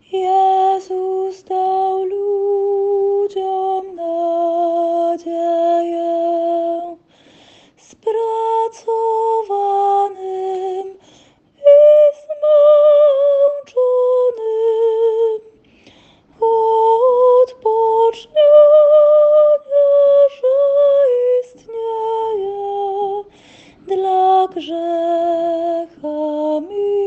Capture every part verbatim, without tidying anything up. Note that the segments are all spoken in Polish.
Jezus dał ludziom nadzieję, spracowanym i zmęczonym odpocznienie, że istnieje dla grzechami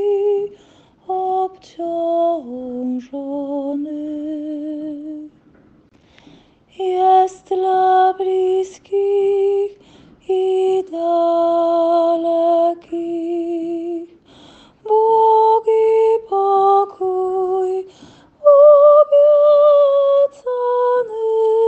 obciążonych. Jest dla bliskich i dalekich Bogi pokój obiecany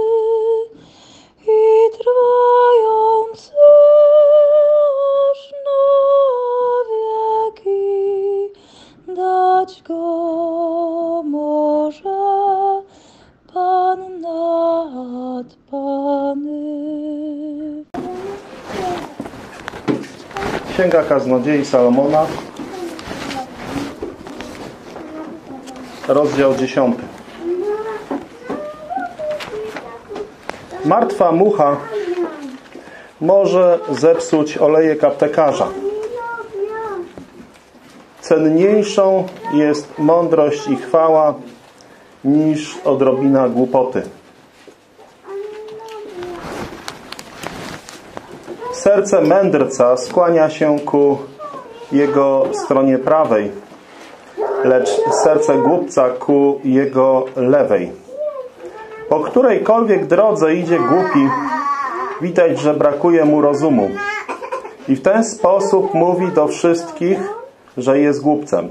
i trwający aż na wieki. Dać go może Pan nadpany. Księga Kaznodziei Salomona, rozdział dziesiąty. Martwa mucha może zepsuć olejek aptekarza. Cenniejszą jest mądrość i chwała niż odrobina głupoty. Serce mędrca skłania się ku jego stronie prawej, lecz serce głupca ku jego lewej. Po którejkolwiek drodze idzie głupi, widać, że brakuje mu rozumu. I w ten sposób mówi do wszystkich, że jest głupcem.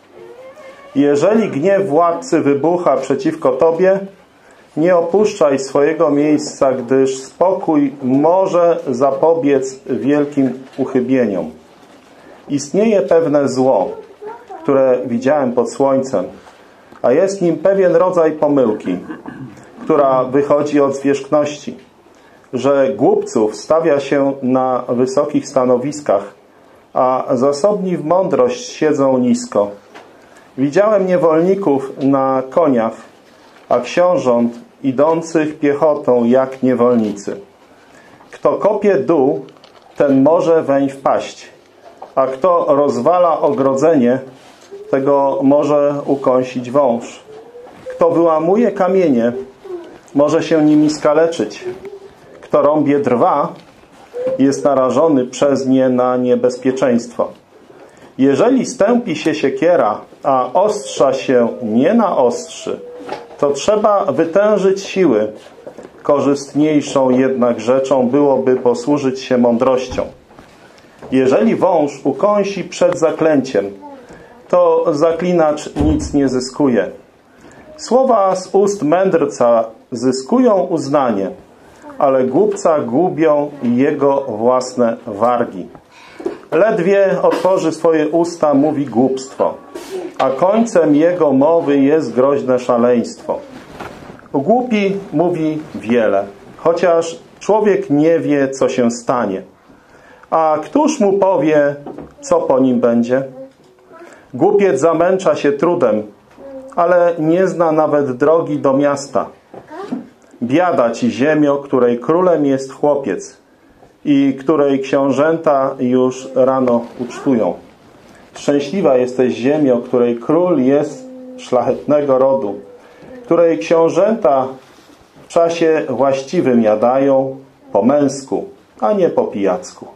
Jeżeli gniew władcy wybucha przeciwko tobie, nie opuszczaj swojego miejsca, gdyż spokój może zapobiec wielkim uchybieniom. Istnieje pewne zło, które widziałem pod słońcem, a jest nim pewien rodzaj pomyłki, która wychodzi od zwierzchności, że głupców stawia się na wysokich stanowiskach, a zasobni w mądrość siedzą nisko. Widziałem niewolników na koniach, a książąt idących piechotą jak niewolnicy. Kto kopie dół, ten może weń wpaść, a kto rozwala ogrodzenie, tego może ukąsić wąż. Kto wyłamuje kamienie, może się nimi skaleczyć. Kto rąbie drwa, jest narażony przez nie na niebezpieczeństwo. Jeżeli stępi się siekiera, a ostrza się nie naostrzy, to trzeba wytężyć siły. Korzystniejszą jednak rzeczą byłoby posłużyć się mądrością. Jeżeli wąż ukąsi przed zaklęciem, to zaklinacz nic nie zyskuje. Słowa z ust mędrca zyskują uznanie, ale głupca gubią jego własne wargi. Ledwie otworzy swoje usta, mówi głupstwo, a końcem jego mowy jest groźne szaleństwo. Głupi mówi wiele, chociaż człowiek nie wie, co się stanie. A któż mu powie, co po nim będzie? Głupiec zamęcza się trudem, ale nie zna nawet drogi do miasta. Biada ci ziemio, której królem jest chłopiec i której książęta już rano ucztują. Szczęśliwa jesteś ziemio, której król jest szlachetnego rodu, której książęta w czasie właściwym jadają po męsku, a nie po pijacku.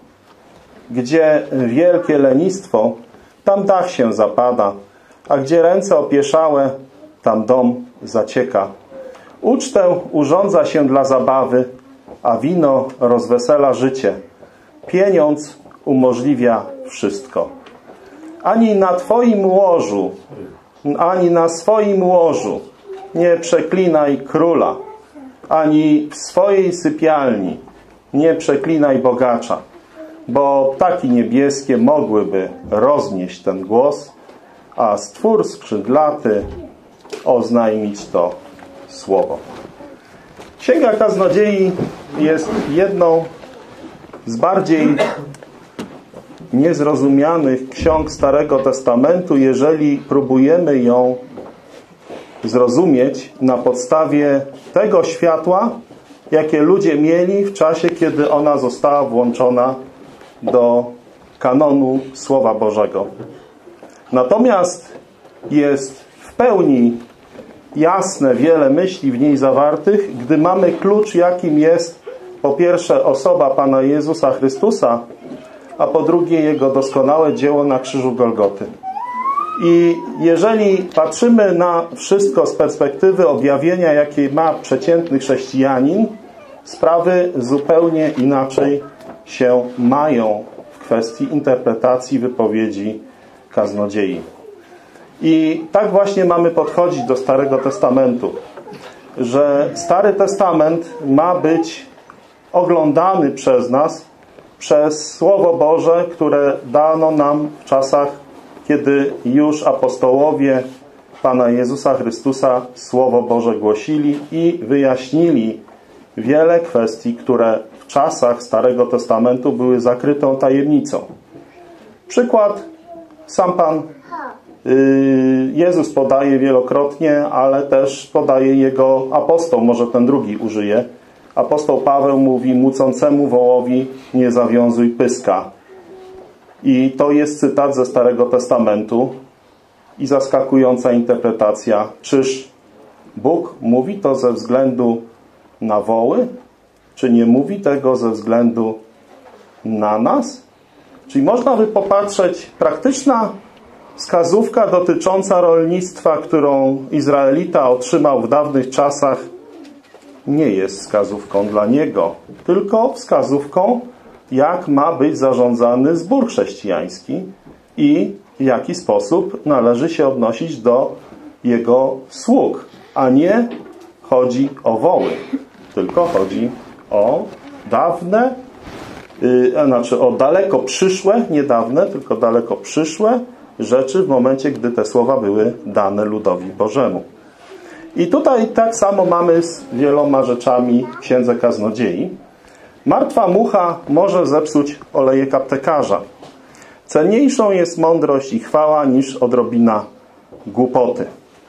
Gdzie wielkie lenistwo, tam dach się zapada, a gdzie ręce opieszałe, tam dom zacieka. Ucztę urządza się dla zabawy, a wino rozwesela życie. Pieniądz umożliwia wszystko. Ani na twoim łożu, ani na swoim łożu nie przeklinaj króla, ani w swojej sypialni nie przeklinaj bogacza, bo ptaki niebieskie mogłyby roznieść ten głos, a stwór skrzydlaty oznajmić to słowo. Księga Kaznodziei jest jedną z bardziej niezrozumianych ksiąg Starego Testamentu, jeżeli próbujemy ją zrozumieć na podstawie tego światła, jakie ludzie mieli w czasie, kiedy ona została włączona do kanonu Słowa Bożego. Natomiast jest w pełni jasne wiele myśli w niej zawartych, gdy mamy klucz, jakim jest po pierwsze osoba Pana Jezusa Chrystusa, a po drugie Jego doskonałe dzieło na krzyżu Golgoty. I jeżeli patrzymy na wszystko z perspektywy objawienia, jakie ma przeciętny chrześcijanin, sprawy zupełnie inaczej się mają w kwestii interpretacji wypowiedzi kaznodziei. I tak właśnie mamy podchodzić do Starego Testamentu, że Stary Testament ma być oglądany przez nas, przez Słowo Boże, które dano nam w czasach, kiedy już apostołowie Pana Jezusa Chrystusa Słowo Boże głosili i wyjaśnili wiele kwestii, które w czasach Starego Testamentu były zakrytą tajemnicą. Przykład sam Pan Jezus podaje wielokrotnie, ale też podaje Jego apostoł, może ten drugi użyje. Apostoł Paweł mówi: mucącemu wołowi nie zawiązuj pyska. I to jest cytat ze Starego Testamentu i zaskakująca interpretacja. Czyż Bóg mówi to ze względu na woły? Czy nie mówi tego ze względu na nas? Czyli można by popatrzeć, praktyczna wskazówka dotycząca rolnictwa, którą Izraelita otrzymał w dawnych czasach, nie jest wskazówką dla niego, tylko wskazówką, jak ma być zarządzany zbór chrześcijański i w jaki sposób należy się odnosić do jego sług. A nie chodzi o woły, tylko chodzi o dawne, yy, znaczy o daleko przyszłe, nie dawne, tylko daleko przyszłe rzeczy w momencie, gdy te słowa były dane ludowi Bożemu. I tutaj tak samo mamy z wieloma rzeczami w Księdze Kaznodziei. Martwa mucha może zepsuć olejek aptekarza. Cenniejszą jest mądrość i chwała niż odrobina głupoty.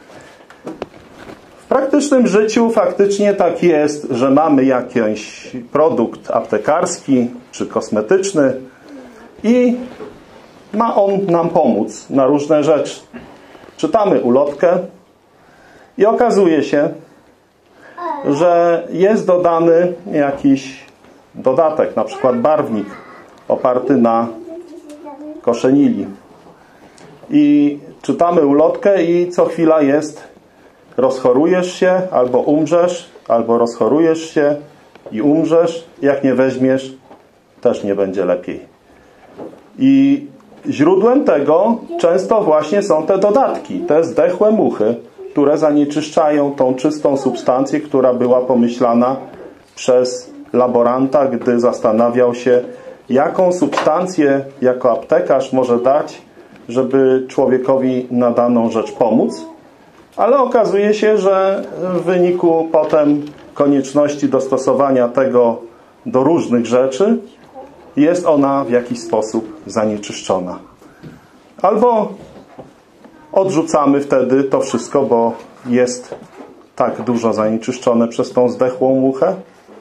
W praktycznym życiu faktycznie tak jest, że mamy jakiś produkt aptekarski czy kosmetyczny i ma on nam pomóc na różne rzeczy. Czytamy ulotkę i okazuje się, że jest dodany jakiś dodatek, na przykład barwnik oparty na koszenili. I czytamy ulotkę i co chwila jest: rozchorujesz się, albo umrzesz, albo rozchorujesz się i umrzesz. Jak nie weźmiesz, też nie będzie lepiej. I źródłem tego często właśnie są te dodatki, te zdechłe muchy, które zanieczyszczają tą czystą substancję, która była pomyślana przez laboranta, gdy zastanawiał się, jaką substancję jako aptekarz może dać, żeby człowiekowi na daną rzecz pomóc. Ale okazuje się, że w wyniku potem konieczności dostosowania tego do różnych rzeczy jest ona w jakiś sposób zanieczyszczona. Albo odrzucamy wtedy to wszystko, bo jest tak dużo zanieczyszczone przez tą zdechłą muchę.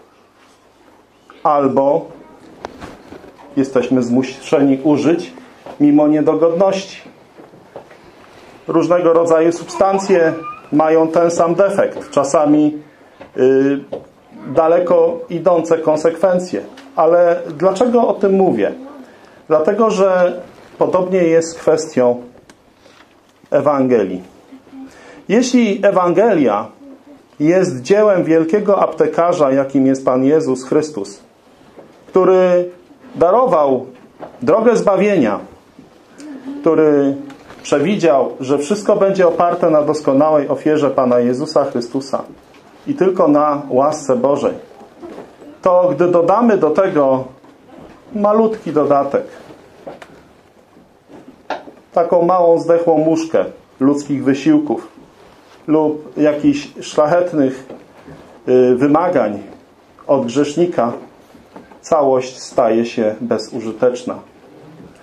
Albo jesteśmy zmuszeni użyć mimo niedogodności. Różnego rodzaju substancje mają ten sam defekt. Czasami yy, daleko idące konsekwencje. Ale dlaczego o tym mówię? Dlatego, że podobnie jest z kwestią Ewangelii. Jeśli Ewangelia jest dziełem wielkiego aptekarza, jakim jest Pan Jezus Chrystus, który darował drogę zbawienia, który przewidział, że wszystko będzie oparte na doskonałej ofierze Pana Jezusa Chrystusa i tylko na łasce Bożej, to gdy dodamy do tego malutki dodatek, taką małą zdechłą muszkę ludzkich wysiłków lub jakichś szlachetnych wymagań od grzesznika, całość staje się bezużyteczna.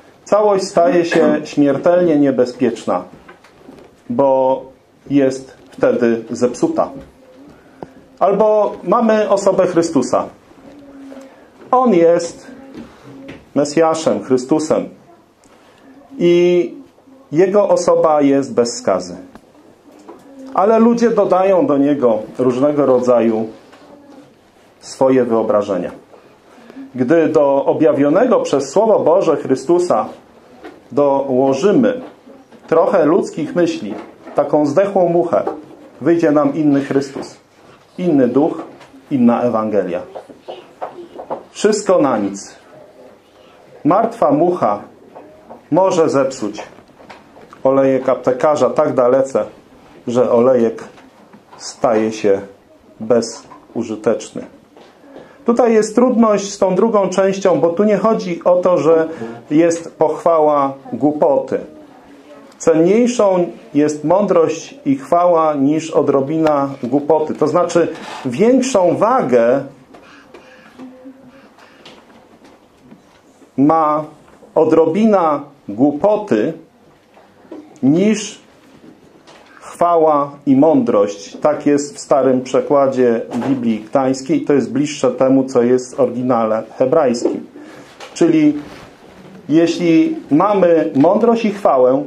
Całość staje się śmiertelnie niebezpieczna, bo jest wtedy zepsuta. Albo mamy osobę Chrystusa. On jest Mesjaszem, Chrystusem. I Jego osoba jest bez skazy. Ale ludzie dodają do Niego różnego rodzaju swoje wyobrażenia. Gdy do objawionego przez Słowo Boże Chrystusa dołożymy trochę ludzkich myśli, taką zdechłą muchę, wyjdzie nam inny Chrystus, inny duch, inna Ewangelia. Wszystko na nic. Martwa mucha może zepsuć olejek aptekarza tak dalece, że olejek staje się bezużyteczny. Tutaj jest trudność z tą drugą częścią, bo tu nie chodzi o to, że jest pochwała głupoty. Cenniejszą jest mądrość i chwała niż odrobina głupoty. To znaczy większą wagę ma odrobina głupoty niż chwała i mądrość. Tak jest w starym przekładzie Biblii Gdańskiej. To jest bliższe temu, co jest w oryginale hebrajskim. Czyli jeśli mamy mądrość i chwałę,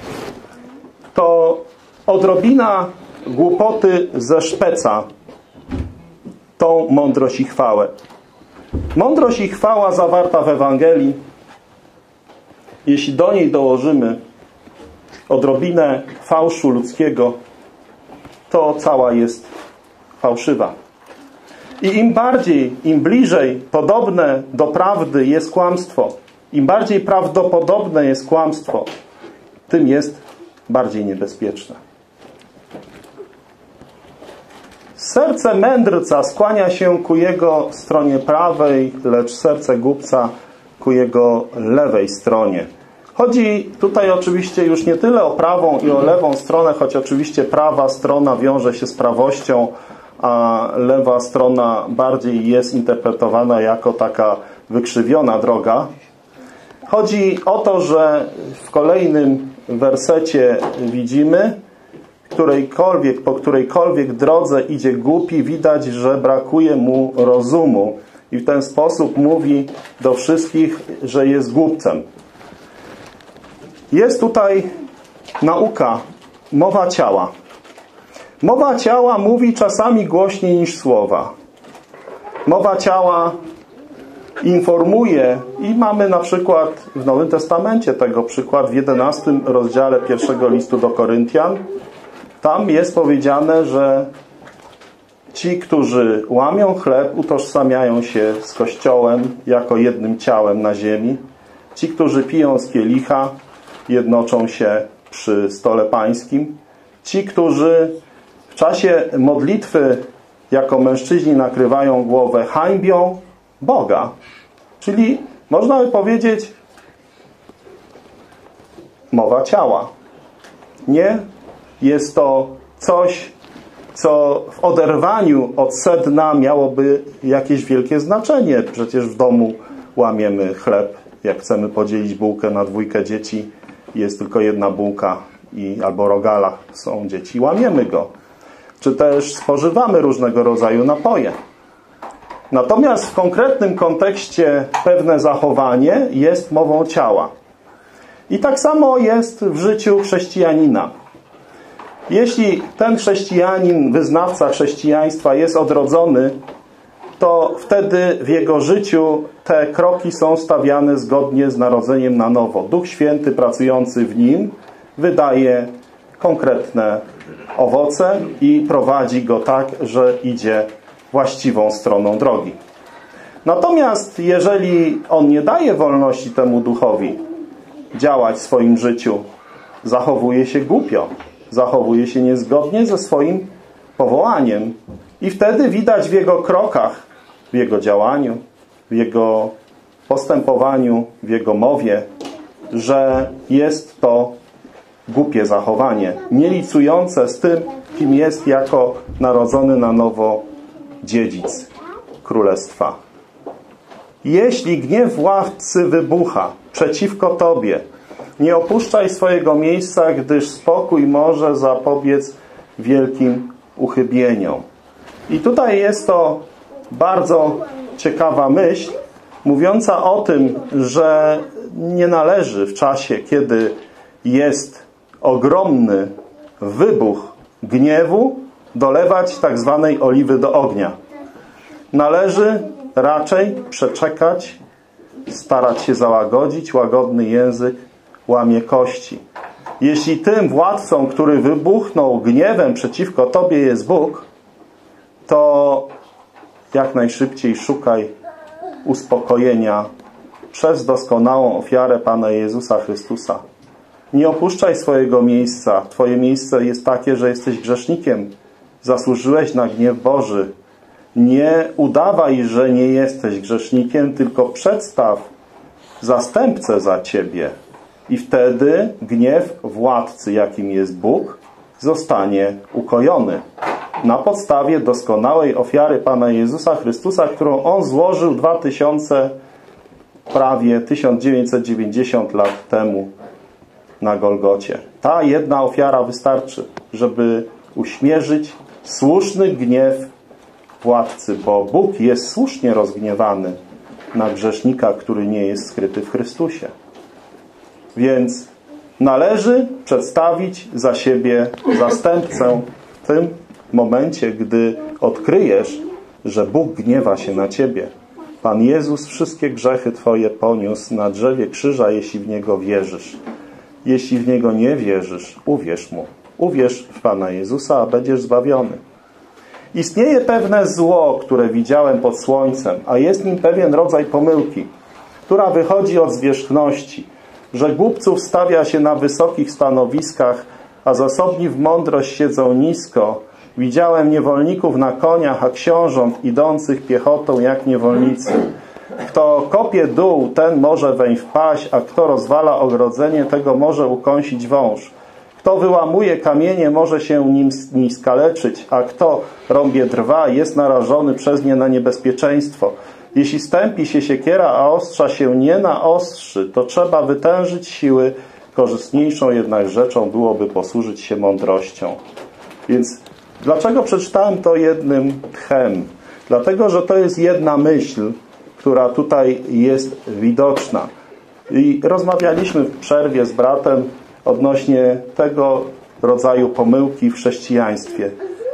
to odrobina głupoty zeszpeca tą mądrość i chwałę. Mądrość i chwała zawarta w Ewangelii, jeśli do niej dołożymy odrobinę fałszu ludzkiego, to cała jest fałszywa. I im bardziej, im bliżej podobne do prawdy jest kłamstwo, im bardziej prawdopodobne jest kłamstwo, tym jest bardziej niebezpieczne. Serce mędrca skłania się ku jego stronie prawej, lecz serce głupca ku jego lewej stronie. Chodzi tutaj oczywiście już nie tyle o prawą i o lewą stronę, choć oczywiście prawa strona wiąże się z prawością, a lewa strona bardziej jest interpretowana jako taka wykrzywiona droga. Chodzi o to, że w kolejnym wersecie widzimy, którejkolwiek, po którejkolwiek drodze idzie głupi, widać, że brakuje mu rozumu. I w ten sposób mówi do wszystkich, że jest głupcem. Jest tutaj nauka, mowa ciała. Mowa ciała mówi czasami głośniej niż słowa. Mowa ciała informuje i mamy na przykład w Nowym Testamencie tego przykład w jedenastym rozdziale pierwszego listu do Koryntian. Tam jest powiedziane, że ci, którzy łamią chleb, utożsamiają się z Kościołem jako jednym ciałem na ziemi. Ci, którzy piją z kielicha, jednoczą się przy stole pańskim. Ci, którzy w czasie modlitwy jako mężczyźni nakrywają głowę, hańbią Boga. Czyli można by powiedzieć mowa ciała. Nie jest to coś, co w oderwaniu od sedna miałoby jakieś wielkie znaczenie. Przecież w domu łamiemy chleb. Jak chcemy podzielić bułkę na dwójkę dzieci, jest tylko jedna bułka i albo rogala są dzieci, łamiemy go. Czy też spożywamy różnego rodzaju napoje. Natomiast w konkretnym kontekście pewne zachowanie jest mową ciała. I tak samo jest w życiu chrześcijanina. Jeśli ten chrześcijanin, wyznawca chrześcijaństwa jest odrodzony, to wtedy w jego życiu te kroki są stawiane zgodnie z narodzeniem na nowo. Duch Święty pracujący w nim wydaje konkretne owoce i prowadzi go tak, że idzie właściwą stroną drogi. Natomiast jeżeli on nie daje wolności temu duchowi działać w swoim życiu, zachowuje się głupio, zachowuje się niezgodnie ze swoim powołaniem i wtedy widać w jego krokach, w jego działaniu, w jego postępowaniu, w jego mowie, że jest to głupie zachowanie, nielicujące z tym, kim jest jako narodzony na nowo dziedzic królestwa. Jeśli gniew władcy wybucha przeciwko tobie, nie opuszczaj swojego miejsca, gdyż spokój może zapobiec wielkim uchybieniom. I tutaj jest to bardzo ciekawa myśl, mówiąca o tym, że nie należy w czasie, kiedy jest ogromny wybuch gniewu, dolewać tak zwanej oliwy do ognia. Należy raczej przeczekać, starać się załagodzić. Łagodny język łamie kości. Jeśli tym władcą, który wybuchnął gniewem przeciwko Tobie, jest Bóg, to jak najszybciej szukaj uspokojenia przez doskonałą ofiarę Pana Jezusa Chrystusa. Nie opuszczaj swojego miejsca. Twoje miejsce jest takie, że jesteś grzesznikiem. Zasłużyłeś na gniew Boży. Nie udawaj, że nie jesteś grzesznikiem, tylko przedstaw zastępcę za ciebie. I wtedy gniew władcy, jakim jest Bóg, zostanie ukojony. Na podstawie doskonałej ofiary Pana Jezusa Chrystusa, którą On złożył dwa tysiące, prawie tysiąc dziewięćset dziewięćdziesiąt lat temu na Golgocie. Ta jedna ofiara wystarczy, żeby uśmierzyć słuszny gniew władcy, bo Bóg jest słusznie rozgniewany na grzesznika, który nie jest skryty w Chrystusie. Więc należy przedstawić za siebie zastępcę w tym momencie, gdy odkryjesz, że Bóg gniewa się na ciebie. Pan Jezus wszystkie grzechy twoje poniósł na drzewie krzyża, jeśli w Niego wierzysz. Jeśli w Niego nie wierzysz, uwierz Mu. Uwierz w Pana Jezusa, a będziesz zbawiony. Istnieje pewne zło, które widziałem pod słońcem, a jest nim pewien rodzaj pomyłki, która wychodzi od zwierzchności, że głupców stawia się na wysokich stanowiskach, a zasobni w mądrość siedzą nisko. Widziałem niewolników na koniach, a książąt idących piechotą jak niewolnicy. Kto kopie dół, ten może weń wpaść, a kto rozwala ogrodzenie, tego może ukąsić wąż. Kto wyłamuje kamienie, może się nim, nim skaleczyć, a kto rąbie drwa, jest narażony przez nie na niebezpieczeństwo. Jeśli stępi się siekiera, a ostrza się nie naostrzy, to trzeba wytężyć siły. Korzystniejszą jednak rzeczą byłoby posłużyć się mądrością. Więc dlaczego przeczytałem to jednym tchem? Dlatego, że to jest jedna myśl, która tutaj jest widoczna. I rozmawialiśmy w przerwie z bratem odnośnie tego rodzaju pomyłki w chrześcijaństwie,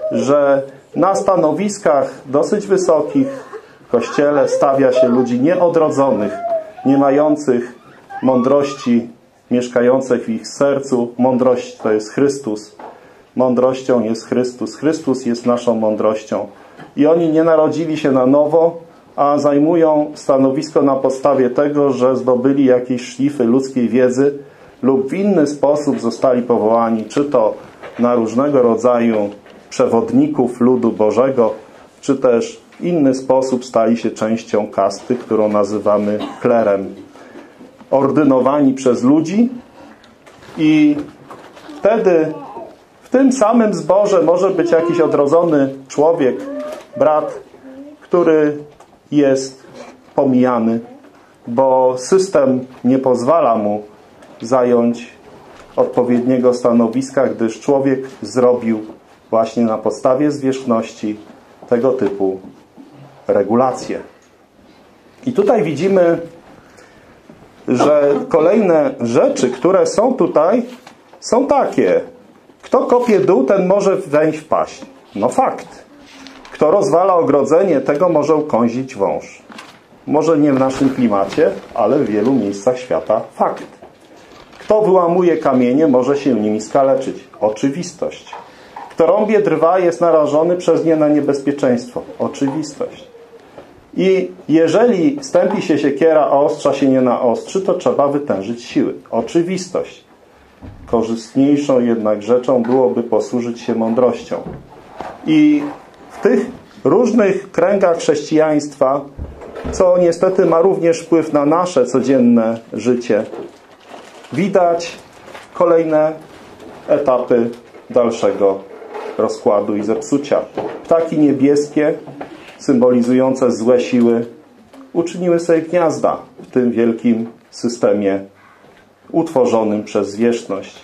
że na stanowiskach dosyć wysokich w Kościele stawia się ludzi nieodrodzonych, nie mających mądrości mieszkających w ich sercu. Mądrość to jest Chrystus. Mądrością jest Chrystus. Chrystus jest naszą mądrością. I oni nie narodzili się na nowo, a zajmują stanowisko na podstawie tego, że zdobyli jakieś szlify ludzkiej wiedzy lub w inny sposób zostali powołani, czy to na różnego rodzaju przewodników ludu Bożego, czy też w inny sposób stali się częścią kasty, którą nazywamy klerem. Ordynowani przez ludzi i wtedy w tym samym zborze może być jakiś odrodzony człowiek, brat, który jest pomijany, bo system nie pozwala mu zająć odpowiedniego stanowiska, gdyż człowiek zrobił właśnie na podstawie zwierzchności tego typu regulacje. I tutaj widzimy, że kolejne rzeczy, które są tutaj, są takie. Kto kopie dół, ten może weń wpaść. No fakt. Kto rozwala ogrodzenie, tego może ukąsić wąż. Może nie w naszym klimacie, ale w wielu miejscach świata fakt. Kto wyłamuje kamienie, może się nimi skaleczyć. Oczywistość. Kto rąbie drwa, jest narażony przez nie na niebezpieczeństwo. Oczywistość. I jeżeli stępi się siekiera, a ostrza się nie naostrzy, to trzeba wytężyć siły. Oczywistość. Korzystniejszą jednak rzeczą byłoby posłużyć się mądrością. I w tych różnych kręgach chrześcijaństwa, co niestety ma również wpływ na nasze codzienne życie, widać kolejne etapy dalszego rozkładu i zepsucia. Ptaki niebieskie, symbolizujące złe siły, uczyniły sobie gniazda w tym wielkim systemie utworzonym przez zwierzchność.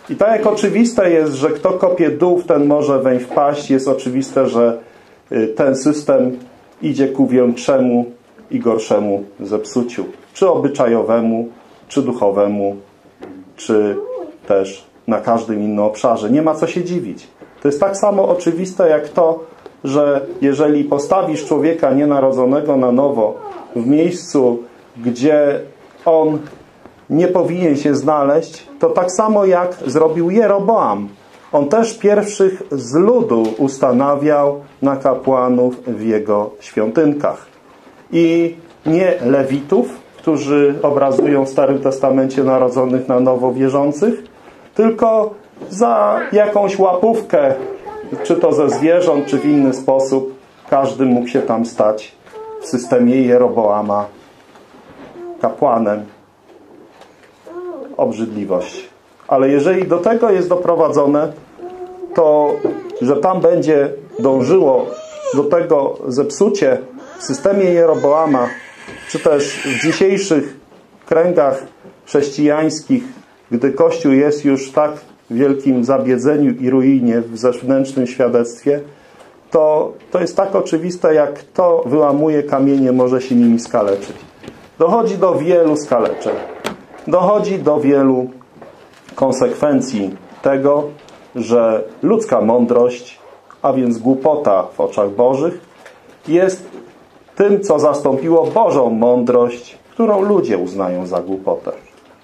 I tak jak oczywiste jest, że kto kopie dół, w ten może weń wpaść, jest oczywiste, że ten system idzie ku większemu i gorszemu zepsuciu. Czy obyczajowemu, czy duchowemu, czy też na każdym innym obszarze. Nie ma co się dziwić. To jest tak samo oczywiste jak to, że jeżeli postawisz człowieka nienarodzonego na nowo w miejscu, gdzie on nie powinien się znaleźć, to tak samo jak zrobił Jeroboam. On też pierwszych z ludu ustanawiał na kapłanów w jego świątynkach. I nie Lewitów, którzy obrazują w Starym Testamencie narodzonych na nowo wierzących, tylko za jakąś łapówkę, czy to ze zwierząt, czy w inny sposób, każdy mógł się tam stać w systemie Jeroboama kapłanem. Obrzydliwość. Ale jeżeli do tego jest doprowadzone, to że tam będzie dążyło do tego zepsucie w systemie Jeroboama, czy też w dzisiejszych kręgach chrześcijańskich, gdy Kościół jest już w tak wielkim zabiedzeniu i ruinie w zewnętrznym świadectwie, to to jest tak oczywiste, jak kto wyłamuje kamienie, może się nimi skaleczyć. Dochodzi do wielu skaleczeń. Dochodzi do wielu konsekwencji tego, że ludzka mądrość, a więc głupota w oczach Bożych, jest tym, co zastąpiło Bożą mądrość, którą ludzie uznają za głupotę.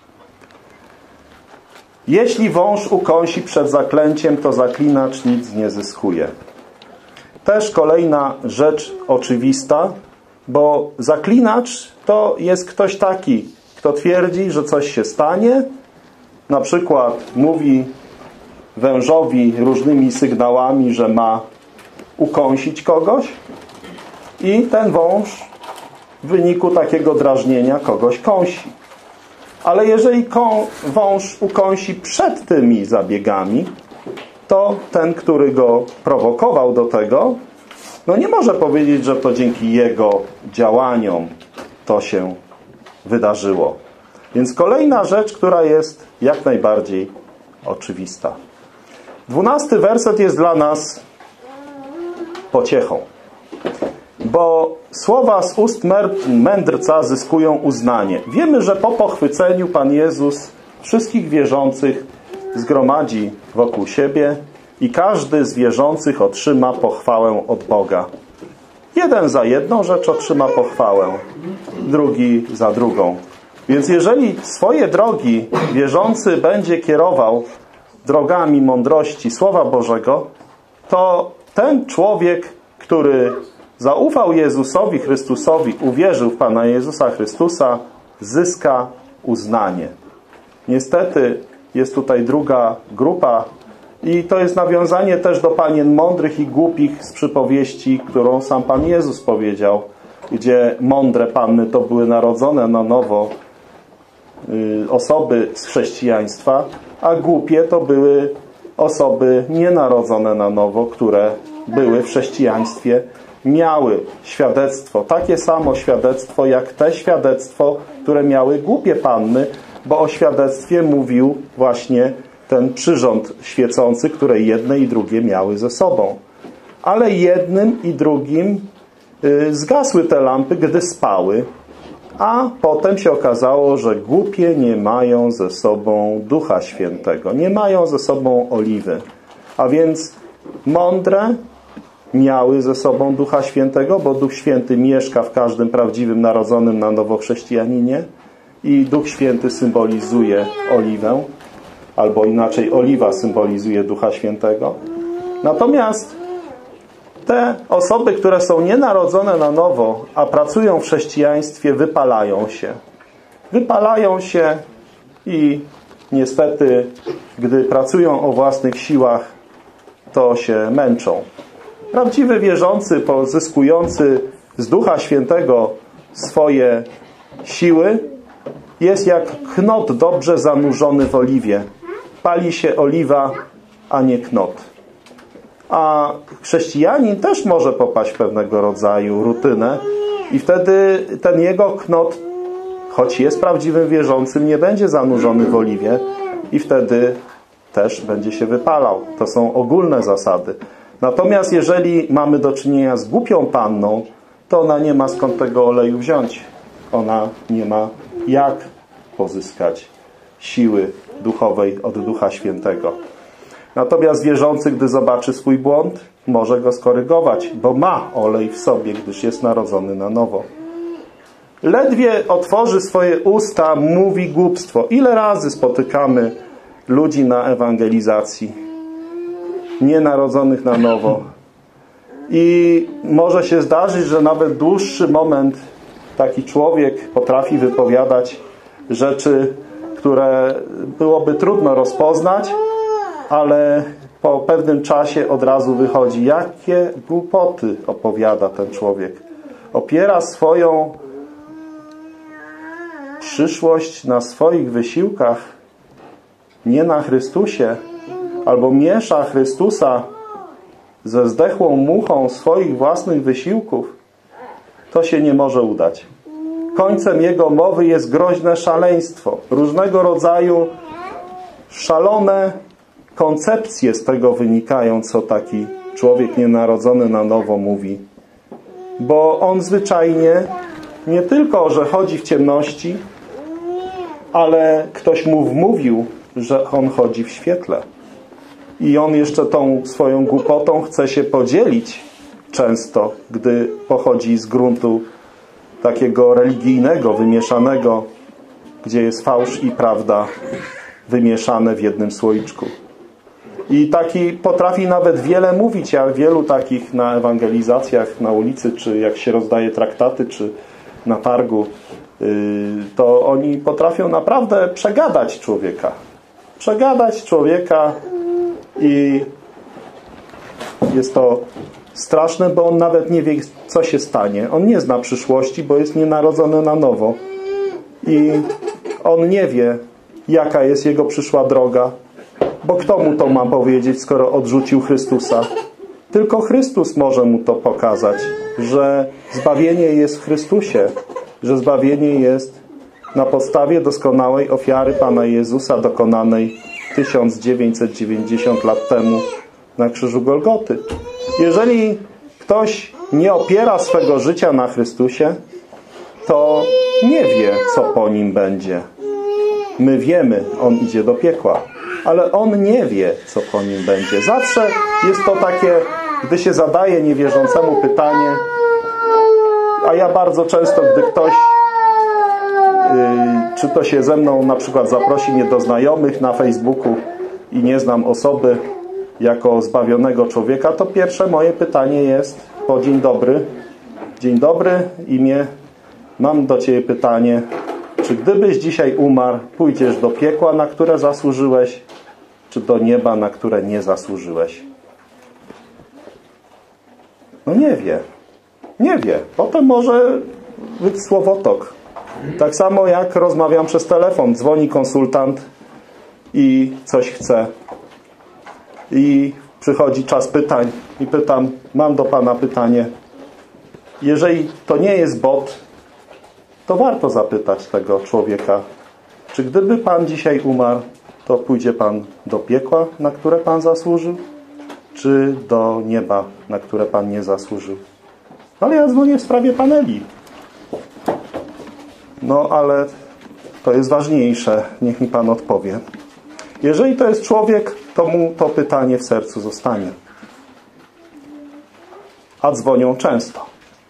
Jeśli wąż ukąsi przed zaklęciem, to zaklinacz nic nie zyskuje. Też kolejna rzecz oczywista, bo zaklinacz to jest ktoś taki, kto twierdzi, że coś się stanie, na przykład mówi wężowi różnymi sygnałami, że ma ukąsić kogoś i ten wąż w wyniku takiego drażnienia kogoś kąsi. Ale jeżeli wąż ukąsi przed tymi zabiegami, to ten, który go prowokował do tego, no nie może powiedzieć, że to dzięki jego działaniom to się wydarzyło. Więc kolejna rzecz, która jest jak najbardziej oczywista. Dwunasty werset jest dla nas pociechą. Bo słowa z ust mędrca zyskują uznanie. Wiemy, że po pochwyceniu Pan Jezus wszystkich wierzących zgromadzi wokół siebie i każdy z wierzących otrzyma pochwałę od Boga. Jeden za jedną rzecz otrzyma pochwałę, drugi za drugą. Więc jeżeli swoje drogi wierzący będzie kierował drogami mądrości Słowa Bożego, to ten człowiek, który zaufał Jezusowi Chrystusowi, uwierzył w Pana Jezusa Chrystusa, zyska uznanie. Niestety jest tutaj druga grupa i to jest nawiązanie też do panien mądrych i głupich z przypowieści, którą sam Pan Jezus powiedział, gdzie mądre panny to były narodzone na nowo osoby z chrześcijaństwa, a głupie to były osoby nienarodzone na nowo, które były w chrześcijaństwie, miały świadectwo, takie samo świadectwo jak te świadectwo, które miały głupie panny, bo o świadectwie mówił właśnie ten przyrząd świecący, które jedne i drugie miały ze sobą. Ale jednym i drugim y, zgasły te lampy, gdy spały, a potem się okazało, że głupie nie mają ze sobą Ducha Świętego, nie mają ze sobą oliwy. A więc mądre miały ze sobą Ducha Świętego, bo Duch Święty mieszka w każdym prawdziwym narodzonym na nowo chrześcijaninie i Duch Święty symbolizuje oliwę, albo inaczej oliwa symbolizuje Ducha Świętego. Natomiast te osoby, które są nienarodzone na nowo, a pracują w chrześcijaństwie, wypalają się. Wypalają się i niestety, gdy pracują o własnych siłach, to się męczą. Prawdziwy wierzący, pozyskujący z Ducha Świętego swoje siły, jest jak knot dobrze zanurzony w oliwie. Pali się oliwa, a nie knot. A chrześcijanin też może popaść w pewnego rodzaju rutynę i wtedy ten jego knot, choć jest prawdziwym wierzącym, nie będzie zanurzony w oliwie i wtedy też będzie się wypalał. To są ogólne zasady. Natomiast jeżeli mamy do czynienia z głupią panną, to ona nie ma skąd tego oleju wziąć. Ona nie ma jak pozyskać siły duchowej od Ducha Świętego. Natomiast wierzący, gdy zobaczy swój błąd, może go skorygować, bo ma olej w sobie, gdyż jest narodzony na nowo. Ledwie otworzy swoje usta, mówi głupstwo. Ile razy spotykamy ludzi na ewangelizacji, nienarodzonych na nowo. I może się zdarzyć, że nawet dłuższy moment taki człowiek potrafi wypowiadać rzeczy, które byłoby trudno rozpoznać, ale po pewnym czasie od razu wychodzi, jakie głupoty opowiada ten człowiek. Opiera swoją przyszłość na swoich wysiłkach, nie na Chrystusie, albo miesza Chrystusa ze zdechłą muchą swoich własnych wysiłków, to się nie może udać. Końcem jego mowy jest groźne szaleństwo. Różnego rodzaju szalone koncepcje z tego wynikają, co taki człowiek nienarodzony na nowo mówi. Bo on zwyczajnie nie tylko, że chodzi w ciemności, ale ktoś mu wmówił, że on chodzi w świetle. I on jeszcze tą swoją głupotą chce się podzielić często, gdy pochodzi z gruntu takiego religijnego, wymieszanego, gdzie jest fałsz i prawda wymieszane w jednym słoiczku. I taki potrafi nawet wiele mówić, a wielu takich na ewangelizacjach, na ulicy, czy jak się rozdaje traktaty, czy na targu, to oni potrafią naprawdę przegadać człowieka. Przegadać człowieka i jest to straszne, bo on nawet nie wie, co się stanie. On nie zna przyszłości, bo jest nienarodzony na nowo. I on nie wie, jaka jest jego przyszła droga. Bo kto mu to ma powiedzieć, skoro odrzucił Chrystusa? Tylko Chrystus może mu to pokazać, że zbawienie jest w Chrystusie, że zbawienie jest na podstawie doskonałej ofiary Pana Jezusa dokonanej tysiąc dziewięćset dziewięćdziesiąt lat temu na krzyżu Golgoty. Jeżeli ktoś nie opiera swego życia na Chrystusie, to nie wie, co po nim będzie. My wiemy, on idzie do piekła, ale on nie wie, co po nim będzie. Zawsze jest to takie, gdy się zadaje niewierzącemu pytanie, a ja bardzo często, gdy ktoś yy, czy to się ze mną na przykład zaprosi mnie do znajomych na Facebooku i nie znam osoby jako zbawionego człowieka, to pierwsze moje pytanie jest po dzień dobry. Dzień dobry, imię. Mam do Ciebie pytanie. Czy gdybyś dzisiaj umarł, pójdziesz do piekła, na które zasłużyłeś, czy do nieba, na które nie zasłużyłeś? No nie wie. Nie wie. Potem może być słowotok. Tak samo jak rozmawiam przez telefon. Dzwoni konsultant i coś chce. I przychodzi czas pytań. I pytam, mam do Pana pytanie. Jeżeli to nie jest bot, to warto zapytać tego człowieka, czy gdyby Pan dzisiaj umarł, to pójdzie Pan do piekła, na które Pan zasłużył, czy do nieba, na które Pan nie zasłużył? Ale ja dzwonię w sprawie paneli. No, ale to jest ważniejsze. Niech mi Pan odpowie. Jeżeli to jest człowiek, to mu to pytanie w sercu zostanie. A dzwonią często.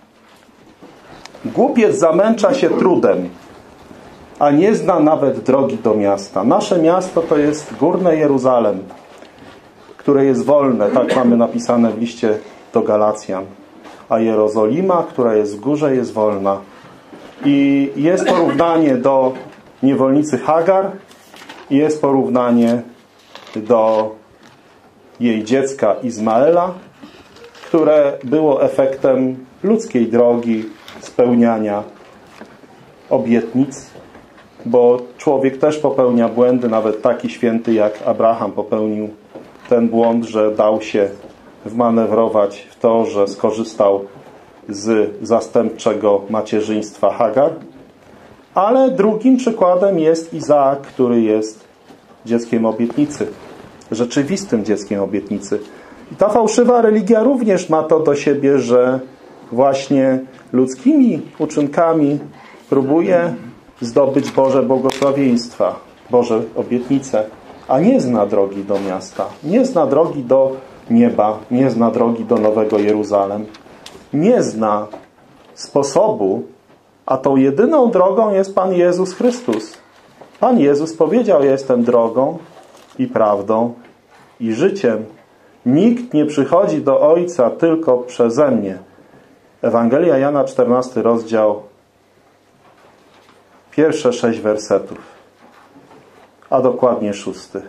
Głupiec zamęcza się trudem, a nie zna nawet drogi do miasta. Nasze miasto to jest górne Jeruzalem, które jest wolne, tak mamy napisane w liście do Galacjan. A Jerozolima, która jest w górze, jest wolna. I jest porównanie do niewolnicy Hagar i jest porównanie do jej dziecka Izmaela, które było efektem ludzkiej drogi spełniania obietnic, bo człowiek też popełnia błędy, nawet taki święty jak Abraham popełnił ten błąd, że dał się wmanewrować w to, że skorzystał z zastępczego macierzyństwa Hagar. Ale drugim przykładem jest Izaak, który jest dzieckiem obietnicy. rzeczywistym dzieckiem obietnicy. I ta fałszywa religia również ma to do siebie, że właśnie ludzkimi uczynkami próbuje zdobyć Boże błogosławieństwa, Boże obietnice, a nie zna drogi do miasta, nie zna drogi do nieba, nie zna drogi do Nowego Jeruzalem, nie zna sposobu, a tą jedyną drogą jest Pan Jezus Chrystus. Pan Jezus powiedział: ja jestem drogą i prawdą i życiem. Nikt nie przychodzi do Ojca tylko przeze mnie. Ewangelia Jana, czternasty rozdział, pierwsze sześć wersetów, a dokładnie szósty.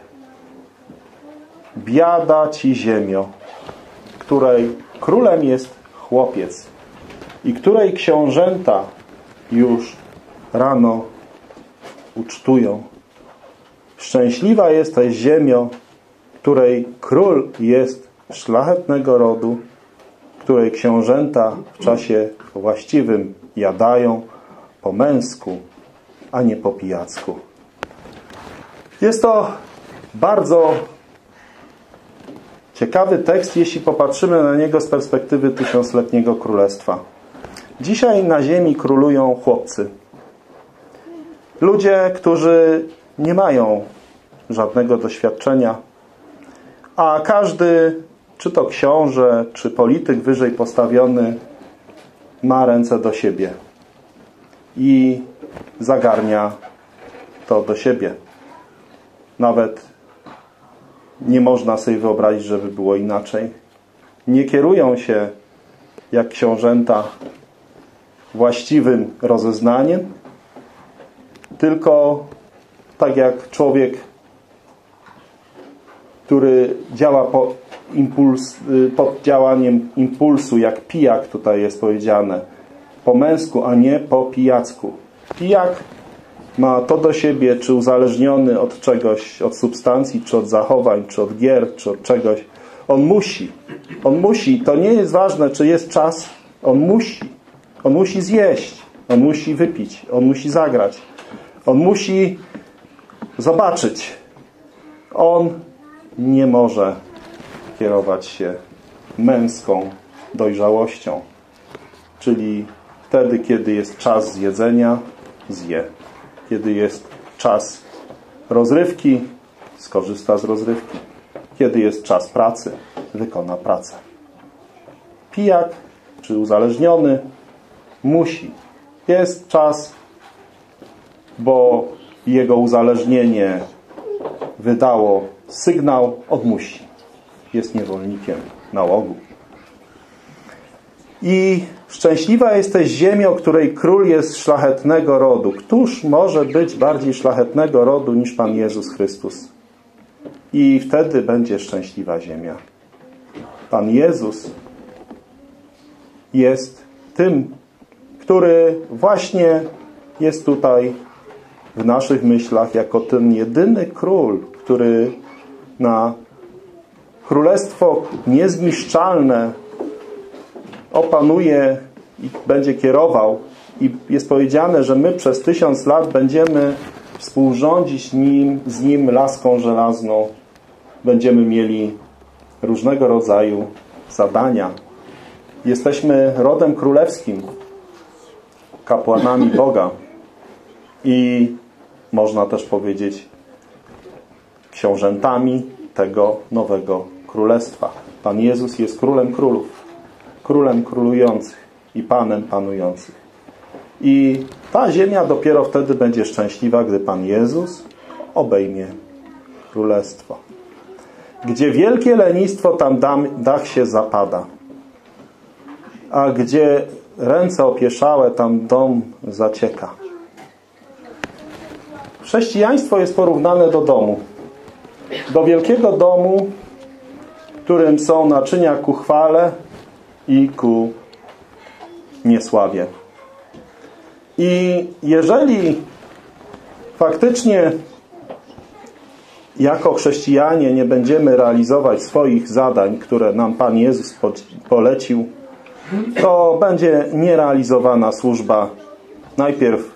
Biada ci ziemio, której królem jest chłopiec i której książęta już rano ucztują. Szczęśliwa jesteś ziemio, której król jest szlachetnego rodu, której książęta w czasie właściwym jadają po męsku, a nie po pijacku. Jest to bardzo ciekawy tekst, jeśli popatrzymy na niego z perspektywy tysiącletniego królestwa. Dzisiaj na ziemi królują chłopcy. Ludzie, którzy nie mają żadnego doświadczenia, a każdy, czy to książę, czy polityk wyżej postawiony, ma ręce do siebie i zagarnia to do siebie. Nawet nie można sobie wyobrazić, żeby było inaczej. Nie kierują się jak książęta właściwym rozeznaniem, tylko tak jak człowiek, który działa po impuls, pod działaniem impulsu, jak pijak tutaj jest powiedziane, po męsku, a nie po pijacku. Pijak ma to do siebie, czy uzależniony od czegoś, od substancji, czy od zachowań, czy od gier, czy od czegoś. On musi. On musi. To nie jest ważne, czy jest czas. On musi. On musi zjeść. On musi wypić. On musi zagrać. On musi zobaczyć. On nie może kierować się męską dojrzałością. Czyli wtedy, kiedy jest czas zjedzenia, zje. Kiedy jest czas rozrywki, skorzysta z rozrywki. Kiedy jest czas pracy, wykona pracę. Pijak czy uzależniony musi. Jest czas, bo jego uzależnienie wydało sygnał, odmusi. Jest niewolnikiem nałogu. I szczęśliwa jesteś ziemio, której król jest szlachetnego rodu. Któż może być bardziej szlachetnego rodu niż Pan Jezus Chrystus? I wtedy będzie szczęśliwa ziemia. Pan Jezus jest tym, który właśnie jest tutaj w naszych myślach jako ten jedyny król, który na królestwo niezniszczalne opanuje i będzie kierował. I jest powiedziane, że my przez tysiąc lat będziemy współrządzić nim, z nim laską żelazną. Będziemy mieli różnego rodzaju zadania. Jesteśmy rodem królewskim, kapłanami Boga i można też powiedzieć książętami tego nowego królestwa. Pan Jezus jest królem królów, królem królujących i Panem panujących. I ta ziemia dopiero wtedy będzie szczęśliwa, gdy Pan Jezus obejmie królestwo. Gdzie wielkie lenistwo, tam dach się zapada. A gdzie ręce opieszałe, tam dom zacieka. Chrześcijaństwo jest porównane do domu. Do wielkiego domu, w którym są naczynia ku chwale i ku niesławie. I jeżeli faktycznie jako chrześcijanie nie będziemy realizować swoich zadań, które nam Pan Jezus polecił, to będzie nierealizowana służba najpierw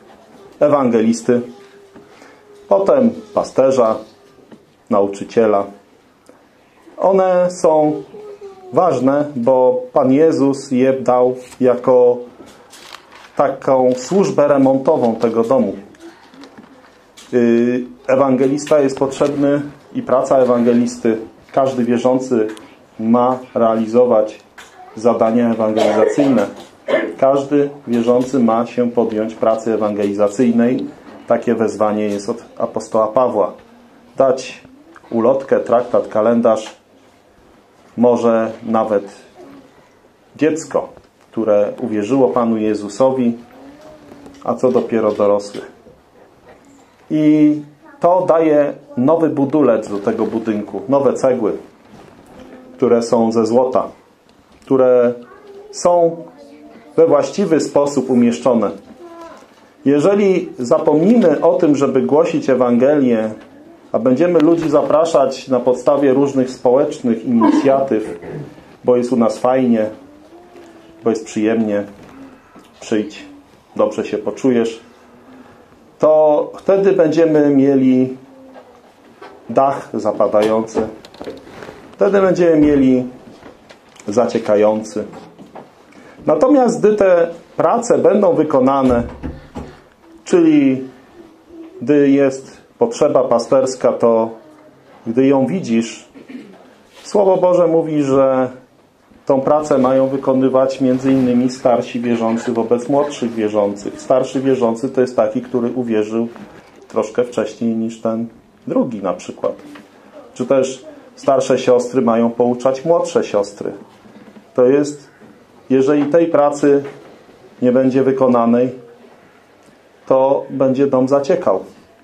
ewangelisty, potem pasterza, nauczyciela, One są ważne, bo Pan Jezus je dał jako taką służbę remontową tego domu. Ewangelista jest potrzebny i praca ewangelisty. Każdy wierzący ma realizować zadania ewangelizacyjne. Każdy wierzący ma się podjąć pracy ewangelizacyjnej. Takie wezwanie jest od apostoła Pawła. Dać ulotkę, traktat, kalendarz, może nawet dziecko, które uwierzyło Panu Jezusowi, a co dopiero dorosły. I to daje nowy budulec do tego budynku, nowe cegły, które są ze złota, które są we właściwy sposób umieszczone. Jeżeli zapomnimy o tym, żeby głosić Ewangelię, a będziemy ludzi zapraszać na podstawie różnych społecznych inicjatyw, bo jest u nas fajnie, bo jest przyjemnie, przyjdź, dobrze się poczujesz, to wtedy będziemy mieli dach zapadający. Wtedy będziemy mieli zaciekający. Natomiast gdy te prace będą wykonane, czyli gdy jest potrzeba pasterska, to gdy ją widzisz, Słowo Boże mówi, że tą pracę mają wykonywać między innymi starsi wierzący wobec młodszych wierzących. Starszy wierzący to jest taki, który uwierzył troszkę wcześniej niż ten drugi na przykład. Czy też starsze siostry mają pouczać młodsze siostry. To jest, jeżeli tej pracy nie będzie wykonanej, to będzie dom zaciekał.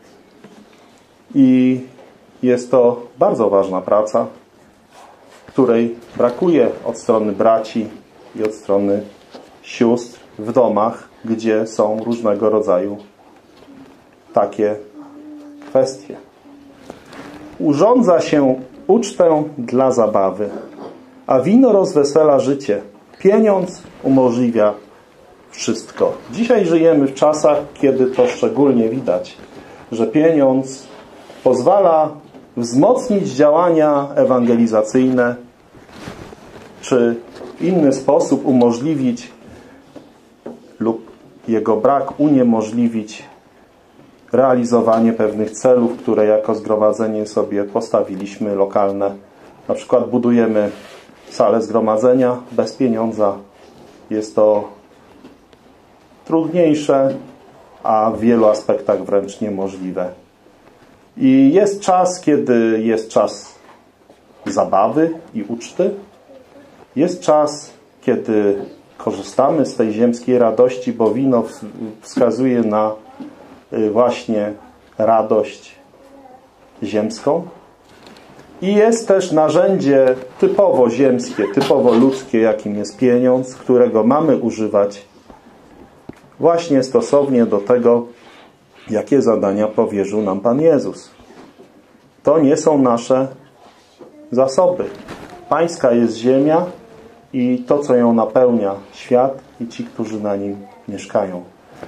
I jest to bardzo ważna praca, której brakuje od strony braci i od strony sióstr w domach, gdzie są różnego rodzaju takie kwestie. Urządza się ucztę dla zabawy, a wino rozwesela życie. Pieniądz umożliwia wszystko. Dzisiaj żyjemy w czasach, kiedy to szczególnie widać, że pieniądz pozwala wzmocnić działania ewangelizacyjne, czy w inny sposób umożliwić lub jego brak uniemożliwić realizowanie pewnych celów, które jako zgromadzenie sobie postawiliśmy lokalne. Na przykład budujemy salę zgromadzenia bez pieniądza. Jest to trudniejsze, a w wielu aspektach wręcz niemożliwe. I jest czas, kiedy jest czas zabawy i uczty. Jest czas, kiedy korzystamy z tej ziemskiej radości, bo wino wskazuje na właśnie radość ziemską. I jest też narzędzie typowo ziemskie, typowo ludzkie, jakim jest pieniądz, którego mamy używać właśnie stosownie do tego, jakie zadania powierzył nam Pan Jezus. To nie są nasze zasoby. Pańska jest ziemia i to, co ją napełnia, świat i ci, którzy na nim mieszkają.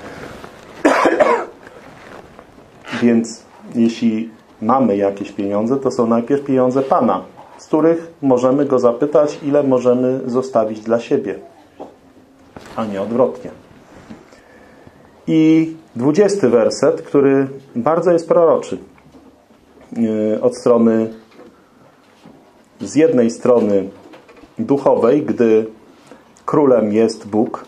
Więc jeśli mamy jakieś pieniądze, to są najpierw pieniądze Pana, z których możemy Go zapytać, ile możemy zostawić dla siebie, a nie odwrotnie. I dwudziesty werset, który bardzo jest proroczy. Od strony, z jednej strony duchowej, gdy królem jest Bóg,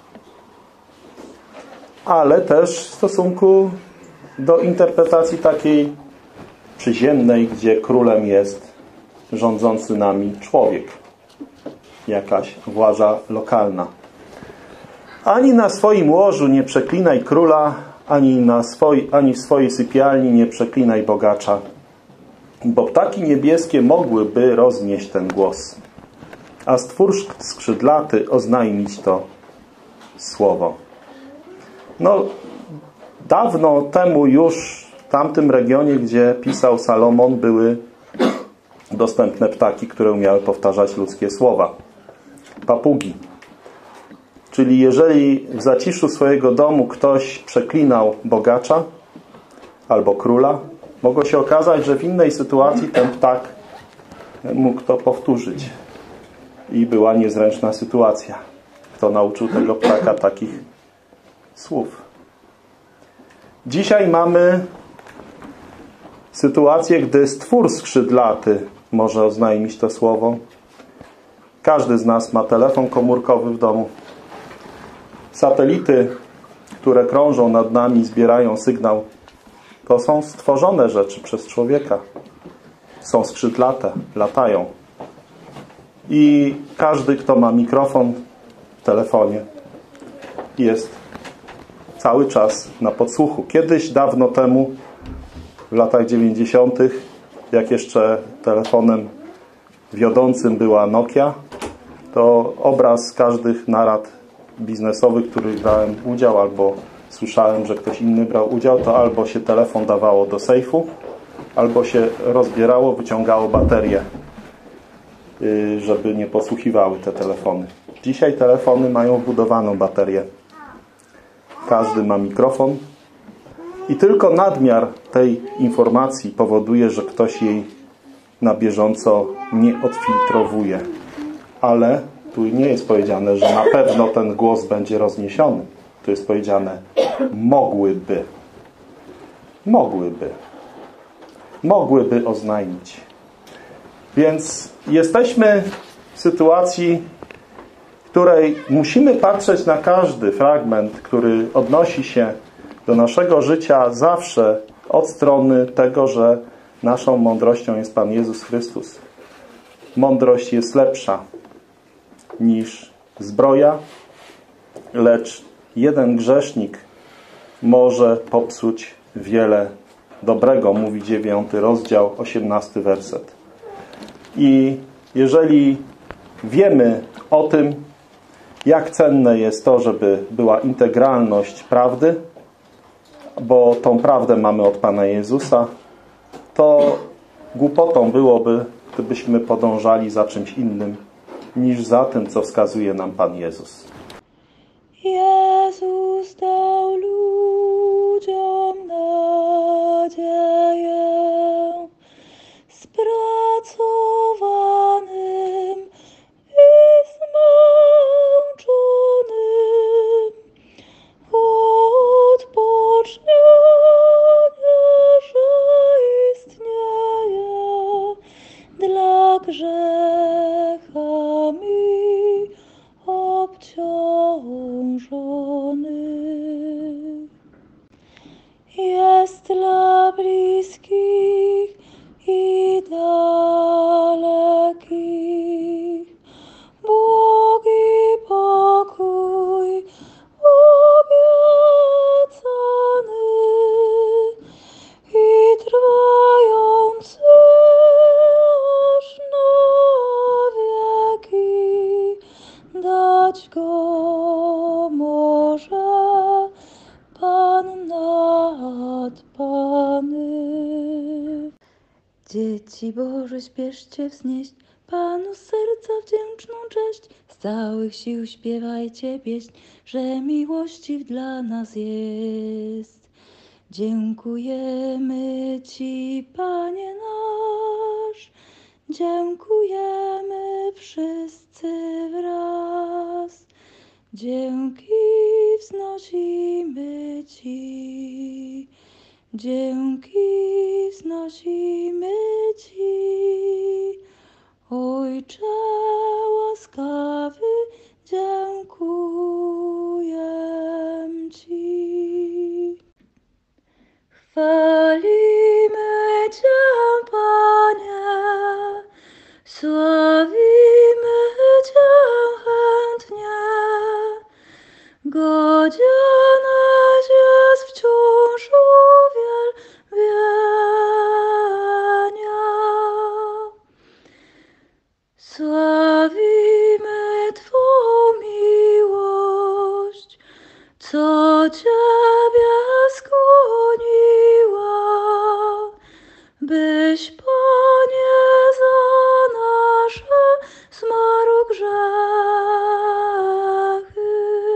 ale też w stosunku do interpretacji takiej przyziemnej, gdzie królem jest rządzący nami człowiek, jakaś władza lokalna. Ani na swoim łożu nie przeklinaj króla, ani, na swoi, ani w swojej sypialni nie przeklinaj bogacza, bo ptaki niebieskie mogłyby roznieść ten głos, a stwór skrzydlaty oznajmić to słowo. No, dawno temu już w tamtym regionie, gdzie pisał Salomon, były dostępne ptaki, które umiały powtarzać ludzkie słowa. Papugi. Czyli jeżeli w zaciszu swojego domu ktoś przeklinał bogacza albo króla, mogło się okazać, że w innej sytuacji ten ptak mógł to powtórzyć. I była niezręczna sytuacja. Kto nauczył tego ptaka takich słów? Dzisiaj mamy sytuację, gdy stwór skrzydlaty może oznajmić to słowo. Każdy z nas ma telefon komórkowy w domu. Satelity, które krążą nad nami, zbierają sygnał. To są stworzone rzeczy przez człowieka. Są skrzydlate, latają. I każdy, kto ma mikrofon w telefonie, jest cały czas na podsłuchu. Kiedyś, dawno temu, w latach dziewięćdziesiątych, jak jeszcze telefonem wiodącym była Nokia, to obraz każdych narad biznesowych, w których brałem udział, albo słyszałem, że ktoś inny brał udział, to albo się telefon dawało do sejfu, albo się rozbierało, wyciągało baterię, żeby nie podsłuchiwały te telefony. Dzisiaj telefony mają wbudowaną baterię. Każdy ma mikrofon i tylko nadmiar tej informacji powoduje, że ktoś jej na bieżąco nie odfiltrowuje. Ale tu nie jest powiedziane, że na pewno ten głos będzie rozniesiony. Tu jest powiedziane mogłyby. Mogłyby. Mogłyby oznajmić. Więc jesteśmy w sytuacji, w której musimy patrzeć na każdy fragment, który odnosi się do naszego życia zawsze od strony tego, że naszą mądrością jest Pan Jezus Chrystus. Mądrość jest lepsza niż zbroja, lecz jeden grzesznik może popsuć wiele dobrego, mówi dziewiąty rozdział, osiemnasty werset. I jeżeli wiemy o tym, jak cenne jest to, żeby była integralność prawdy, bo tą prawdę mamy od Pana Jezusa, to głupotą byłoby, gdybyśmy podążali za czymś innym, niż za tym, co wskazuje nam Pan Jezus. Jezus dał ludziom nadzieję, spracowanym i zmęczonym, odpocznienie, że istnieje dla grzechami obciążonych. Jest dla bliskich i dalekich Bogi pokój obiecany i trwający aż na wieki. Dać go może Pan nadpany. Dzieci Boże, śpieszcie wznieść Panu z serca wdzięczną cześć. Z całych sił śpiewajcie pieśń, że miłościw dla nas jest. Dziękujemy Ci, Panie nasz, dziękujemy wszyscy wraz. Dzięki wznosimy Ci, dzięki wznosimy Ci. Ojcze łaskawy, dziękuję Ci. Chwalimy Cię, Panie, sławimy Cię chętnie. Godzieneś jest wciąż uwielbienia. Sławimy Twą miłość, co Ciebie skłoniła, byś, Panie, za nasze zmarł grzechy.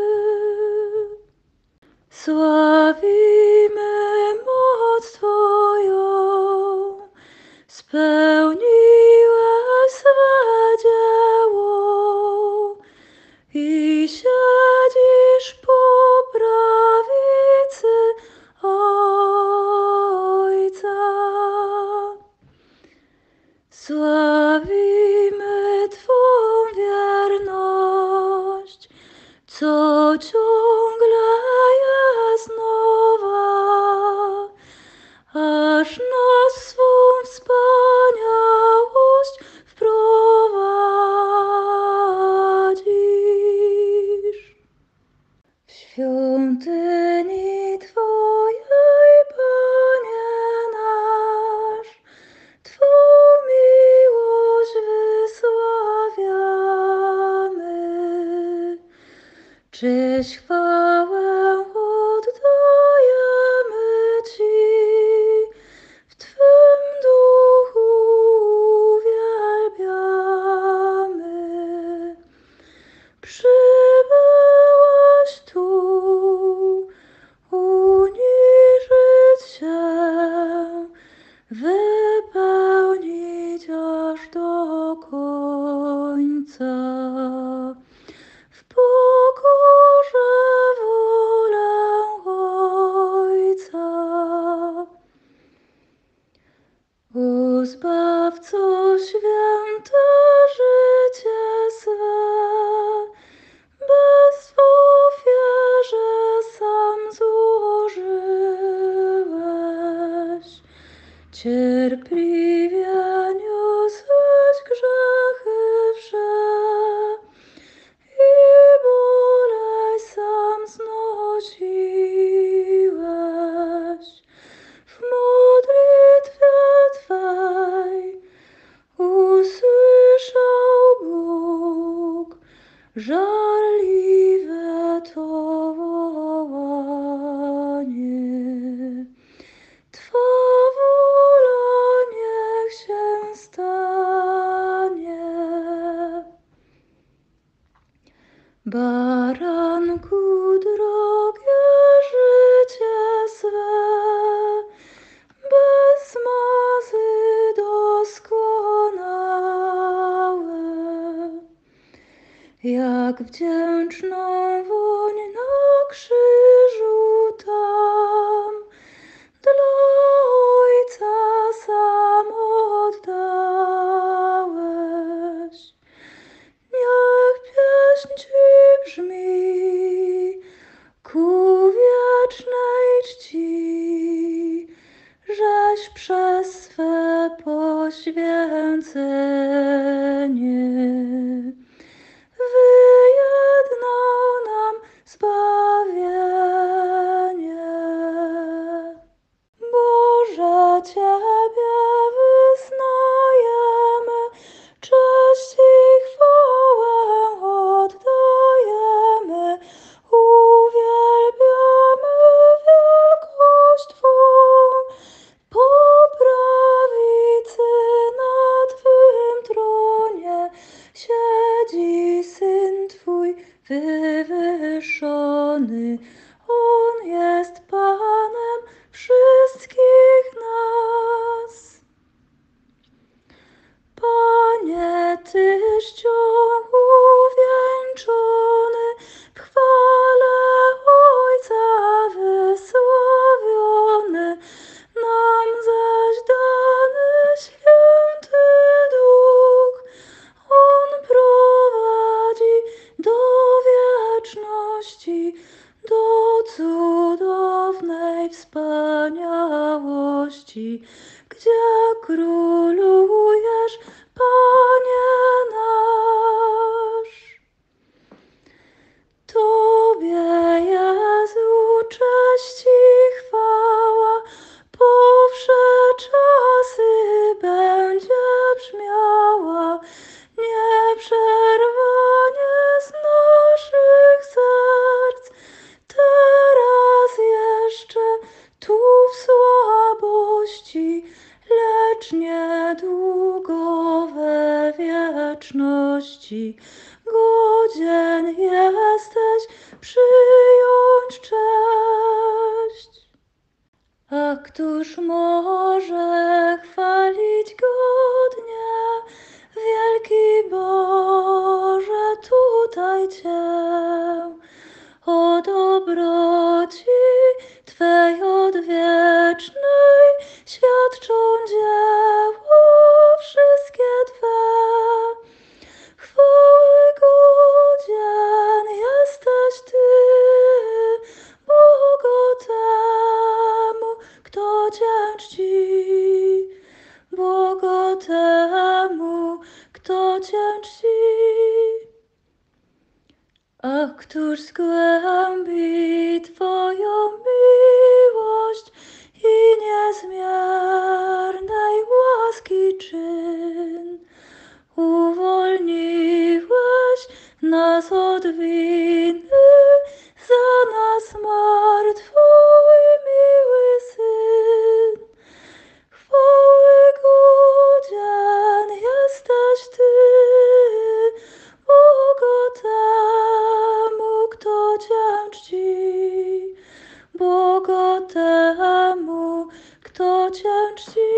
Sławimy moc Twoją, spełniłeś co ciągle jest nowa, aż nas swą wspaniałość wprowadzisz. W świątyni Twojej, Panie nasz, Twą miłość wysławiamy. Cześć, chwałę oddajemy Ci, w Twym duchu uwielbiamy. Przybyłeś tu uniżyć się, wypełnić aż do końca. W pokorze wolę Ojca. O Zbawco święte życie swe, bez ofierze sam złożyłeś. Cierpliwie niosłeś grzechy wsze i bolej sam znosiłeś. W modlitwie Twej usłyszał Bóg żarliwe to wołanie. Twa wola niech się stanie. Baranku drogie życie swe, bez mazy doskonałe, jak wdzięczną woń na krzyżu tam, dla Ojca sam oddałeś. Niech pieśń Ci brzmi ku wiecznej czci, żeś przez swe poświęcenie wyjednał nam zbawienie. Boże, Ciebie wyznajemy, cześć i chwałę oddajemy, uwielbiamy wielkość Twą. Po prawicy na Twym tronie siedzi Syn Twój wywyższony. On jest Panem wszystkich nas. Panie, Tyś ciągu uwieńczony, w chwale Ojca wysławiony, nam zaś dany Święty Duch. On prowadzi do wieczności, do cudownej wspaniałości, gdzie królujesz, Panie nasz. Tobie, Jezu, cześć i chwała po wsze czasy będzie brzmiała, nieprzerwanie z naszych serc. Teraz jeszcze tu w słabości, lecz niedługo we wieczności godzien jesteś przyjąć cześć. A któż może chwalić godnie, wielki Boże, tutaj Cię, o dobroci Twej odwiecznej świadczą dzieła wszystkie Twe. Chwały godzien jesteś Ach, któż zgłębi Twoją miłość i niezmiernej łaski czyn. Uwolniłeś nas od winy, za nas zmarł Twój miły Syn. Chwały godzien jesteś Ty, Bogu temu, kto Cię czci, Bogu temu, kto Cię czci.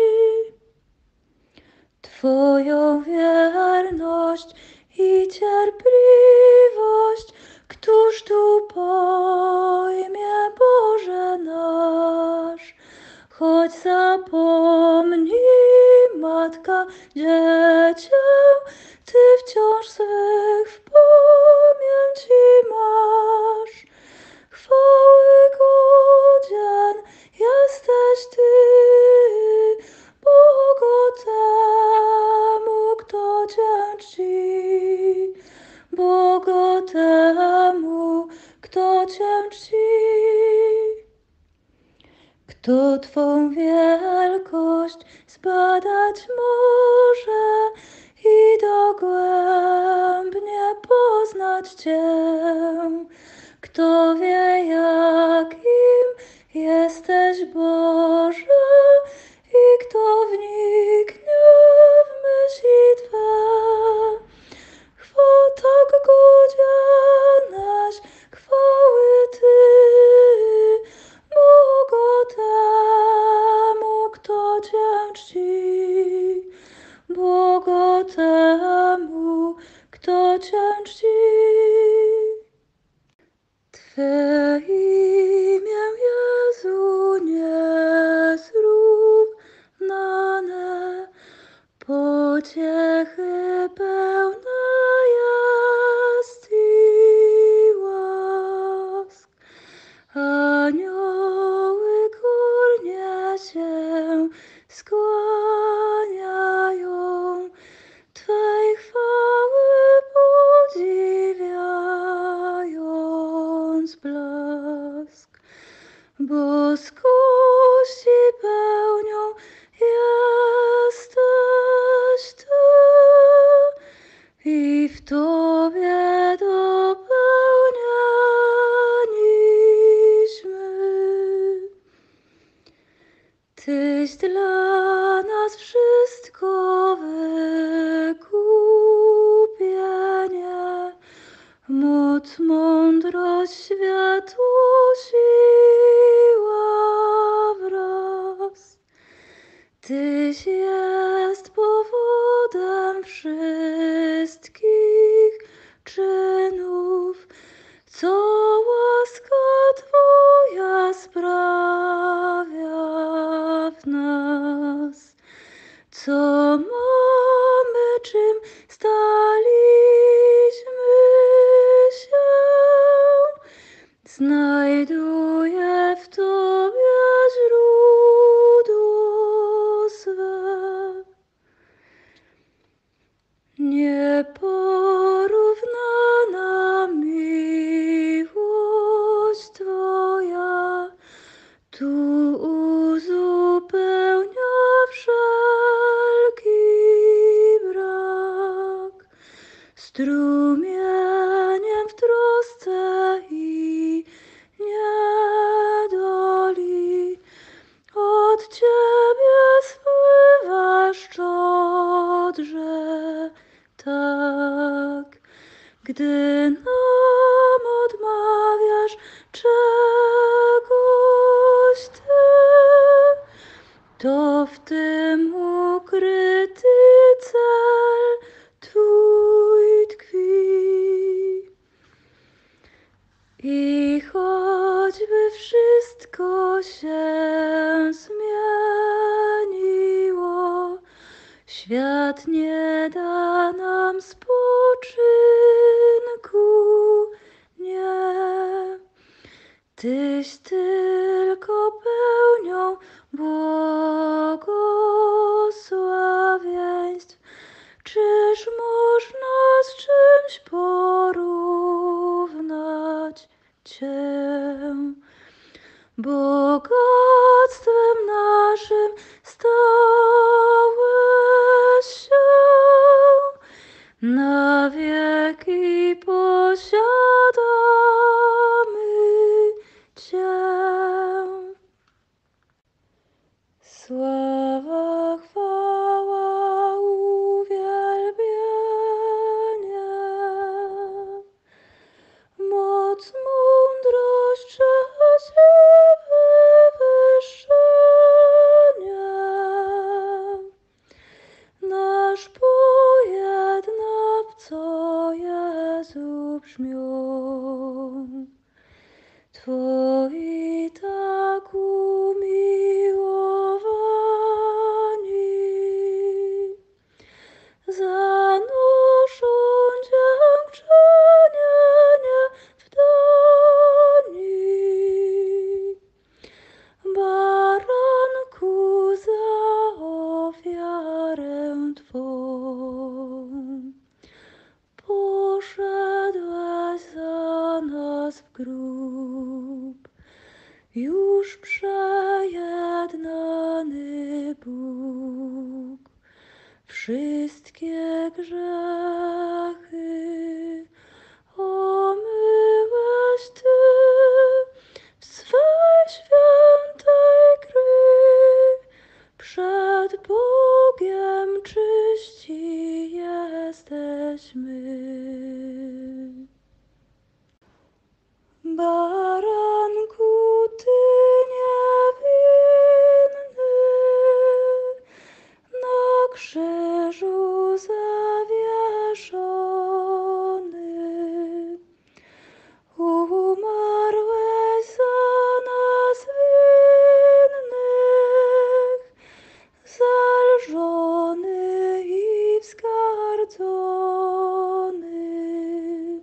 Twoją wierność i cierpliwość, któż tu pojmie, Boże nasz? Choć zapomni matka dziecię, Ty wciąż swych w pamięci masz. Chwały godzien jesteś Ty, Bogu temu, kto Cię czci, Bogu temu, kto Cię czci. Kto Twą wielkość zbadać może i dogłębnie poznać Cię? Kto wie, jakim jesteś, Boże, i kto wniknie w myśli Twe? Chwała tak godzienaś, chwały Ty, Bogu temu, kto Cię czci, Bogu temu, kto Cię czci. Twe imię, Jezu, niezrównane, pociechy pełne jest i łask. Anioły górnie się skłaniają, Twej chwały podziwiając blask. Boskości pełnią jesteś Ty i w Tobie dopełnialiśmy. Tyś dla nas wszystko wykupienie, moc, mądrość, światło, siła wraz. Tyś jest powodem wszystkich czynów, co łaska Twoja sprawia w nas. Co mamy, czym staliśmy się, znajduje w Tobie źródło swe. Nieporównana miłość Twoja tu uzupełnia wszelki brak. Strumieniem w trosce i niedoli od Ciebie spływa szczodrze tak. Gdy nam odmawiasz czegoś Ty, to w tym ukryty cel Twój tkwi. I choćby wszystko się zmieniło, świat nie da nam spoczynku, nie. Tyś tylko pełnią błogosławieństw. Czyż można z czymś porównać Cię. Bogactwem naszym stałeś się, na wieki posiadamy Cię. Sława, chwała, uwielbienie, moc, mądrość, cześć i wywyższenie. Nasz pojednawco Jezu brzmią, Twoi tak umiłowani, zanoszą dziękczynienie w dani. Baranku za ofiarę Twą, poszedłeś za nas w grób, już przejednany Bóg. Wszystkie grzechy omyłeś Ty w swej świętej krwi. Przed Bogiem czyści jesteśmy. Baranku Ty niewinny, na krzyżu zawieszony, umarłeś za nas winnych, zelżony i wzgardzony.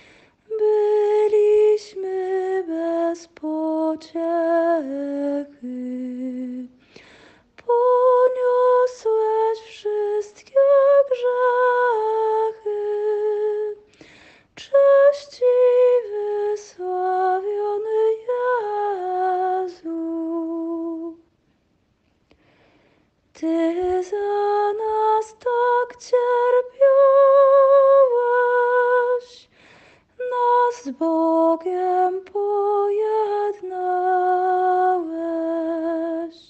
Byliśmy bez pociechy, poniosłeś wszystkie grzechy. Cześć i wysławiony Jezu. Ty za nas tak cierpiałeś, nas z Bogiem pojednałeś.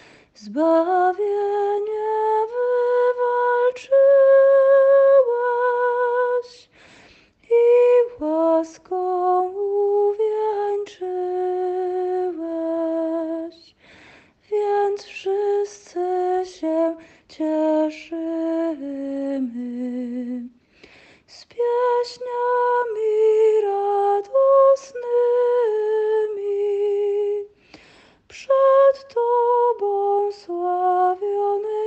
Zbawienie wywalczyłeś i łaską uwieńczyłeś, więc wszyscy się cieszymy z pieśniami radosnymi. Przed Tobą sławiony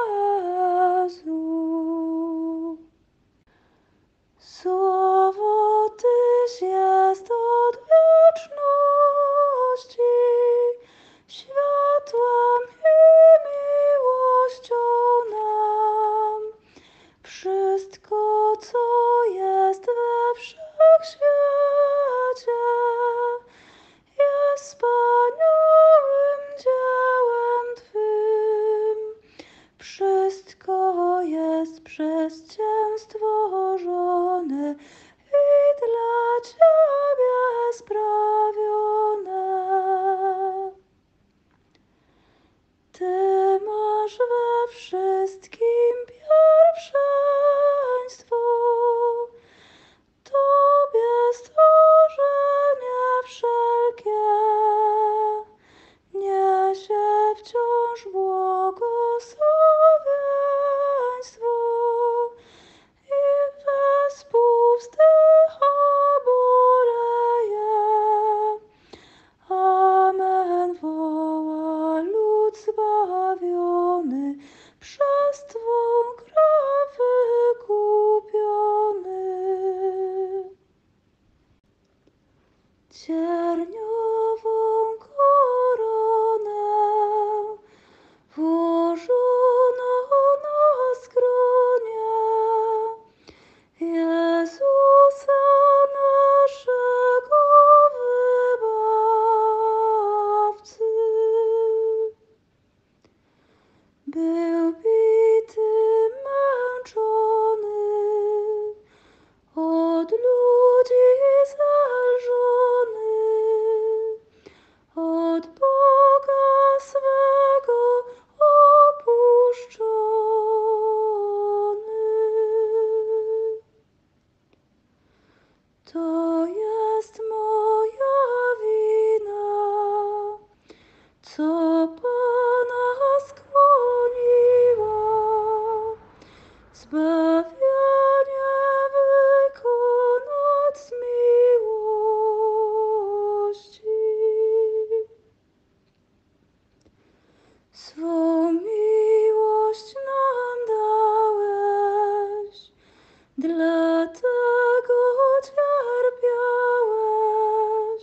Jezu. Słowo Tyś jest od wieczności, światłem i miłością nam. Wszystko, co jest we wszechświecie, jest wspaniałym dziełem Twym. Wszystko jest przez Cię stworzone i dla Ciebie sprawione. Ty masz we wszystkim pierwszeństwo, Tobie stworzenie wszelkie niesie wciąż błogosławieństwo i wespół wzdycha boleje. Amen woła lud zbawiony, przez Twą krew wykupiony. Cierniową koronę włożono na skronie Jezusa naszego To jest moja wina, co Pana skłoniła, zbawienie wykonać z miłości. Swą miłość nam dałeś, dlatego cierpiałeś,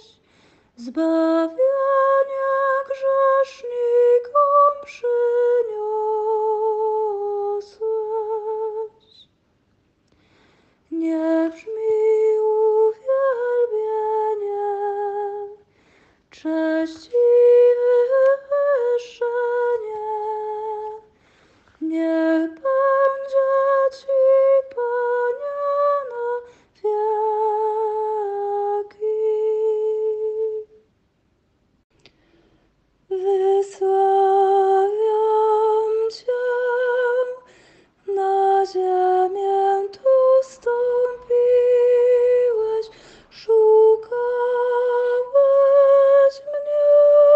zbawienie grzesznikom przyniosłeś. Niech brzmi uwielbienie, cześć i wywyższenie, niech będzie Ci, Panie, na wieki. Wysławiam Cię, na ziemię tu stąpiłeś, szukałeś mnie,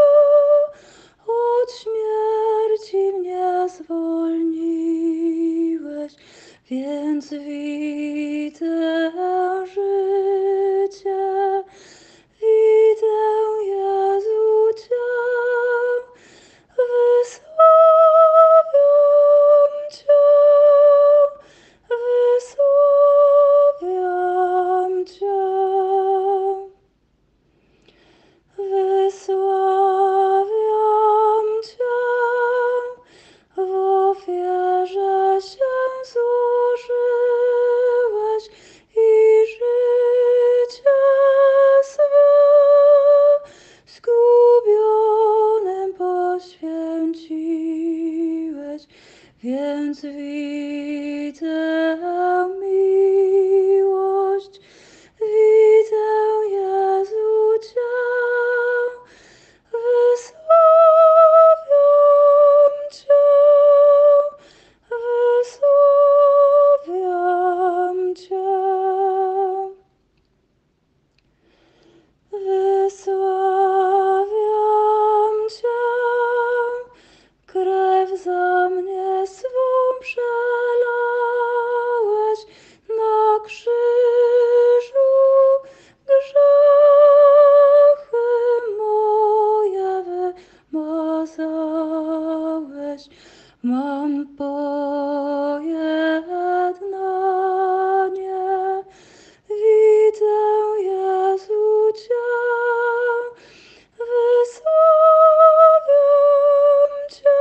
od śmierci mnie zwolniłeś, więc widzę życie, widzę Jezu Cię, wysławiam Cię, wysławiam Cię, wysławiam Cię, w ofierze się złożyłeś i życie swe zgubionym poświęciłeś, więc widzę miłość, widzę Jezu Cię, wysławiam Cię, wysławiam Cię, wysławiam Cię, krew za mnie swą przelałeś, na krzyżu grzechy moje wymazałeś. Mam pojednanie, widzę Jezu Cię, wysławiam Cię,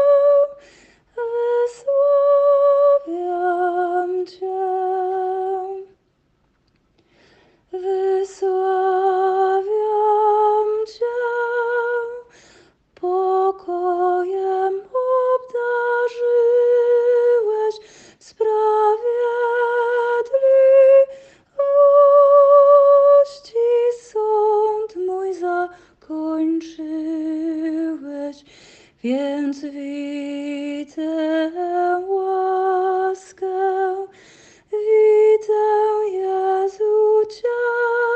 wysławiam Cię, wysławiam Cię, pokojem obdarzyłeś, sprawiedliwości sąd mój zakończyłeś, więc widzę łaskę, widzę Jezu Cię,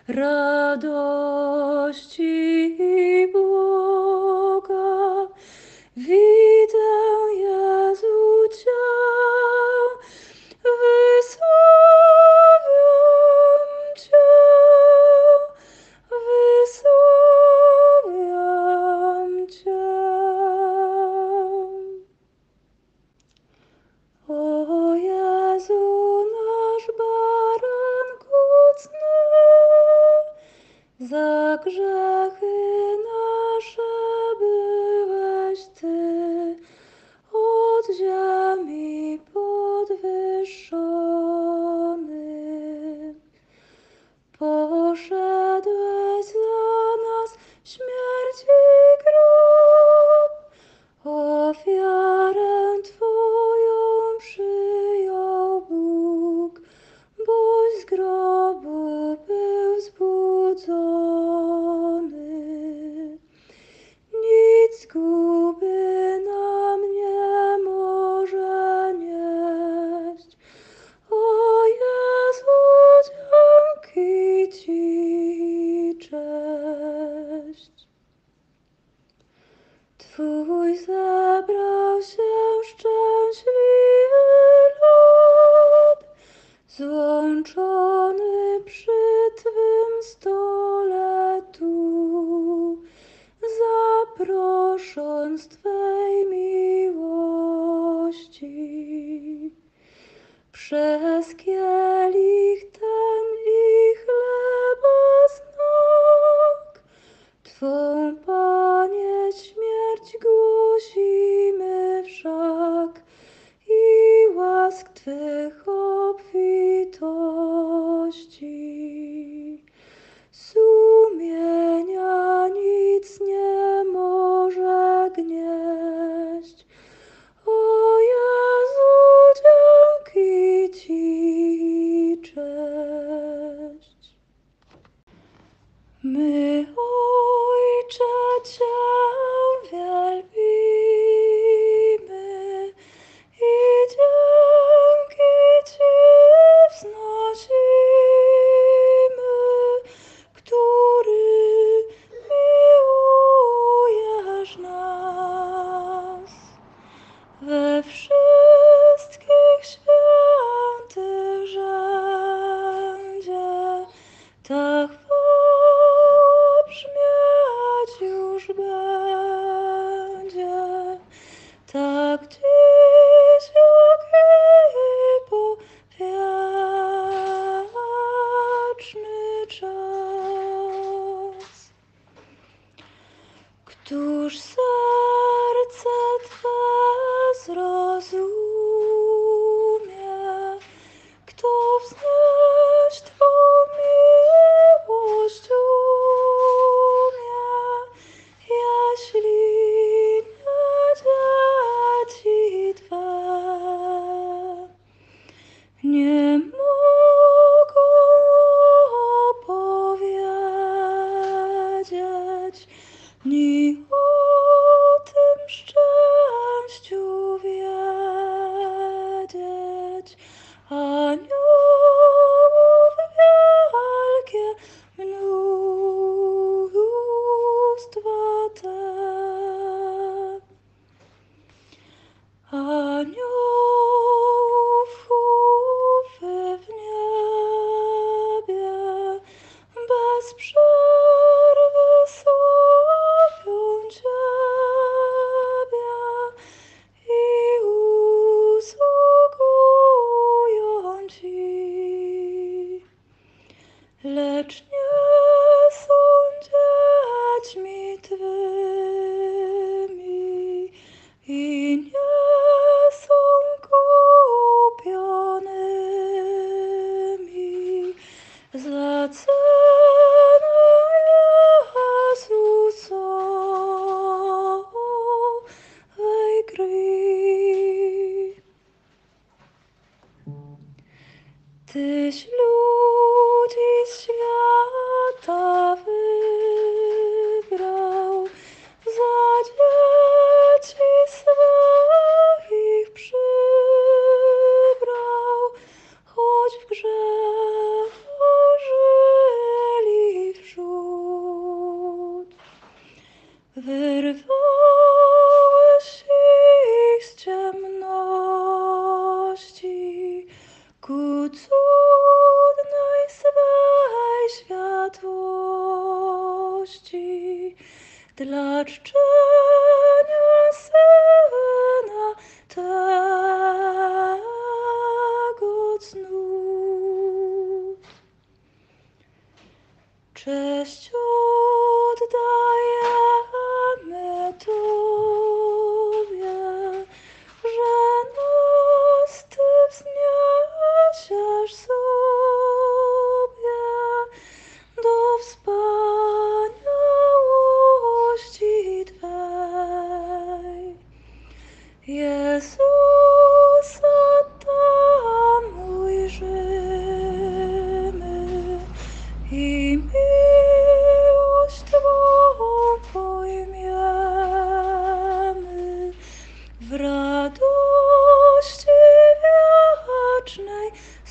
radości i błoga. Widzę Jezu Cię, wysławiam Cię, wysławiam Cię. O Jezu, nasz baranku cny, za grzechy nasze byłeś Ty, od ziemi podwyższony. Poszedłeś za nas w śmierć i grob, ofiarę Twoją przyjął Bóg, boś z grobu był zbudzony. Nic zguby nam nie może nieść. O Jezu, dzięki Ci, cześć. Twój zebrał się szczęśliwy lud, złączony przy Twym stole tu, zaprosząc Twej miłości. Przez kielich ten i chleba znak, Twą, Panie, śmierć głosimy wszak i łask Twych obfitości. Sumienia nic nie może gnieść. O Jezu, dzięki Ci, cześć. My, Ojcze, Cię wielbimy i dzięki Ci wznosimy, który miłujesz nas. We wszystkich świętych rzędzie ta chwała brzmieć już będzie, tak dziś jak i po wieczny czas. Któż serce Twe zrozumie, kto wznieść Twą miłość umie, jeśli nie dzieci Twe nie mogą opowiedzieć ni o tym szczęściu wiedzieć, aniołów wielkie mnóstwo te. Aniołów chóry w niebie bez przerwy sławią Ciebie i usługują Ci, lecz nie są dziećmi Twymi i nie są kupionymi za cenę Jezusowej krwi. Tyś ludzi z świata wybrał, za dzieci swoich przybrał, choć w grzechu żyli cudnej swej światłości, dla czczenia Syna tego cnu. Cześć oddajemy Tobie, że nas Ty wzniesiesz sobie do wspaniałości Twej. Jezusa tam ujrzymy i miłość Twą pojmiemy w radości wiecznej,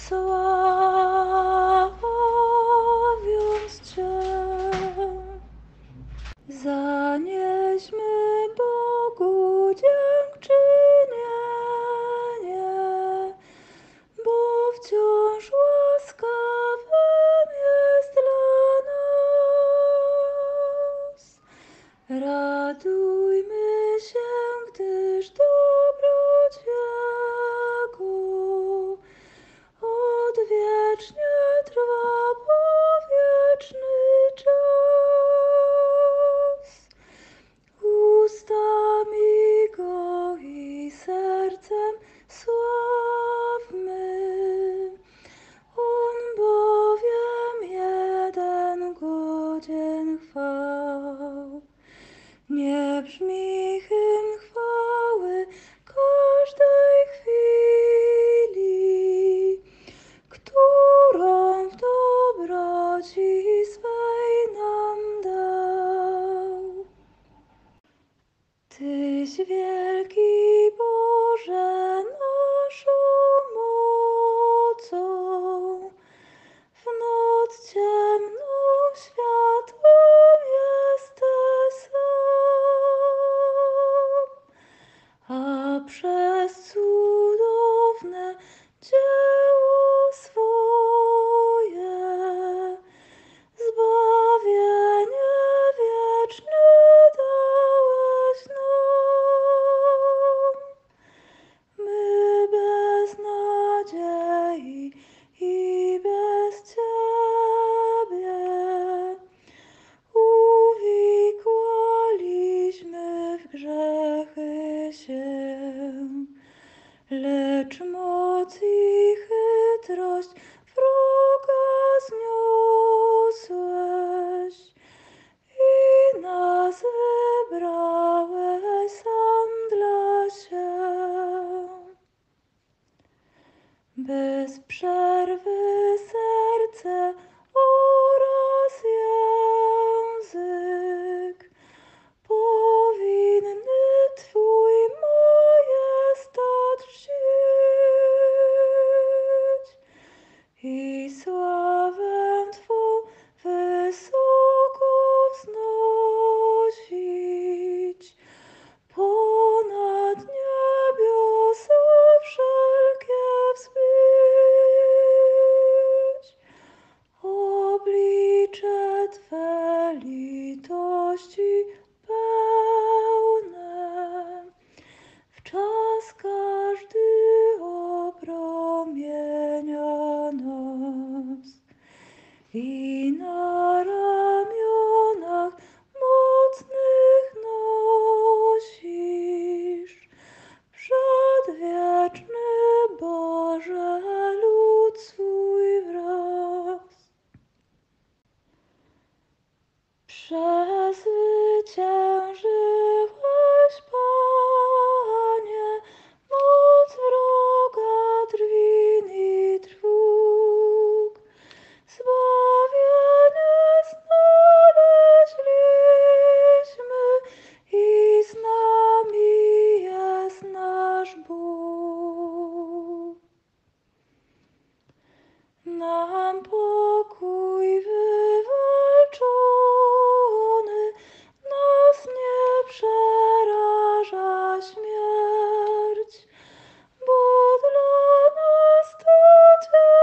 sławiąc Cię. Zanieśmy Bogu dziękczynienie, bo wciąż łaskawym jest dla nas. Radujmy się, gdyż dobroć Jego odwiecznie trwa, bo wieczny czas. Ustami Go i sercem sławmy, On bowiem jeden godzien chwał. Nie brzmi hymn chwały każdej chwili, którą w dobroci swej nam dał. Tyś wielki, Boże, naszą mocą, w noc ciemną światłem jesteś sam, a przez cudowne dzieło swoje zbawienie wieczne dałeś nam. My bez nadziei i bez Ciebie uwikłaliśmy w grzechy się, lecz moc i chytrość wroga zniosłeś i nas wybrałeś sam dla się. Bez przerwy serce oraz język powinny Twój majestat czcić i sławę Twą wysoko wznosić ponad niebiosa wszelkie wzbić. Oblicze Twe litości pełne, w czas każdy opromienia nas i na ramionach mocnych nosisz przedwieczny Boże lud swój wraz. Przezwyciężyłeś, Panie, moc wroga, drwin i trwóg. Zbawienie znaleźliśmy i z nami jest nasz Bóg. Nam pokój wywalczony, nas nie przeraża śmierć, bo dla nas to Cię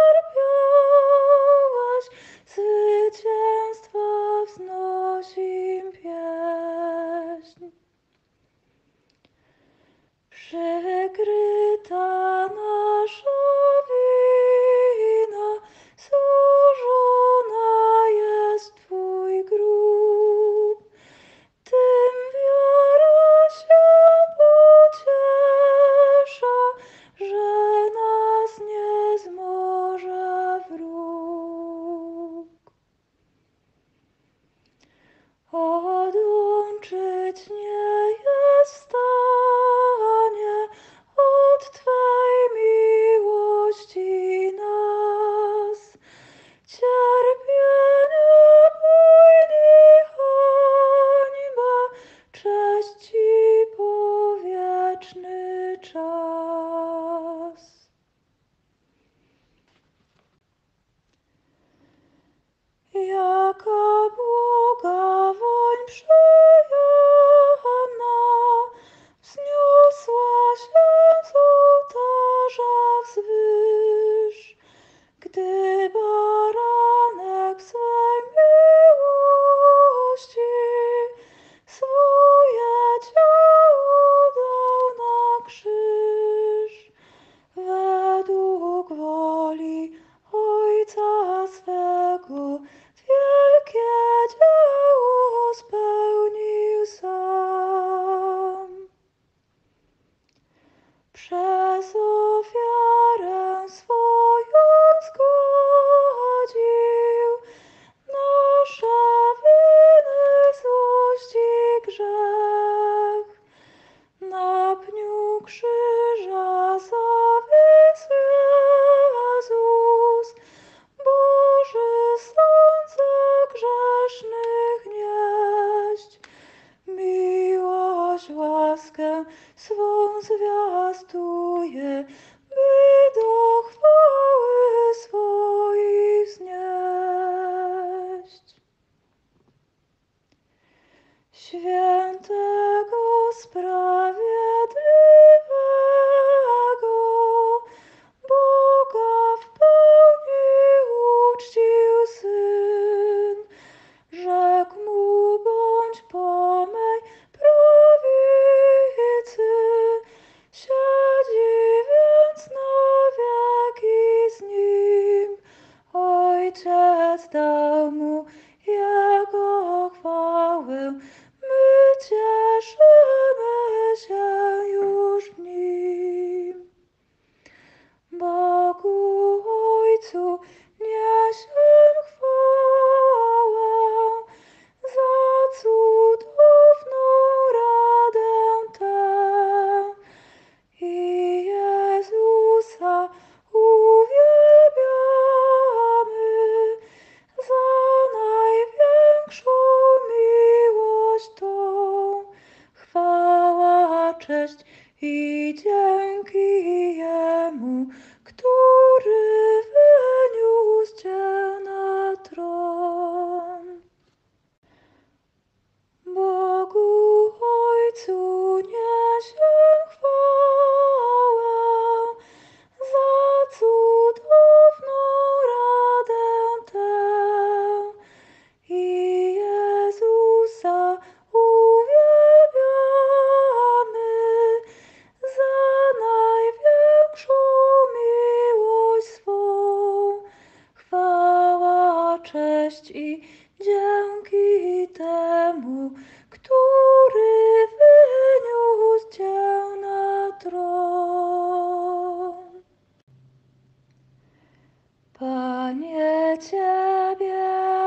Panie, Ciebie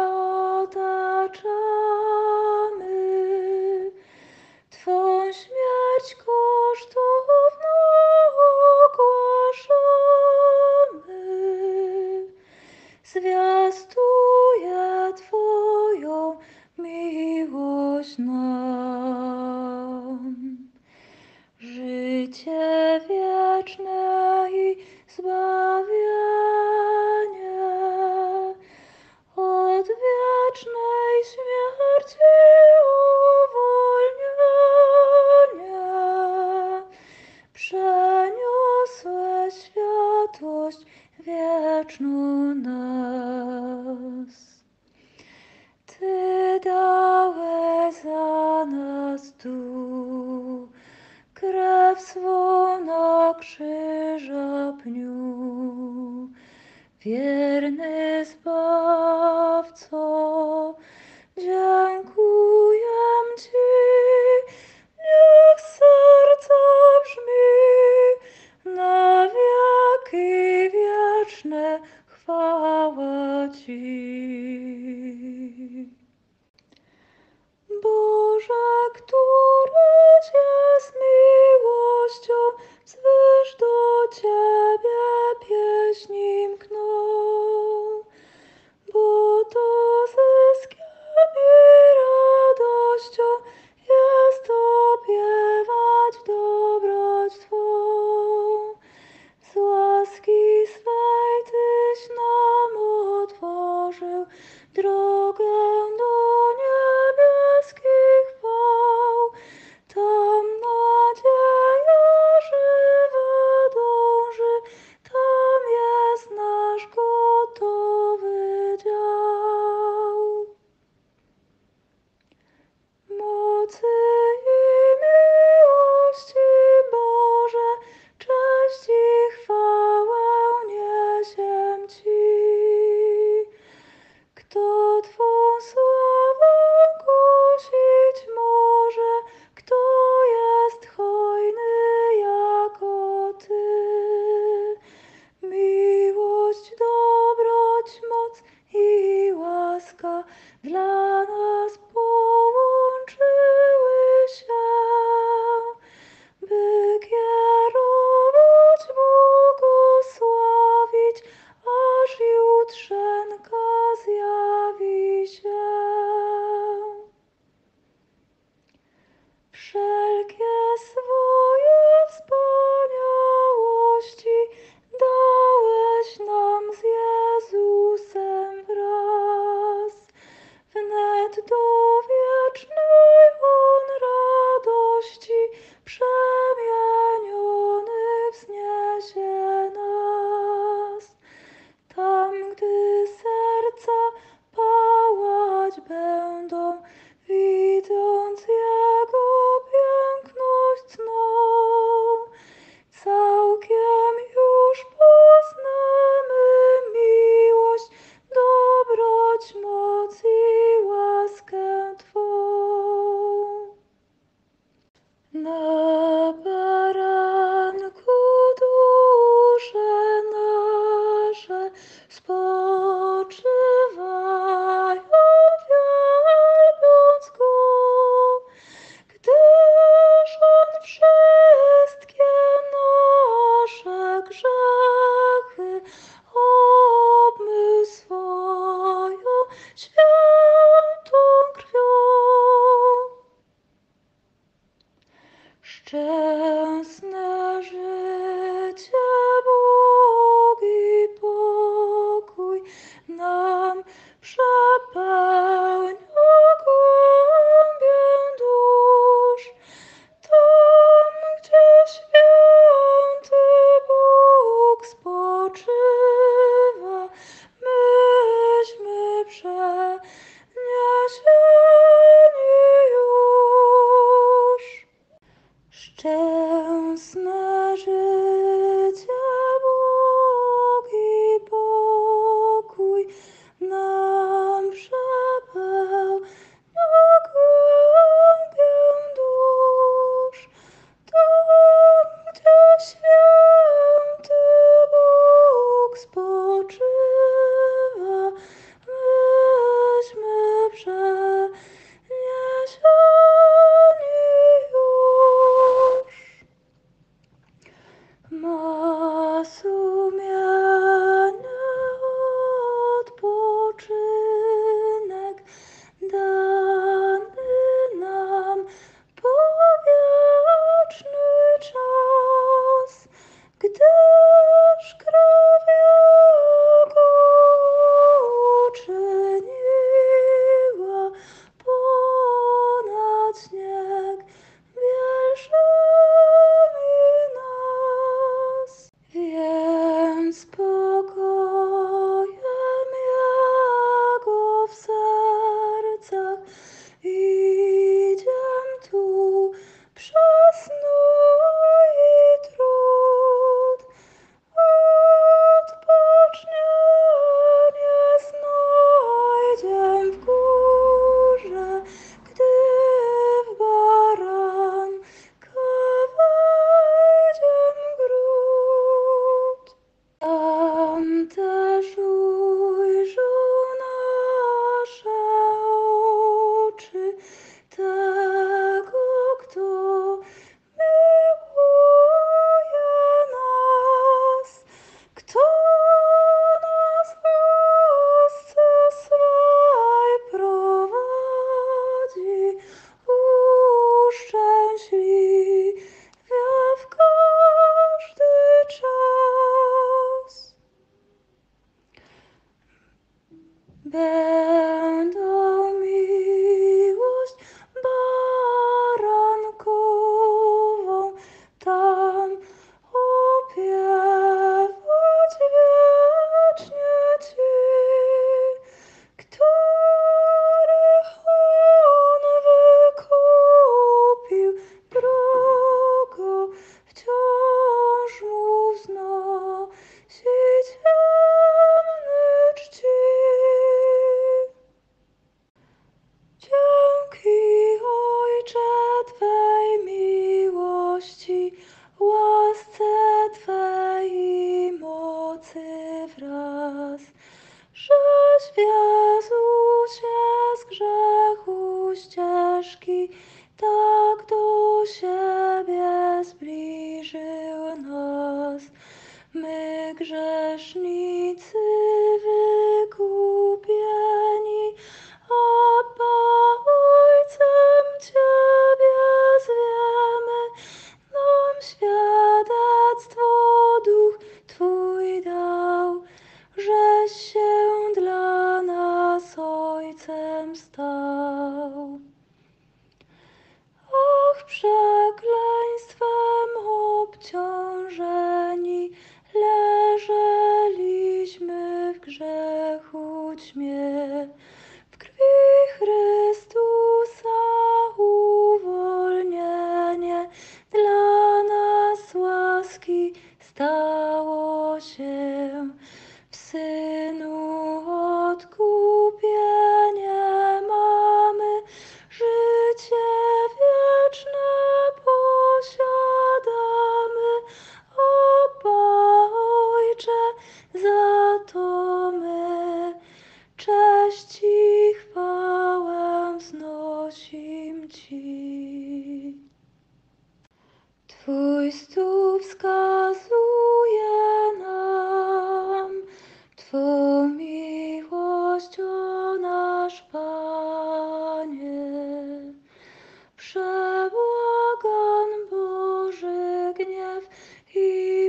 otaczamy, Twą śmierć kosztowną ogłaszamy. Zwiastuje Twoją miłość nam. Życie wieczne i zbawienie od wiecznej śmierci uwolnienie. Przeniosłeś światłość wieczną nas. Ty dałeś za nas tu krew swą na krzyża pniu. Wierny Zbawco, dziękuję Ci, niech z serca brzmi na wieki wieczne chwała Ci. Boże, któryś jest miłością, wzwyż do Ciebie pieśni mkną, bo to zyskiem i radością jest opiewać dobroć Twą. Z łaski swej Tyś nam otworzył drogę do niebieskich chwał. Tam nadzieja żywa dąży, tam jest nasz gotowy dział. Mocy i miłości Boże, cześć i chwałę niesiem Ci. Kto Twą sławę głosić może, kto jest hojny jako Ty? Miłość, dobroć, moc i łaska dla nas połączyły się, by kierować, błogosławić, aż jutrzenka zjawi się. Wszelkie swoje wspaniałości dałeś nam z Jezusem wraz. Wnet do wiecznej On radości przemieniony wzniesie nas. Tam, gdy serca pałać będą, widząc Jego piękność cnotę. będą miłość barankową tam opiewać wiecznie Ci, których On wykupił drogo, wciąż Mu wznosić wiemy czci. Dzięki Ojcze Twej miłości, łasce Twej i mocy wraz, żeś w Jezusie z grzechu ścieżki tak do siebie zbliżył nas. My grzesznicy wykupieni, Abba Ojcem Ciebie zwiemy, nam świadectwo Duch Twój dał, żeś się dla nas Ojcem stał. Och, przekleństwem obciążeni, leżeliśmy w grzechu ćmie. W krwi Chrystusa uwolnienie dla nas łaski stało się. W Synu odkupienie mamy, życie wieczne posiadamy. Abba Ojcze, za to my cześć i chwałę wznosim Ci. Twój stóp wskazuje nam Twą miłość, o nasz Panie. Przebłagan Boży gniew i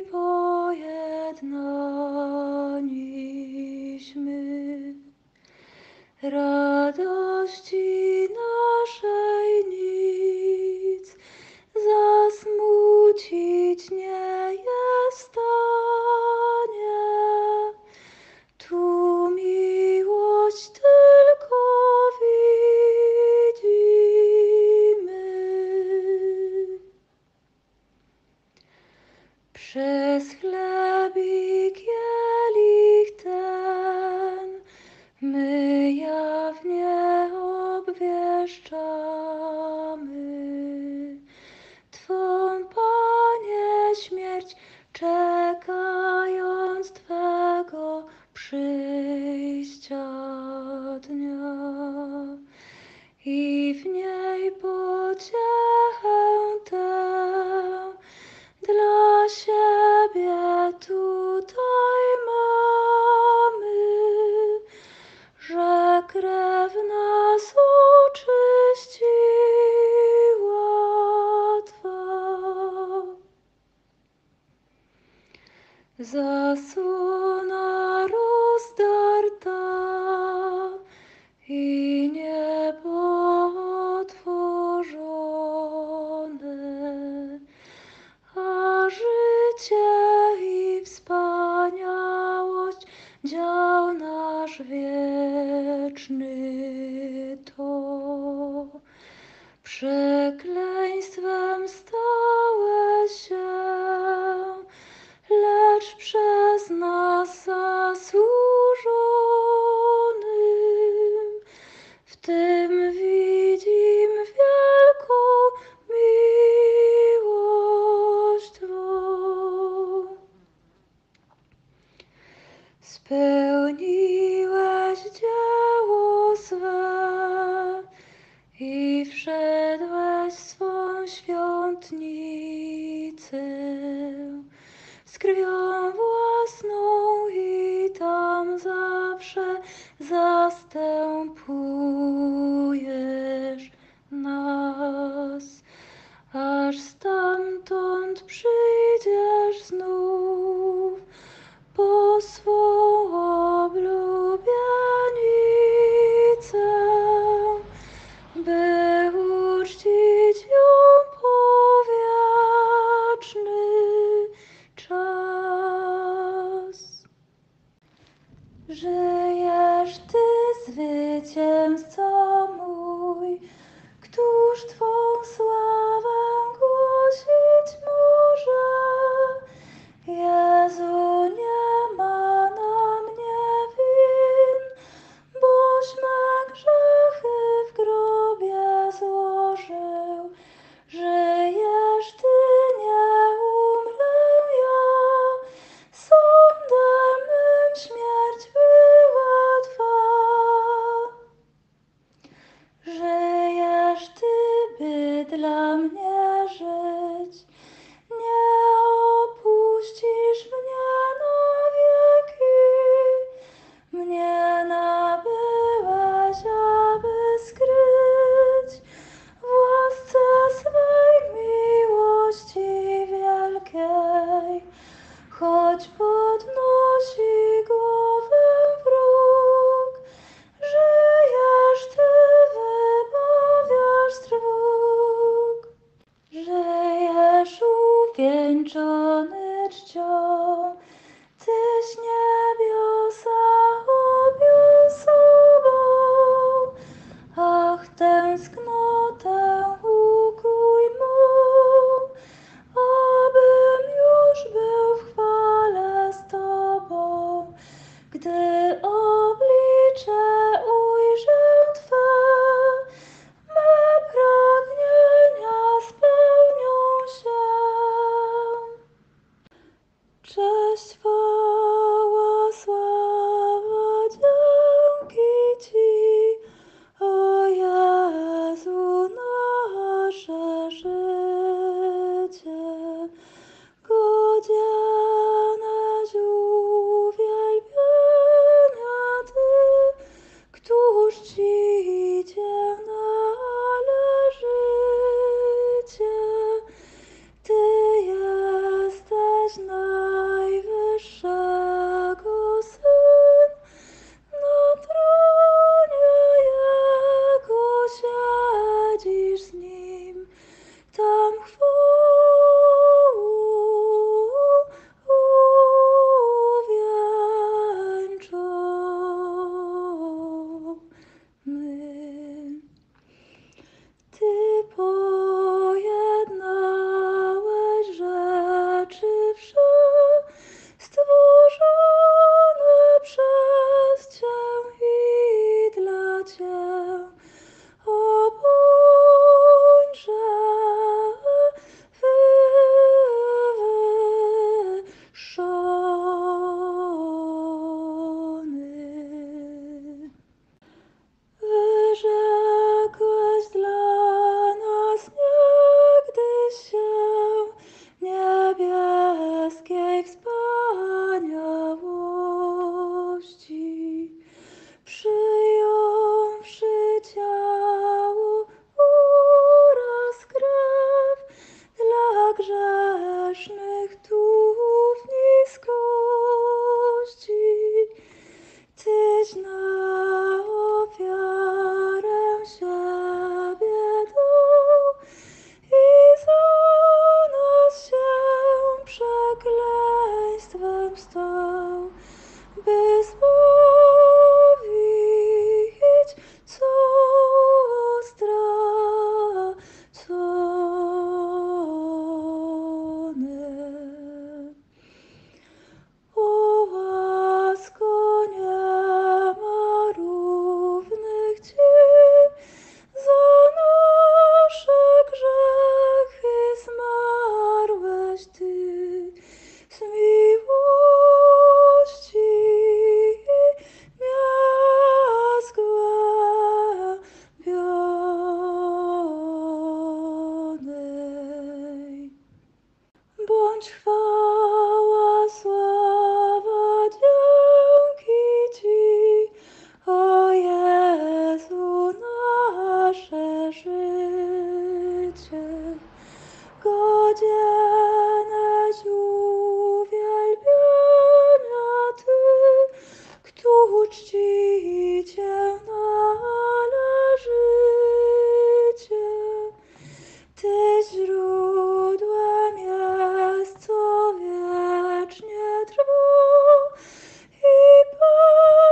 pojednaniśmy. Radości naszej nic zasmucić nie jest w stanie. Tu miłość tylko widzimy. Przez chleb i kielich ten my jawnie obwieszczamy Twą, Panie, śmierć, czekając Twego przyjścia dnia. I w niej pociechę tę dla siebie tutaj mamy, że krew nas oczyściła Twa. Zasłona rozdarta i niebo otworzone, a życie i wspaniałość dział nasz wieczny to. Przekleństwem stałeś się, lecz przez nas zasłużonym. W tym widzim wielką miłość Twą. Spełniłeś dzieło swe i wszedłeś w swą świątnicę z krwią własną i tam zawsze zastępujesz nas, aż stamtąd przyjdziesz znów po swą obluę. Żyjesz Ty, zwycięzco mój, któż Twą sławę głosić może? Jezu, nie ma na mnie win, boś me grzechy w grobie złożył. Żyjesz Ty, nie umrę ja, sądem mym śmierć była Twa. Żyjesz Ty, by dla mnie żyć, nie opuścisz mnie na wieki. Mnie nabyłeś, aby skryć w łasce swej miłości wielkiej. Choć podnosi głowę wróg, żyjesz Ty, wybawiasz trwóg. Żyjesz uwieńczony czcią, Tyś niebiosa objął sobą. Ach, tęsknotę ukuj mą, abym już był w chwale z Tobą. Gdy oblicze ujrzę Twe, me pragnienia spełnią się. Cześć, chwała, sława, dzięki Ci, o Jezu, nasze życie. Godzieneś uwielbienia Ty, któż Ci Cię należycie. Ty jesteś najwyższego Syn, na tronie Jego siedzisz z Nim, tam chwałą uwieńczony. Ty pojednałeś rzeczy wsze, stworzone przez Cię i dla Cię. O bądźże wywyższony. Wyrzekłeś dla nas niegdyś się niebieskiej wspaniałości, przyjąwszy ciało oraz krew dla grzesznych duchów niskości. Tyś na ofiarę siebie dał i za nas się przekleństwem stał, by zbawić, co stracone. O łasko, nie ma równych Ci, za nasze grzechy zmarłeś Ty, z miłości niezgłębionej. Bądź chwała, sława, dzięki Ci, o Jezu, nasze życie. Godzieneś uwielbienia Ty, któż Ci Cię należycie. Ty źródłem jest, co wiecznie trwa i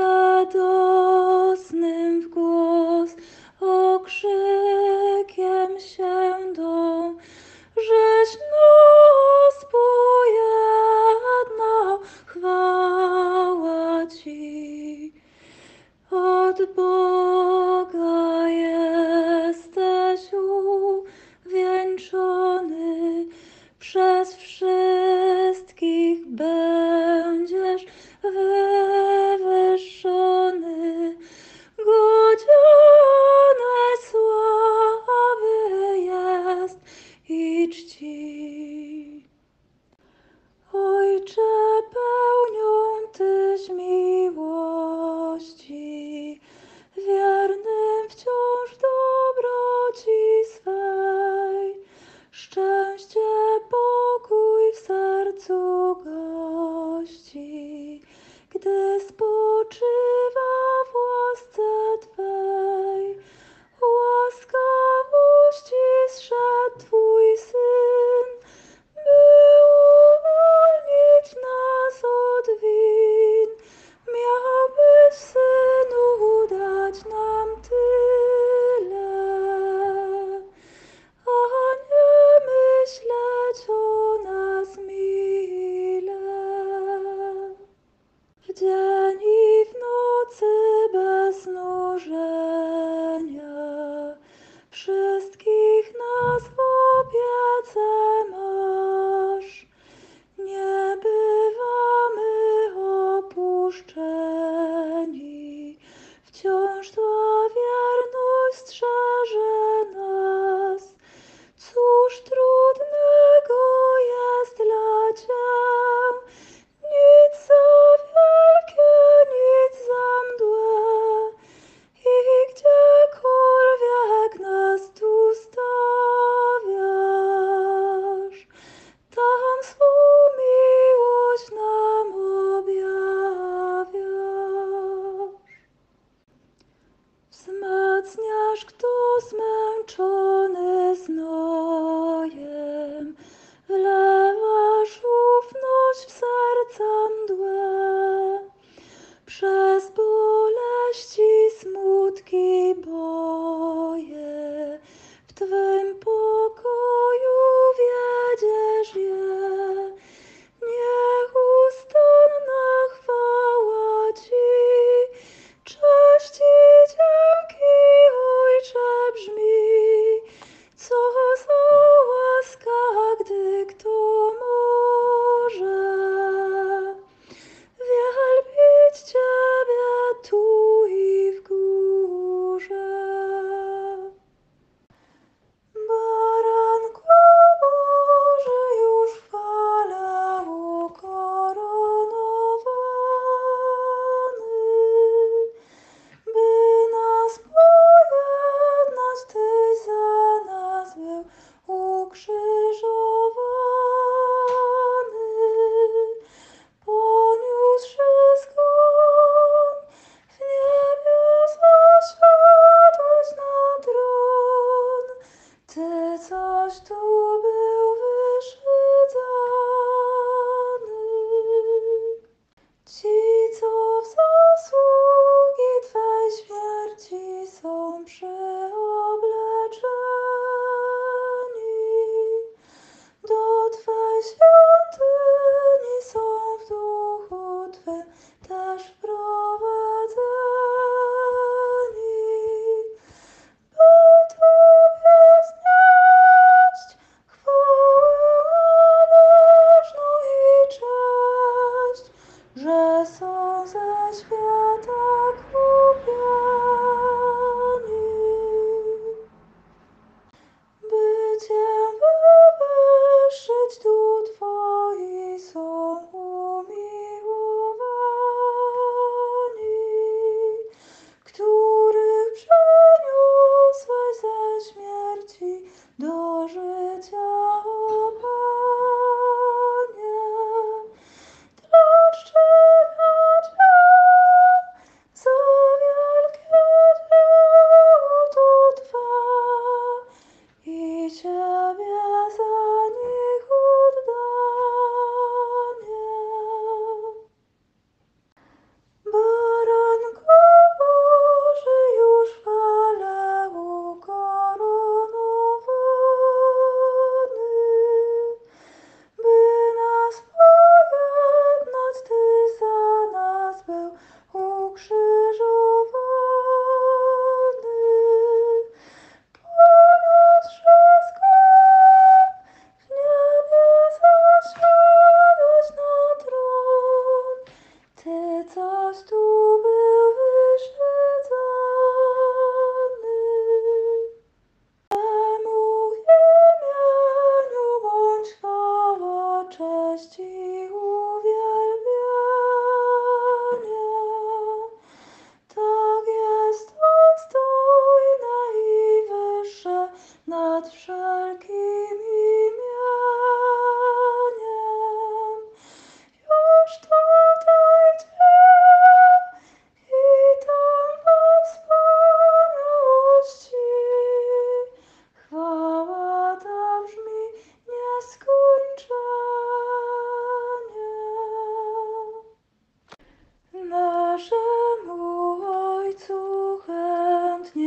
radosnym w głos okrzykiem siędą, żeś nas pojednał, chwała Ci. Od Boga jesteś uwieńczony, przez wszystkich będziesz wywyższony. Godzionej sławy jest i czci. Ojcze, pełnią Tyś miłości, wiernym wciąż dobroci swej. Szczęście, pokój w sercu gości, gdy spoczywa w łasce Twej. Łaskawości zszedł Twój Syn, by uwolnić nas od win. Miałbyś, Synu, dać nam tyle, a nie myśleć o nas mile. W dzień i w nocy bez nużenia wszystkich nas w opiece masz. Nie bywamy opuszczeni, wciąż Twa wierność strzeże nas. Cóż trudnego jest dla Cię? Nic za wielkie, nic za mdłe. I gdziekolwiek nas Tu stawiasz, tam swą miłość nam objawiasz. Wzmacniasz, kto zmęczony znojem, wlewasz ufność w serca mdłe. Przez boleści, smutki, boje, w Twym pokoju wiedziesz je. Nieustanna chwała Ci, cześć i dzięki, Ojcze, brzmi. Co za łaska, gdy kto może wielbić Ciebie tu i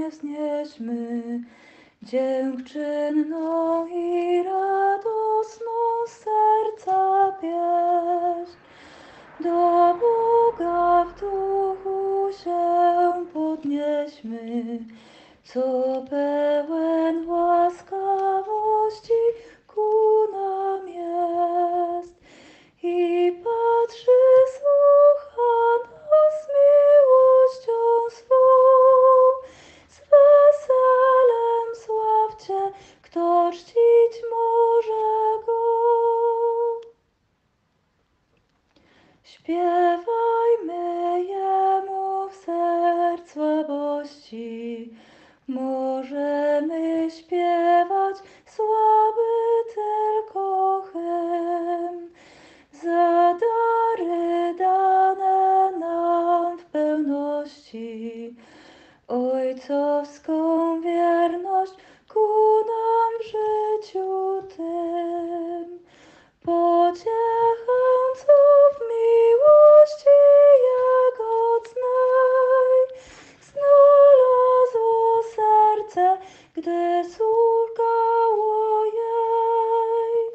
podnieśmy, wznieśmy dziękczynną i radosną serca pieśń. Do Boga w duchu się podnieśmy, co pełen łaskawości ku nam jest i patrzy, słucha nas miłością swą. Z weselem sławcie, kto czcić może Go. Śpiewajmy Jemu w serc słabości, możemy śpiewać słaby tylko hymn. Za dary dane nam w pełności, ojcowską wierność ku nam w życiu tym. Pociechę, co w miłości Jego cnej znalazło serce, gdy słuchało jej.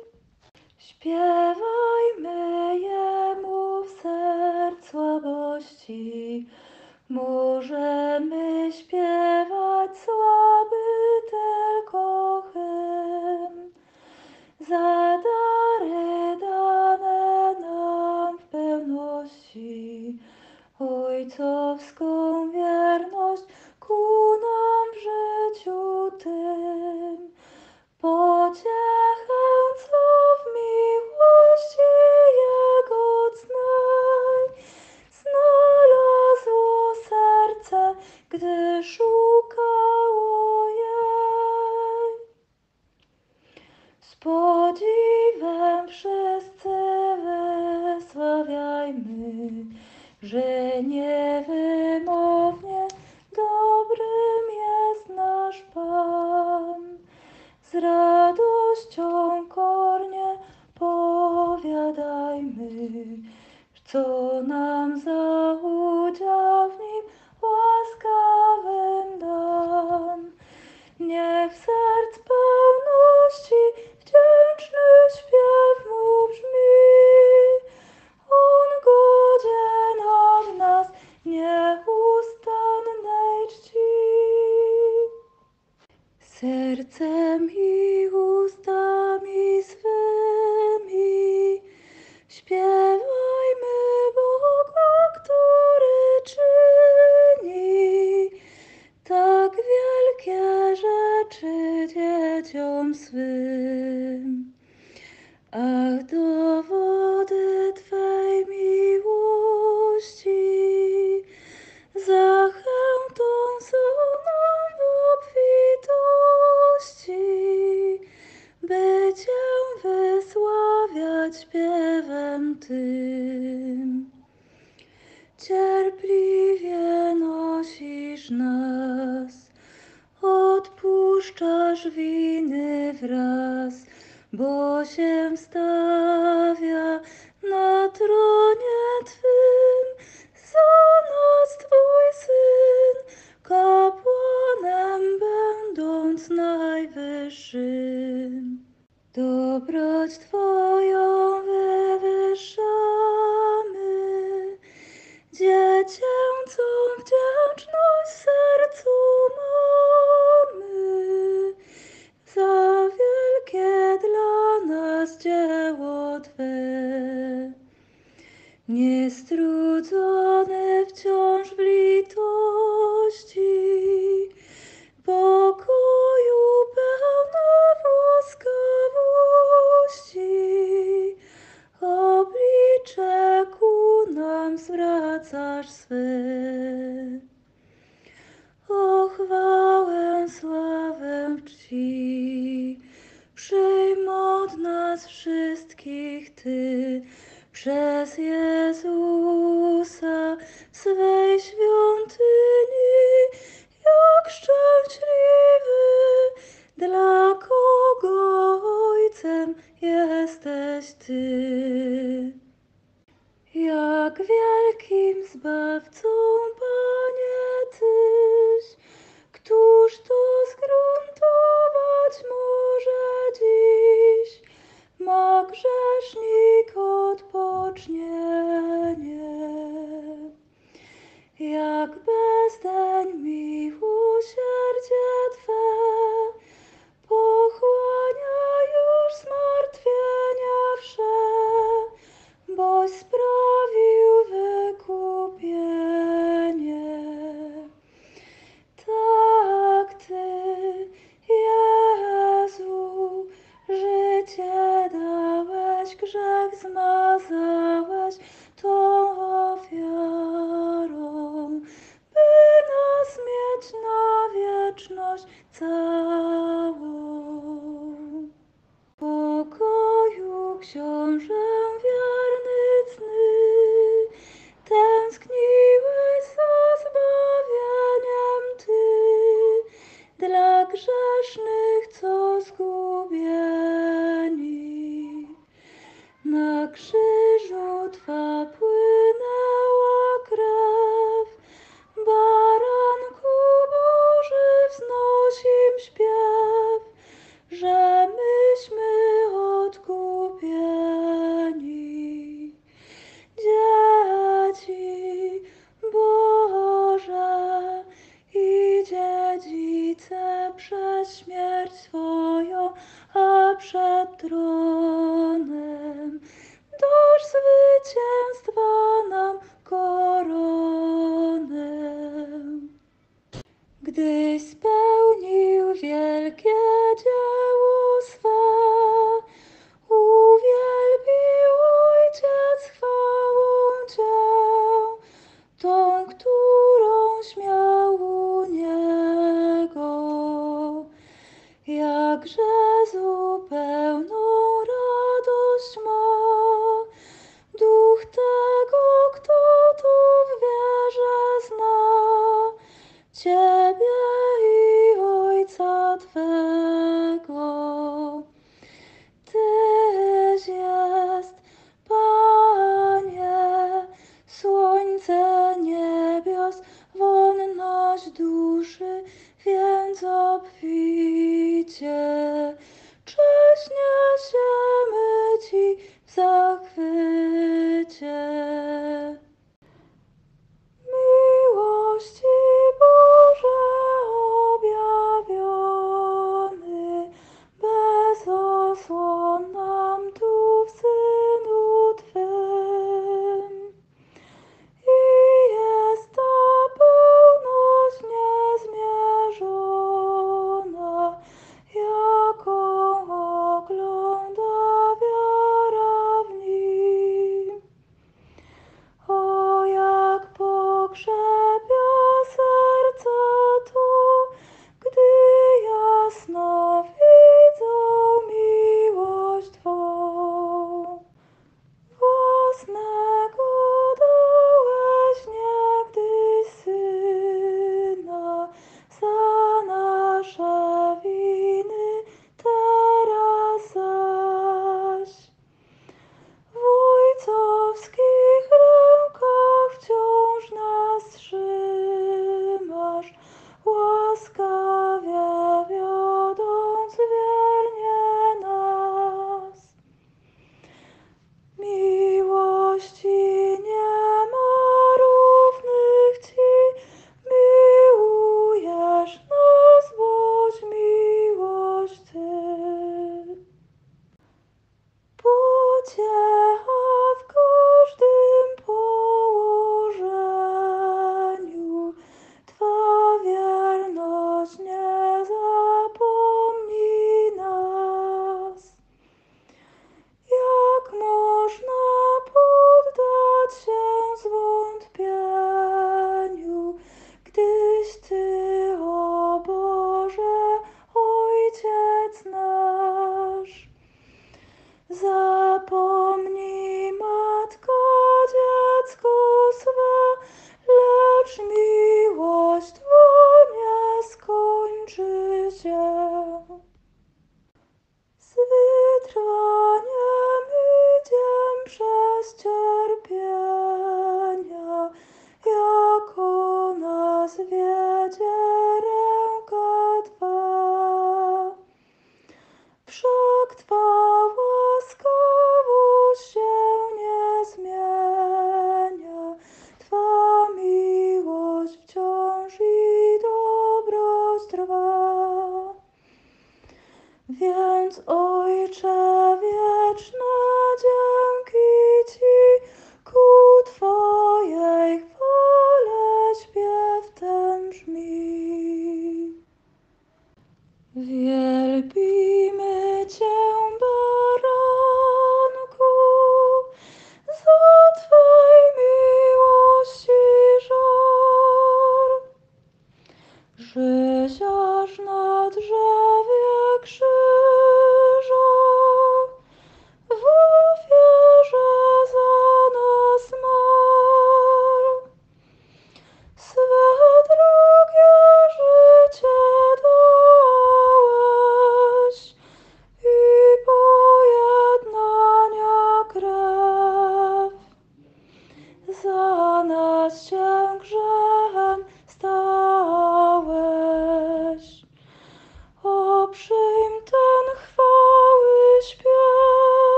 Śpiewajmy Jemu w serc słabości, możemy śpiewać słaby tylko hymn. Za dary dane nam w pełności, ojcowską wierność ku nam w życiu tym. Pociechę, co w miłości Jego cnej znalazło serce, gdy szukało jej. Z podziwem wszyscy wysławiajmy, że niewymownie dobrym jest nasz Pan. Z radością kornie powiadajmy, co nam za udział w Nim łaskawym dan. Niech w serc pełności wdzięczny śpiew mu brzmi. On godzien od nas nieustannej czci. Sercem i ustami swymi śpiewajmy Boga, który czyni tak wielkie rzeczy dzieciom swym. Ach, dowody Twej miłości, zachętą są nam w obfitości, by Cię wysławiać śpiewem tym. Cierpliwie nosisz nas, odpuszczasz winy wraz, bo się stawia na tronie Twym za nas Twój Syn, kapłanem będąc najwyższym. Dobroć Twoją wywyższamy, dziecięcą wdzięczność w sercu mamy, za wielkie dla nas dzieło. jak bezdeń miłosierdzie Twe pochłania już zmartwienia wsze, boś sprawił wykupienie. Tak Ty, Jezu, życie dałeś, grzech zmazałeś tą ofiarą, by nas mieć na wieczność całą. Pokoju, Książę wierny cny, tęskniłeś za zbawieniem Ty, dla grzesznych, co zgubieni. Na krzyżu Twa płynęła krew, Baranku Boży wznosim śpiew, że myśmy odkupieni. Dzieci Boże i dziedzice przez śmierć swoją, a przed tronem dasz zwycięstwa nam koronę. Gdyś spełnił wielkie dzieło swe, uwielbił Ojciec chwałą Cię, tą, którą śmiał u Niego. Jakże zupełną radość ma duch tego, kto to w wierze zna Ciebie i Ojca Twego. Tyś jest, Panie, słońce niebios, wonność duszy, więc obficie cześć niesiemy Ci w zachwycie. Miłości Boże objawiony, bez osłon nam tu w Synu Twym. I jest ta pełność niezmierzona, jaką ogląda wiara w Nim. O, jak pokrzepia serce to, gdy jasno widzą miłość Twą. Własnego dałeś niegdyś Syna za nasze winy, teraz zaś w ojcowskich rękach wciąż nas trzymasz, łaskawie wiodąc wiernie nas. Miłości nie ma równych Ci, miłujesz nas, boś miłość Ty. Pociecha w każdym położeniu, Twa wierność nie zapomni nas. Jak można poddać się zwątpieniu, gdyś Ty, o Boże, Ojciec nasz. Zapomnij, Matka, dziecko swe, lecz miłość Twa nie skończy się. Z wytrwaniem idziem przez cierpienia, jako nas wiedzie ręka Twa. Wszak Twa łaskawość się nie zmienia, Twa miłość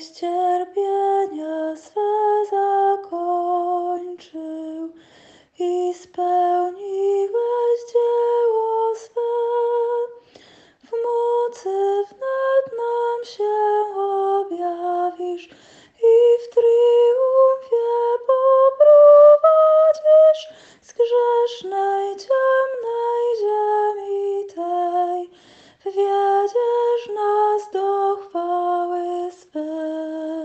Tyś cierpienia swe zakończył i spełniłeś dzieło swe. W mocy wnet nam się objawisz i w triumfie poprowadzisz z grzesznej, ciemnej ziemi tej. Wwiedziesz nas do chwały swej.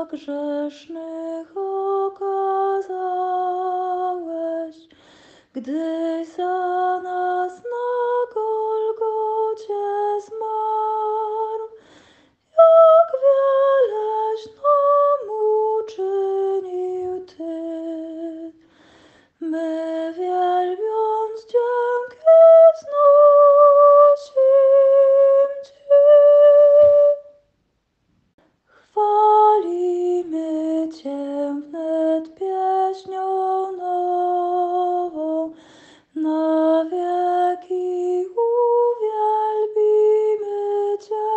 grzesznych okazałeś, gdyś za nas na Golgocie zmarł. Jak wieleś nam uczynił Ty, my wielbiąc dzięki wznosimy Cię. Chwalimy Cię wnet pieśnią nową, na wieki uwielbimy Cię,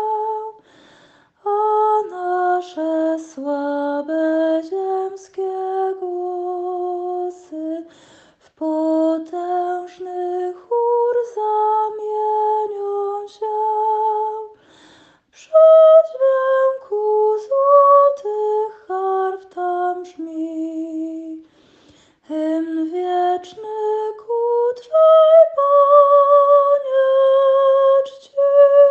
a nasze słabe ziemskie głosy w potężny chór zamienią się. Przedźwięku złotych harf tam brzmi hymn wieczny ku Twej, Panie, czci.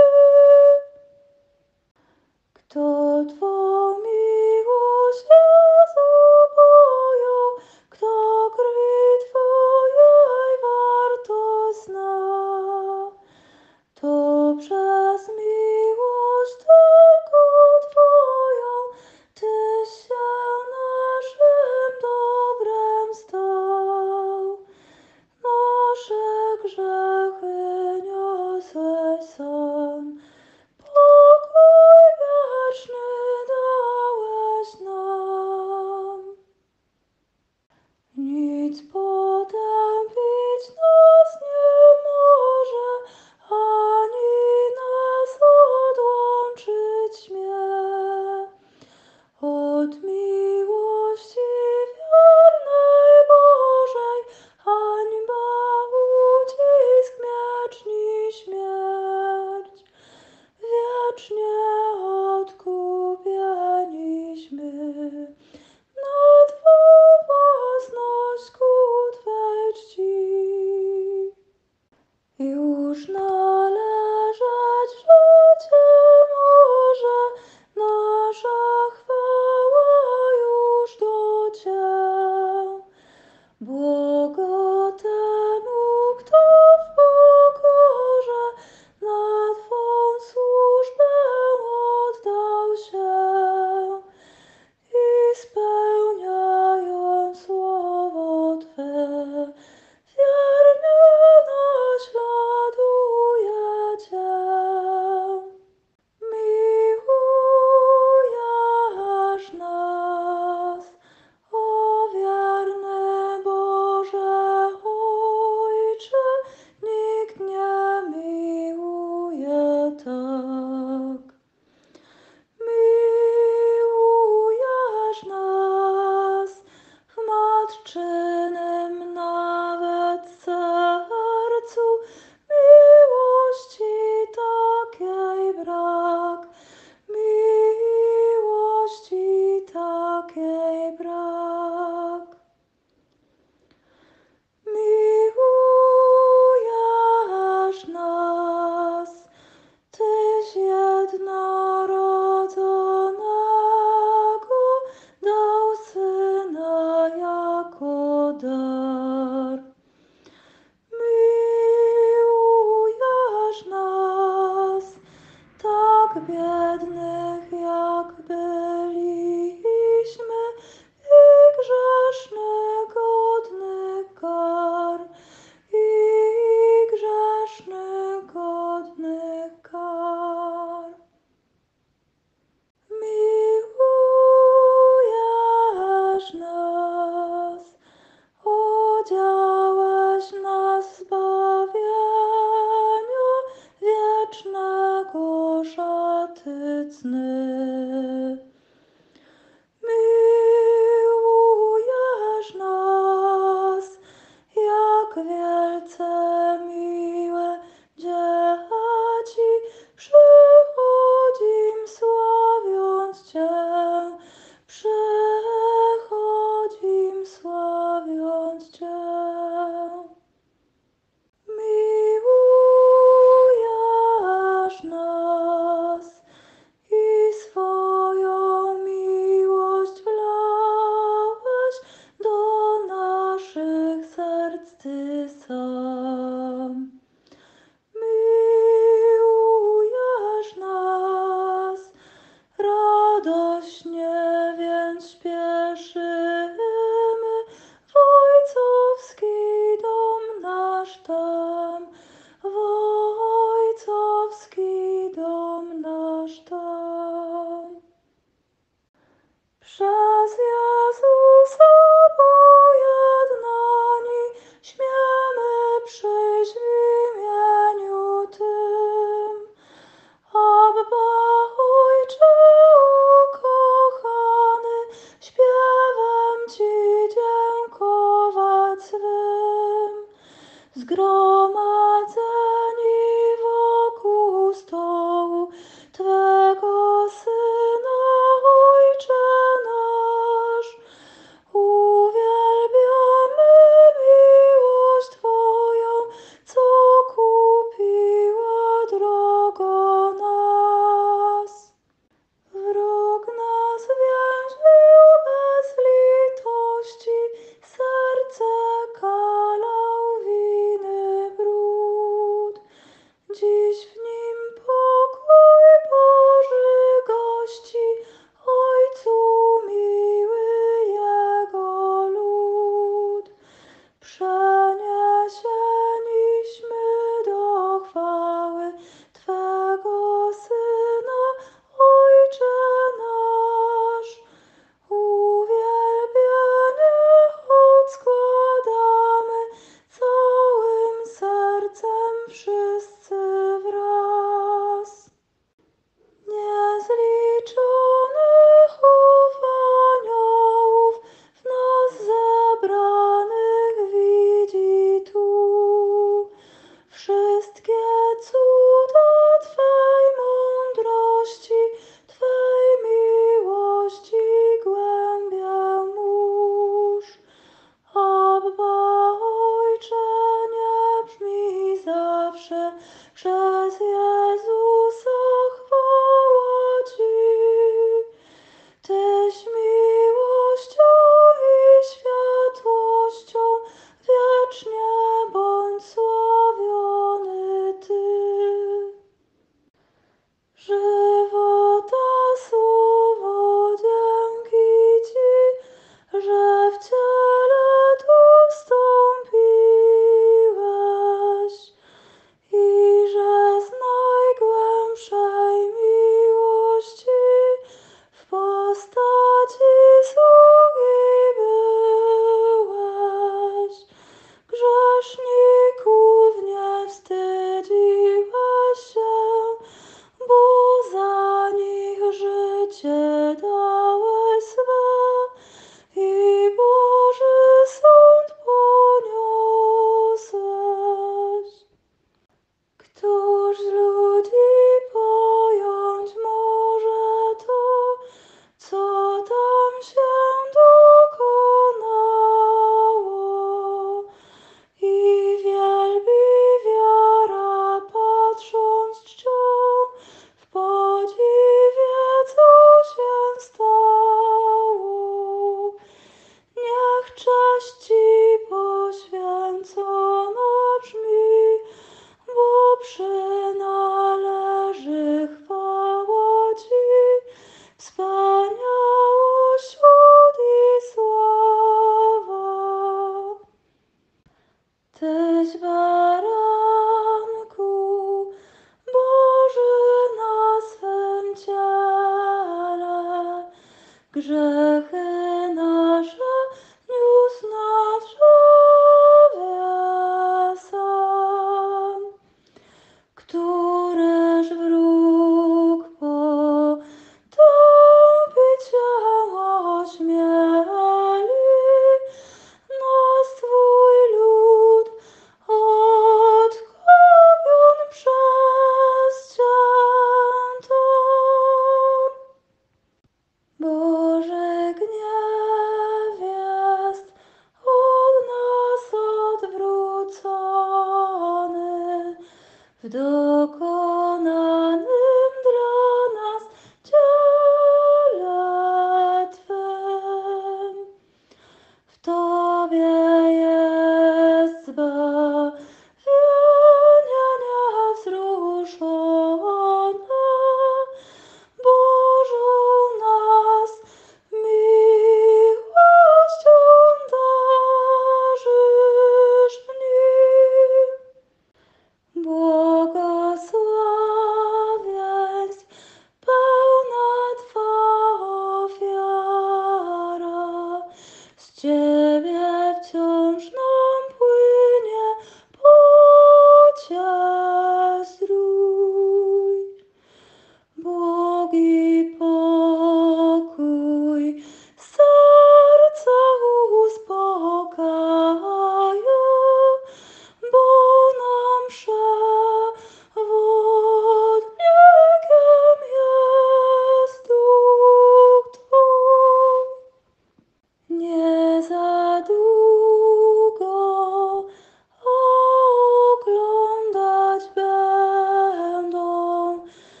Kto Twą miłość, Jezu, pojął, kto krwi Twojej wartość zna, to przez miłość tylko Twoją Tyś się naszym dobrem stał. Nasze grzechy niosłeś sam, pokój wieczny dałeś nam. Nic potępić nas nie może, ani nas odłączyć śmie od miłości wiernej Bożej. Hańba, ucisk, miecz i śmierć, wiecznie odkupieniśmy na Twą własność ku Twej czci. Już należeć życie może, nasza chwała już do Cię. Błogo temu, kto w pokorze na Twą służbę oddał się i spełniając słowo Twe, wiernie naśladuje Cię. Miłujesz nas, o wierny Boże Ojcze, nikt nie miłuje tak. Miłujesz nas w matczynym nawet sercu, miłości takiej brak, miłości takiej brak. Miłujesz nas, Tyś jednorodzonego dał Syna jako dar. Miłujesz nas, tak biednych jak byliśmy i grzesznych godnych kar, i grzesznych godnych kar. Miłujesz nas, odziałeś nas w zbawieniu wiecznego szaty cny. Miłujesz nas, jak wielce miłe dzieci, przychodzim sławiąc Cię, przychodzim sławiąc Cię. Miłujesz nas i swoją miłością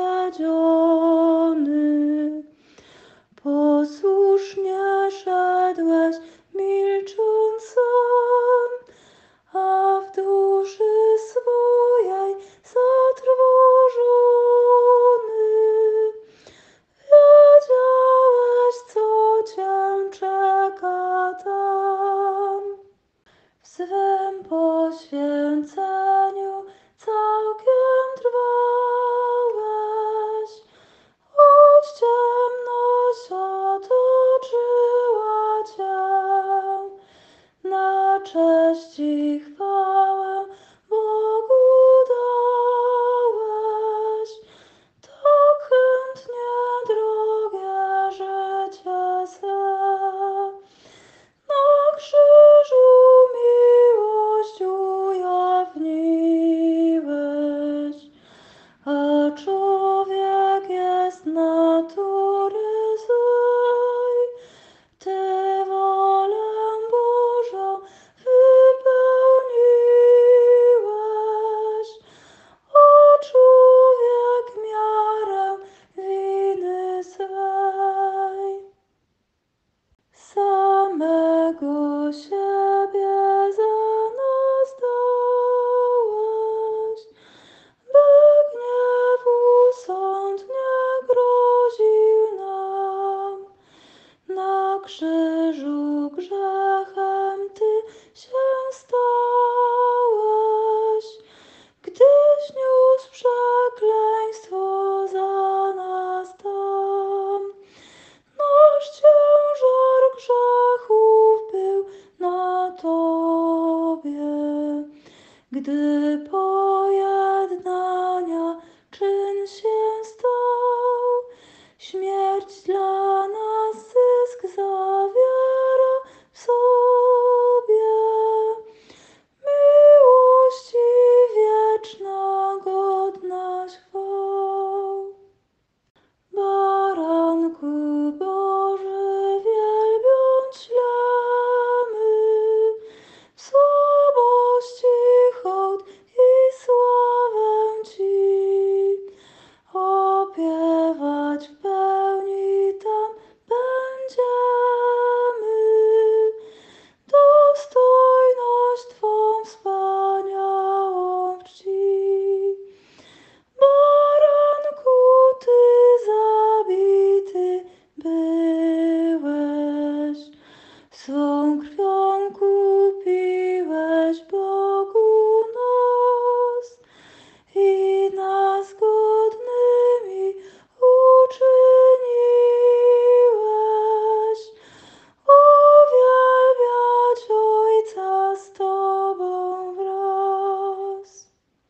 wiedziony. Posłusznie szedłeś, milcząc sam, a w duszy swojej zatrwożony. Wiedziałeś, co cię czeka tam. W swym poświęceniu całkiem trwałeś, choć ciemność otoczyła cię. Na cześć i chwałę Bogu dałeś, tak chętnie drogie życie swe. Na krzyżu miłość ujawniłeś, a człowiek jest natury złej. Ty wolę Bożą wypełniłeś, a człowiek miarę winy swej. Samego siebie za nas dałeś, by gniewu sąd nie groził nam. Na krzyżu grzechem Ty się stałeś, gdyś niósł przekleństwo za nas tam. Nasz ciężar grzechów był na Tobie, gdy pojednania czyn się stał. Śmierć dla nas zysk zawiera w sobie, miłości wieczna godność chwał. Baranku Boży, wielbiąc ślemy, w słabości hołd i sławę Ci, opiewać w pełni tam będziemy, dostojność Twą wspaniałą czci. Baranku, Ty zabity byłeś, swą krwią kupiłeś Bogu nas i nas godnymi uczyniłeś uwielbiać Ojca z Tobą wraz.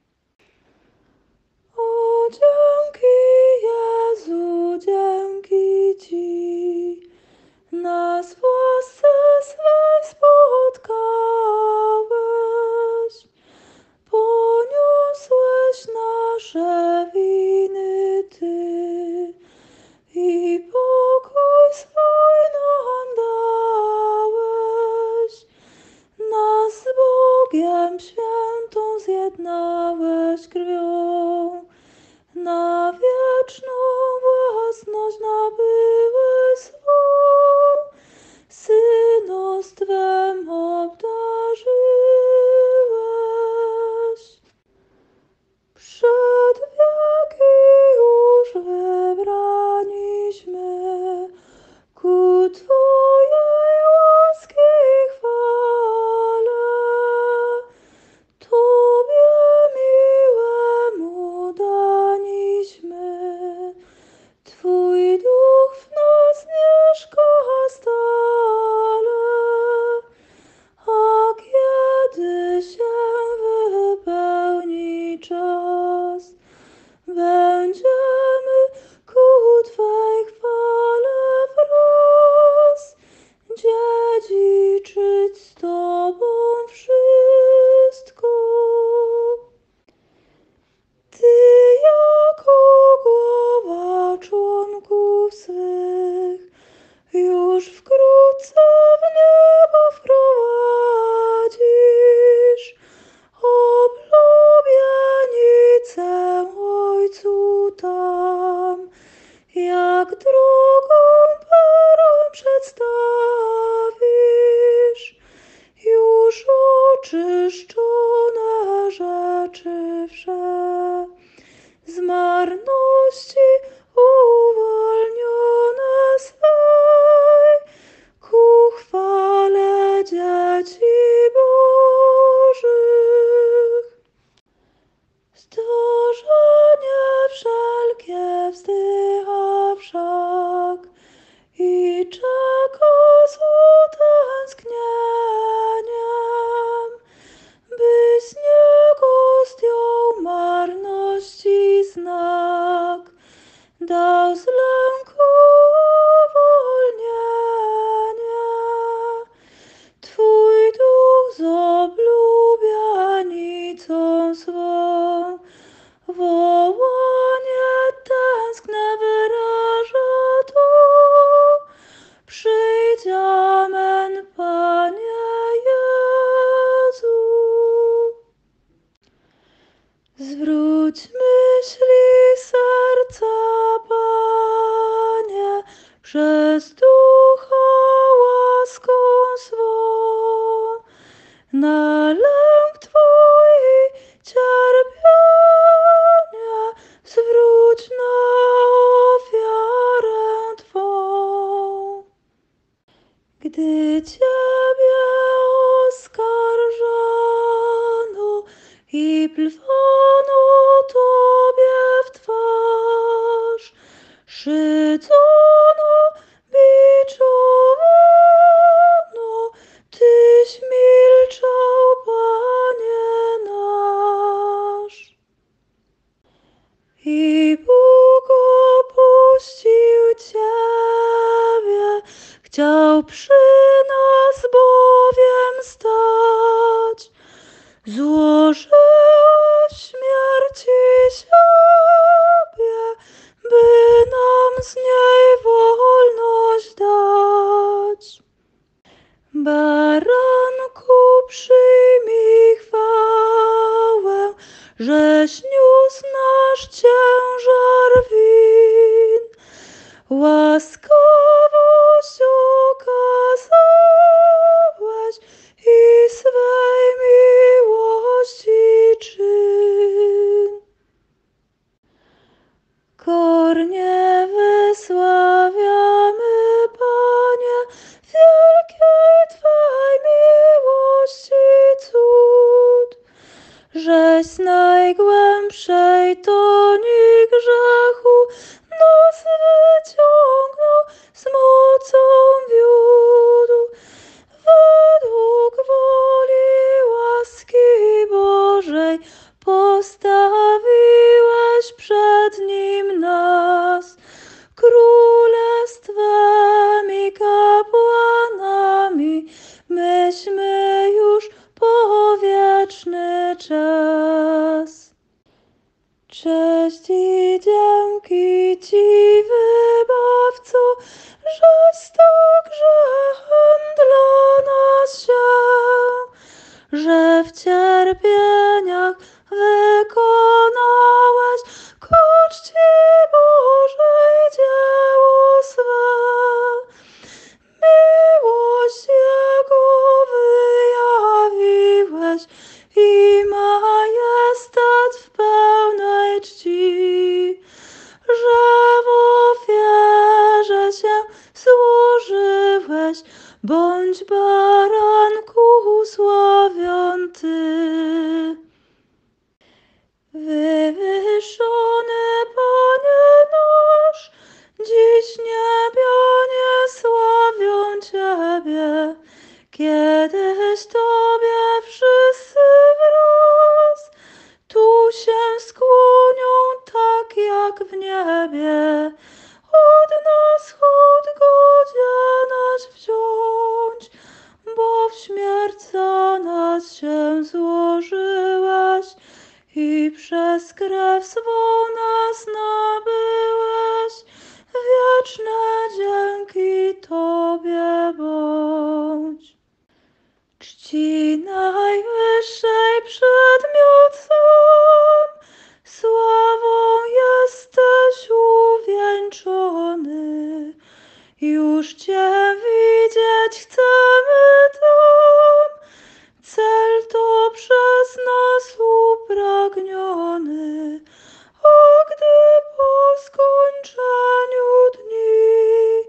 O, dzięki Jezu, dzięki Ci, nas w łasce swej spotkałeś. Poniosłeś nasze winy Ty i pokój swój nam dałeś. Nas z Bogiem świętą zjednałeś krwią, na wieczną własność nabyłeś swą. Synostwem obdarzyłeś. Przed wieki już wybraniśmy ku Twojej łaski chwale. Tobie miłemu daliśmy drogą Panom przedstawisz, już oczyszczona rzeczy wsze, z marności uwolnione swej, ku chwale dzieci Bożych. Stworzenie wszelkie wzdycha wszak i czeka z utęsknieniem, by z niego zdjął marności znak, dał z lęku uwolnienie. Twój duch z oblubienicą swą wołanie tęskne wyraża tu. Przyjdź, amen, Panie Jezu. Zwróć myśli serca, Panie, przez Ducha łaską swą, na lęk Twój i cierpienie, zwróć na ofiarę Twą. Gdy Ciebie oskarżano i plwano Tobie w twarz, szydzono, biczowano, Tyś milczał, Panie nasz. I Bóg opuścił Ciebie, chciał przy nas bowiem stać. Złożyłeś w śmierci siebie, by nam z niej wolność dać. Baranku, przyjmij chwałę, żeś niósł nasz ciężar win. Łaskawość okazałeś i swej miłości czyn. Kornie wysławiamy, Panie, wielkiej Twej miłości cud, żeś z najgłębszej toni grzechu nas wyciągnął, z mocą wiódł, według woli łaski Bożej postawiłeś przed Nim nas, królestwem i kapłanami, myśmy już po wieczny czas. Cześć i dzięki Ci, Wybawco, żeś stał grzechem dla nas się, że w cierpieniach wykonałeś ku czci Bożej dzieło swe. Miłość Jego wyjawiłeś i majestat w pełnej czci, że w ofierze się złożyłeś, bądź baranku sławion Ty. Wywyższony Panie nasz, dziś niebianie sławią Ciebie, kiedyś Tobie wszyscy wraz tu się skłonią tak jak w niebie. Od nas chód godzienaś wziąć, bo w śmierć za nas się złożyłeś i przez krew swą nas nabyłeś. Wieczne dzięki Tobie bądź. Czci najwyższej przedmiot sam, sławą jesteś uwieńczony. już Cię widzieć chcemy tam. Cel to przez nas upragniony, a gdy po skończeniu dni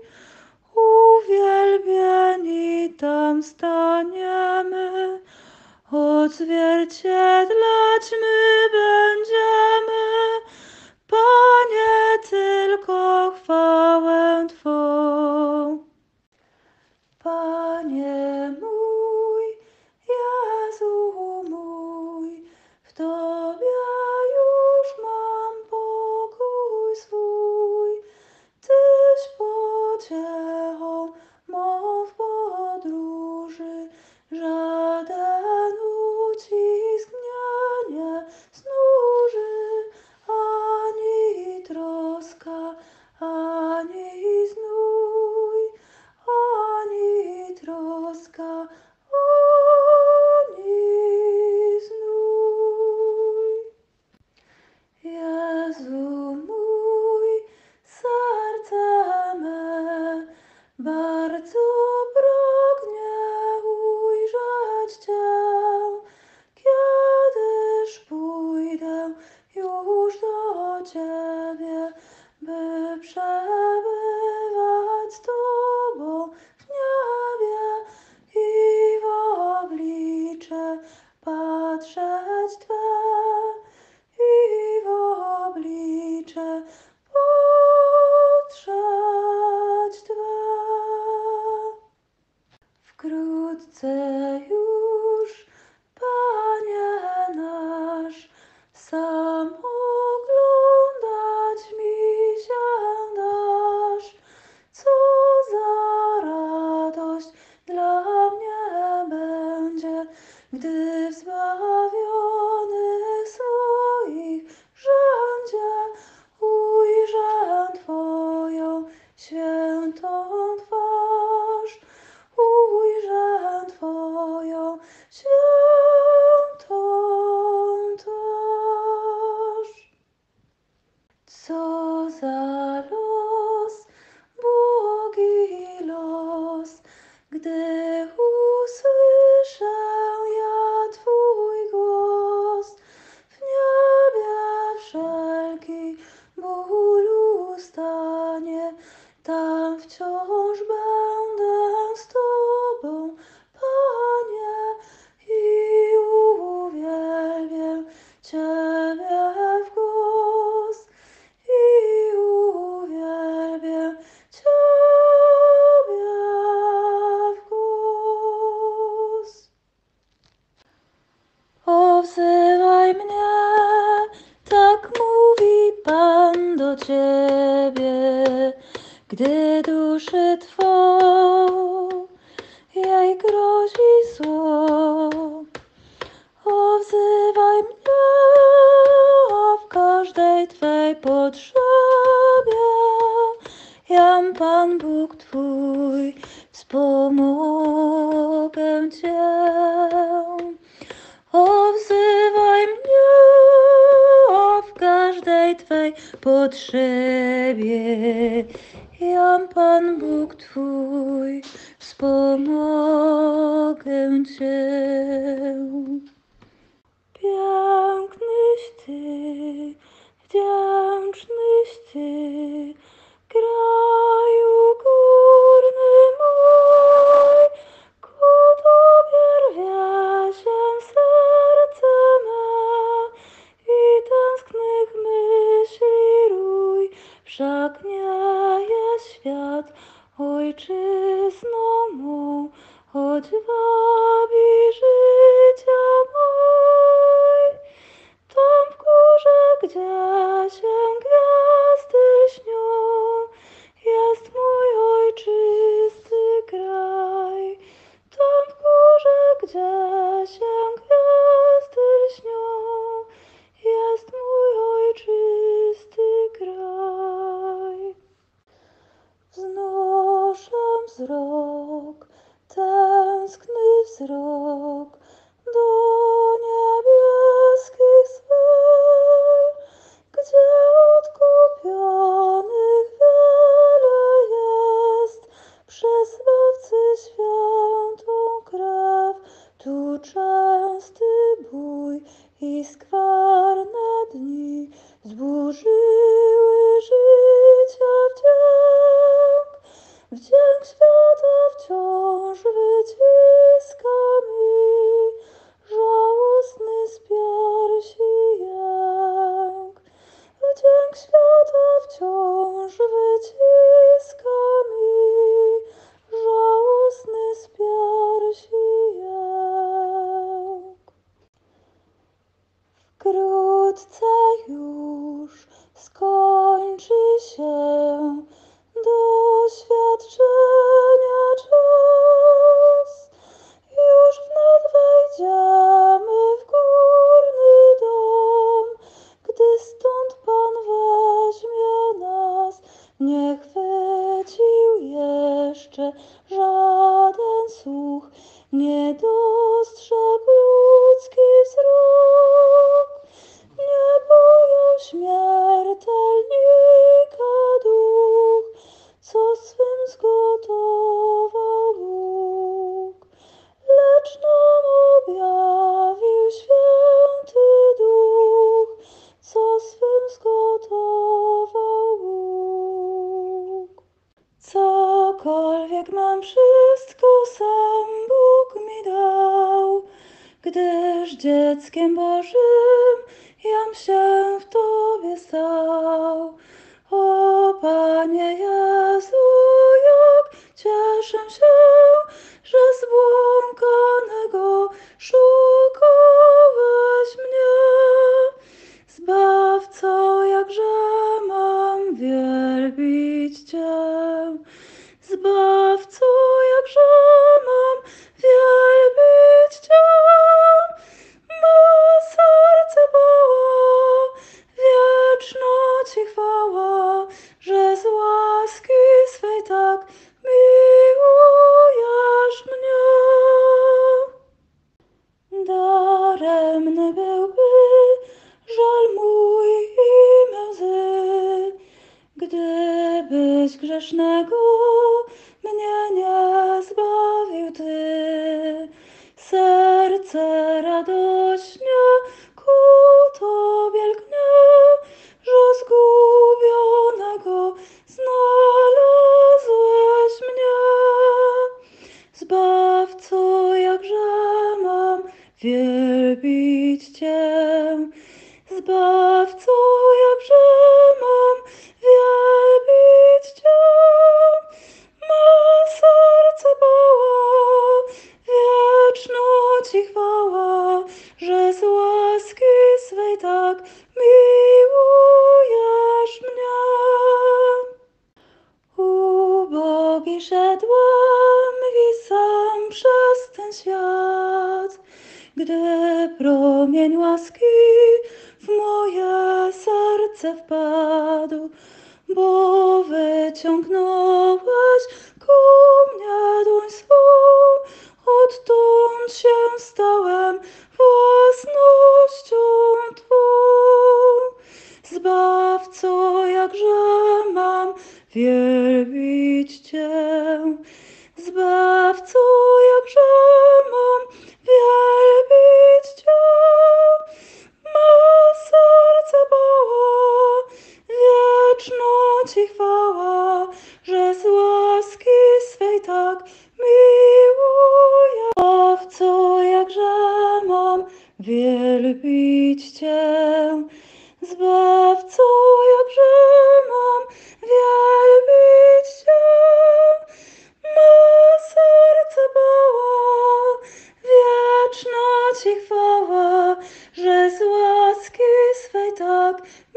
uwielbieni tam staniemy, odzwierciedlać my będziemy, Panie, tylko chwałę Twą. Panie mój, Jezu mój, w Tobie już mam pokój swój. Tyś pociechą mą w podróży, żaden ucisk mnie nie znuży, ani troska, ani znój, ani troska, ani znój. Jezu mój, serce me bardzo pragnie ujrzeć Cię, kiedyż pójdę już do Ciebie, by przebywać z Tobą w niebie i w oblicze patrzeć Twe, i w oblicze patrzeć Twe. Wkrótce już, Panie nasz, sam oglądać mi się dasz. Co za radość dla mnie będzie, gdy w zbawionych swoich rzędzie ujrzę Twoją świętą twarz, ujrzę Twoją świętą twarz. Co za los, błogi los, gdy usłyszę ja Twój głos. W niebie wszelki ból ustanie, tam wciąż będę z Tobą, Panie, i uwielbię Ciebie w głos, i uwielbię Ciebie w głos. Powzywaj mnie, tak mówi Pan do Ciebie, gdy duszy Twą jej grozi zło. Powzywaj mnie, a w każdej Twej potrzebie jam Pan Bóg Twój, wspomogę Cię. Powzywaj mnie, a w każdej Twej potrzebie jam Pan Bóg Twój, wspomogę Cię. Pięknyś Ty, wdzięcznyś Ty, kraju górny mój, ku Tobie rwie się serce me i tęsknych myśli rój. Wszak nie jest świat ojczyzną mą, choć wabi życia moj. Tam w górze, gdzie się gwiazdy śnią, jest mój ojczysty kraj. Tam w górze, gdzie się gwiazdy śnią, jest mój ojczysty kraj. Wznoszę wzrok, tęskny wzrok do niebieskich sfer, gdzie nie chwycił jeszcze żaden słuch, nie dostrzegł ludzki wzrok, nie boją śmiertelnika duch, co swym zgotował Bóg, lecz nam objawił święty duch, co swym zgotował Bóg. Cokolwiek mam, wszystko sam Bóg mi dał, gdyż dzieckiem Bożym jam się w Tobie stał. O Panie Jezu, jak cieszę się, że zbłąkanego szukałeś mnie. Zbawco, jakże mam wielbić Cię. Zbawco, jakże mam wielbić Cię. Me serce woła, wieczna Ci chwała, że z łaski swej tak miłujesz mnie. Daremny byłby żal mój i me łzy, gdybyś grzesznego mnie nie zbawił Ty. Serce radośnie ku Tobie lgnie, że zgubionego znalazłeś mnie. Zbawco, jakże mam wielbić Cię. Zbawco, jakże mam wielbić Cię. Me serce woła, wieczna Ci chwała, że z łaski swej tak miłujesz mnie. Ubogi szedłem i sam przez ten świat, gdy promień łaski w moje serce wpadł, bo wyciągnąłeś ku mnie dłoń swą, odtąd się stałem własnością Twą. Zbawco, jakże mam wielbić Cię. Zbawco, jakże mam wielbić Cię. Me serce woła, wieczna Ci chwała, że z łaski swej tak miłujesz. Zbawco, jakże mam wielbić Cię. Zbawco, jakże mam wielbić Cię. Me serce woła, wieczna Ci chwała, że z łaski swej tak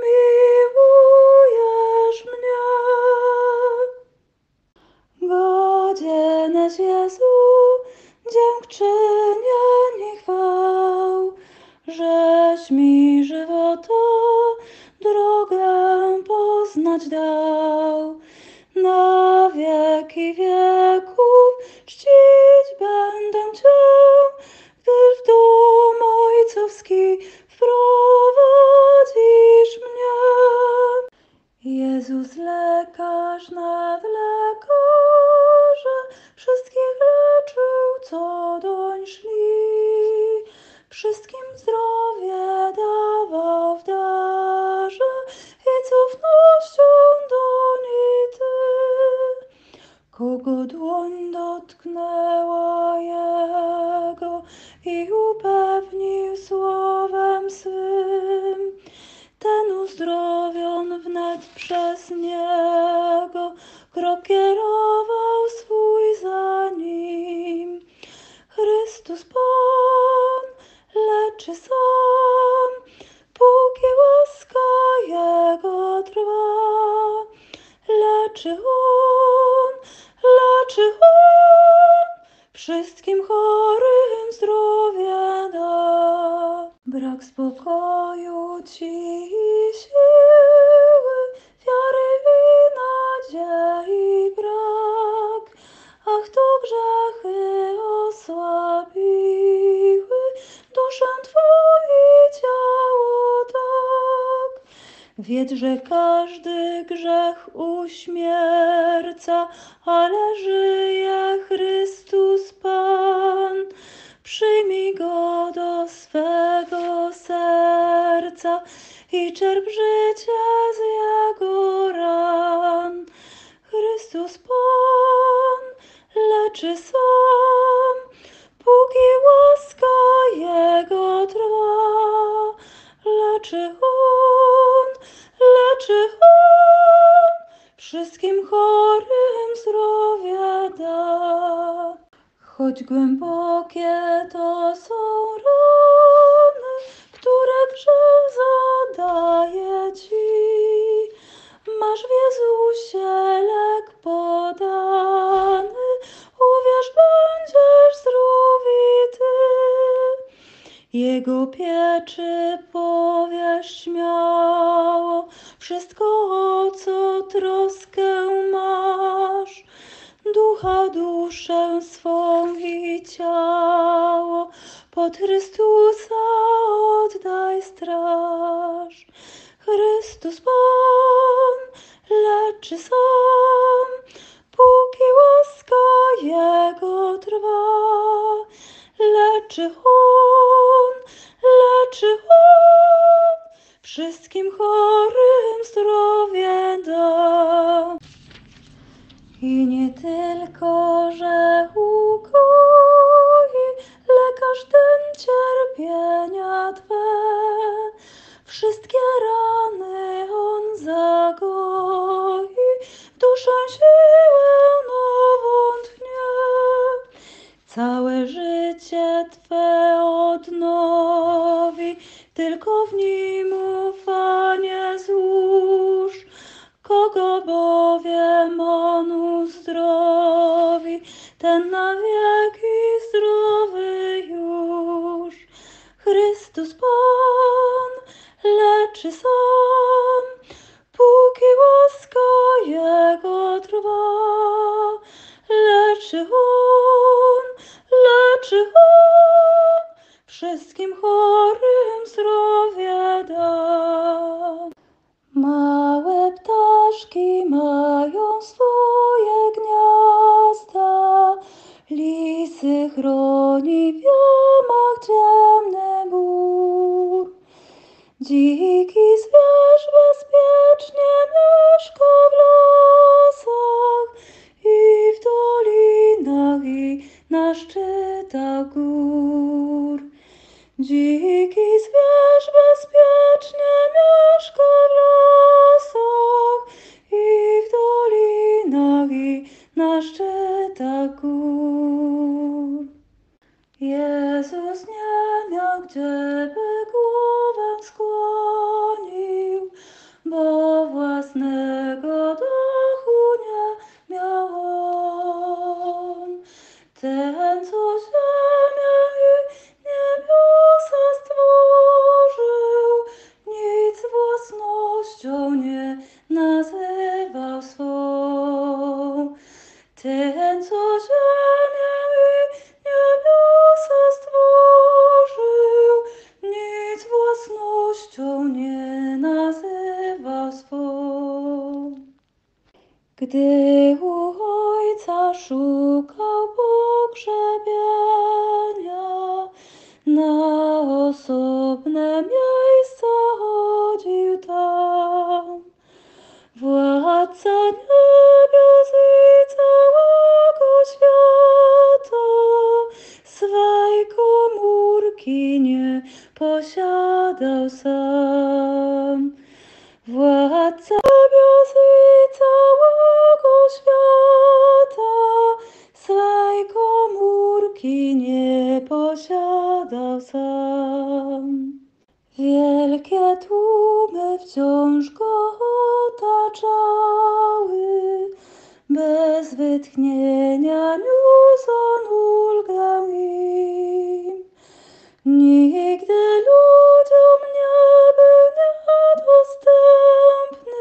miłujesz mnie. Godzieneś Jezu, dziękczynienie chwał, żeś mi żywota drogę poznać dał. Na wieki wieków czcić będę Cię, gdy w dom ojcowski wprowadzisz mnie. Jezus lekarz nad lekarze, wszystkich leczył, co doń szli. Wszystkim zdrowie dawał w darze i cofnością doń i Ty. Kogo dłoń dotknęła Jego i upewnił słowem swym, ten uzdrowion wnet przez Niego, krok kierował swój za Nim. Chrystus Pan leczy sam, póki łaska Jego trwa. Leczy On, leczy On, wszystkim chorym zdrowie da. Brak spokoju ci i siły, wiary wina Wiedz, że każdy grzech uśmierca, ale żyje Chrystus Pan. Przyjmij Go do swego serca i czerp życie z Jego ran. Chrystus Pan leczy sam, póki łaska Jego trwa. Leczy On, leczy On, wszystkim chorym zdrowie da. Choć głębokie to są rany, które grzech zadaje Ci, masz w Jezusie lek podany, uwierz, będziesz zdrów i Ty. Jego pieczy powiesz śmiało wszystko, o co troskę masz. Ducha, duszę swą i ciało pod Chrystusa oddaj straż. Chrystus Pan leczy sam, póki łaska Jego trwa. Leczy On, leczy On, wszystkim chorym zdrowie da. I nie tylko, że ukoi lekarz ten cierpienia Twe, wszystkie rany On zagoi, duszę siłę nową tchnie. Całe życie Twe odnowi, tylko w nim ufanie złóż. Kogo bowiem On uzdrowi, ten na wieki zdrowy już. Chrystus Pan leczy sam, póki łaska Jego trwa. Leczy On, leczy On, wszystkim chorym zdrowie da. Małe ptaszki mają swoje gniazda, lisy chroni w jamach ciemny bór. Dziki zwierz bezpiecznie mieszka w lasach i w dolinach, i na szczytach gór. Dziki zwierz bezpiecznie mieszka w lasach i w dolinach, i na szczytach gór. Jezus nie miał gdzie by głowę skłonił, bo własnego dachu nie miał On. Ten, co ziemię i niebiosa stworzył, nic własnością nie nazywał swą. Ten, co ziemię i niebiosa stworzył, nic własnością nie nazywał swą. Gdy u Ojca szukał pogrzebienia, na osobne miejsca chodził tam. Władca niebios i całego świata swej komórki nie posiadał sam. Władca niebios i całego świata swej komórki nie posiadał sam. Wielkie tłumy wciąż go otaczały, bez wytchnienia niósł on ulgę im. Nigdy ludziom nie był niedostępny,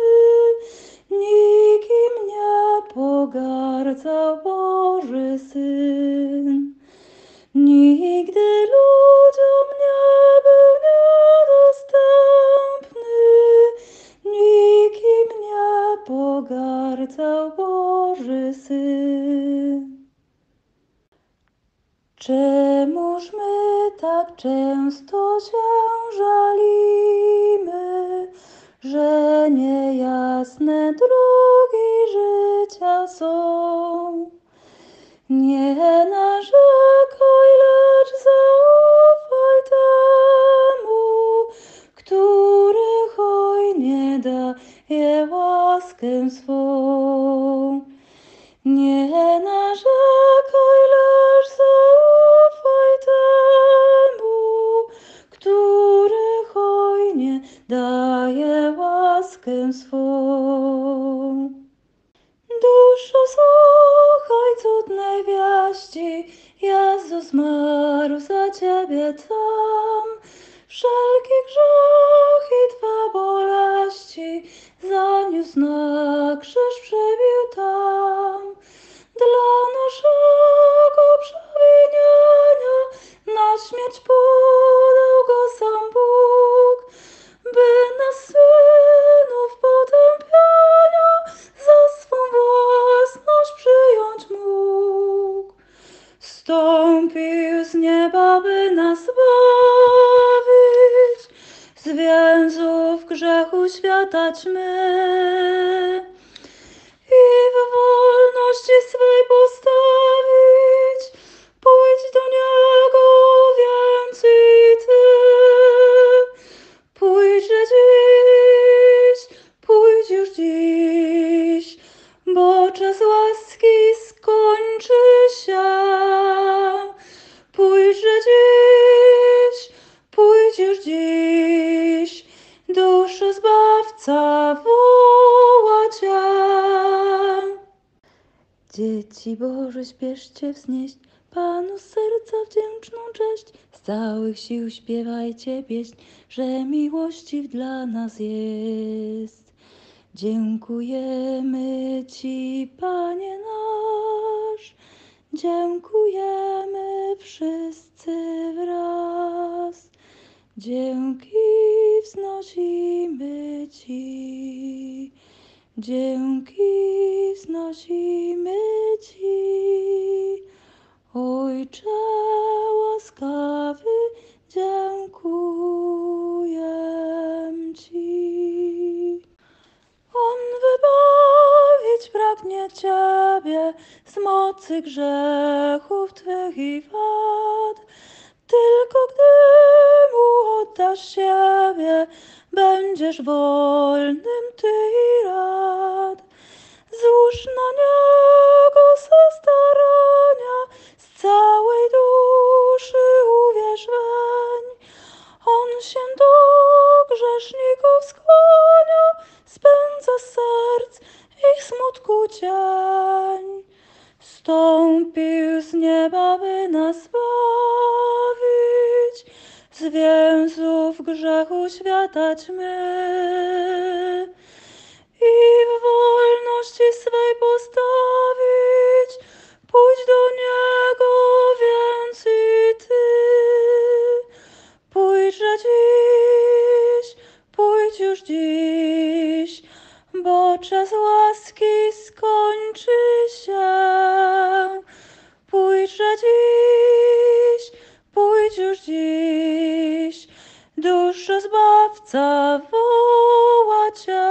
nikim nie pogardzał Boży Syn. Nigdy ludziom nie był niedostępny, obiecał Boży Syn. Czemuż my tak często się żalimy, że niejasne drogi życia są? Nie narzekaj, lecz zaufaj temu, który hojnie daje łaskę swą. Nie narzekaj, lecz zaufaj temu, który hojnie daje łaskę swą. Duszo, słuchaj cudnej wieści, Jezus zmarł za ciebie tam. Wszelkie grzechy Twe boleści zaniósł na krzyż, przebił tam. Dla naszego przewinienia na śmierć podał go sam Bóg, by nas synów potępienia za swą własność przyjąć mógł. Stąpił z nieba, by nas zbawić z więzów grzechu świata ćmy i w wolności swej postawić. Pójdź do Niego więc i Ty. Pójdźże dziś, pójdź już dziś, bo czas łaski skończy się. Pójdźże dziś, pójdź już dziś, duszo Zbawca woła Cię. Dzieci Boże, śpieszcie wznieść Panu z serca wdzięczną cześć. Z całych sił śpiewajcie pieśń, że miłościw dla nas jest. Dziękujemy Ci, Panie nasz, dziękujemy wszyscy wraz. Dzięki wznosimy Ci, dzięki wznosimy Ci. Ojcze łaskawy, dziękuję Ci. On wybawić pragnie Ciebie z mocy grzechów Twych i wad. Tylko gdy Mu oddasz siebie, będziesz wolnym Ty i rad. Złóż na Niego swe starania, z całej duszy uwierz weń. On się do grzeszników skłania, spędza z serc ich smutku cień. Stąpił z nieba, by nas zbawić z więzów grzechu świata ćmy i w wolności swej postawić. Pójdź do Niego więc i Ty. Pójdźże dziś, pójdź już dziś, bo czas łaski skończy się. Pójdźże dziś, pójdź już dziś, duszo Zbawca woła Cię.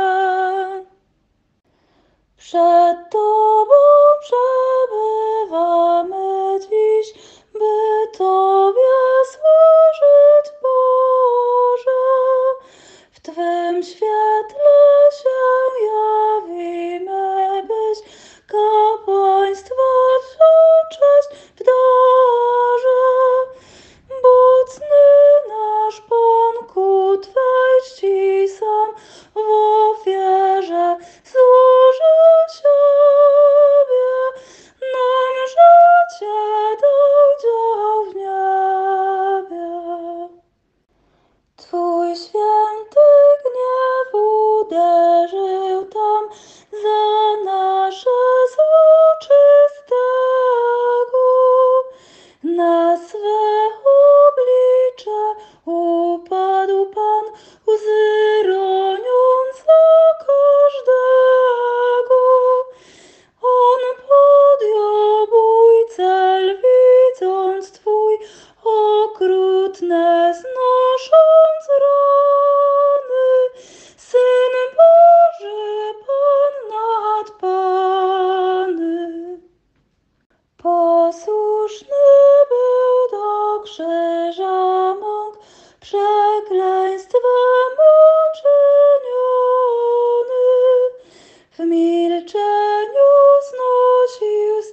Przed Tobą przebywamy dziś, by Tobie służyć, Boże. W Twym świetle się jawimy, byś kapłaństwa Twą cześć w darze. Mocny nasz Pan ku Twej czci sam w ofierze złoży siebie na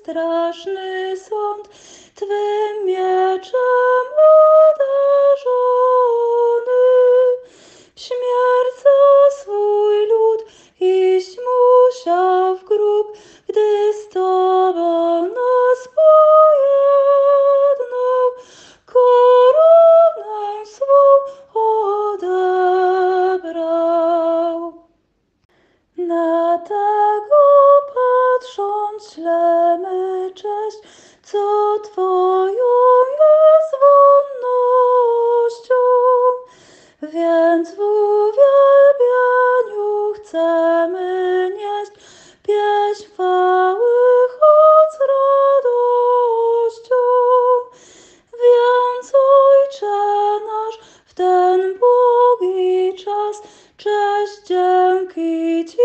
straszny sąd, Twym mieczem uderzony. W śmierć za swój lud iść musiał w grób, gdy z Tobą nas pojednał, koronę swą odebrał. Na tego patrząc ślemy cześć, co Twoją jest wonnością, więc w uwielbieniu chcemy nieść pieśń chwały choć z radością. Więc Ojcze nasz, w ten błogi czas cześć, dzięki Ci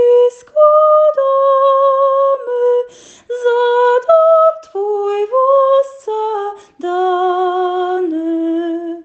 składamy za dar Twój w łasce dany.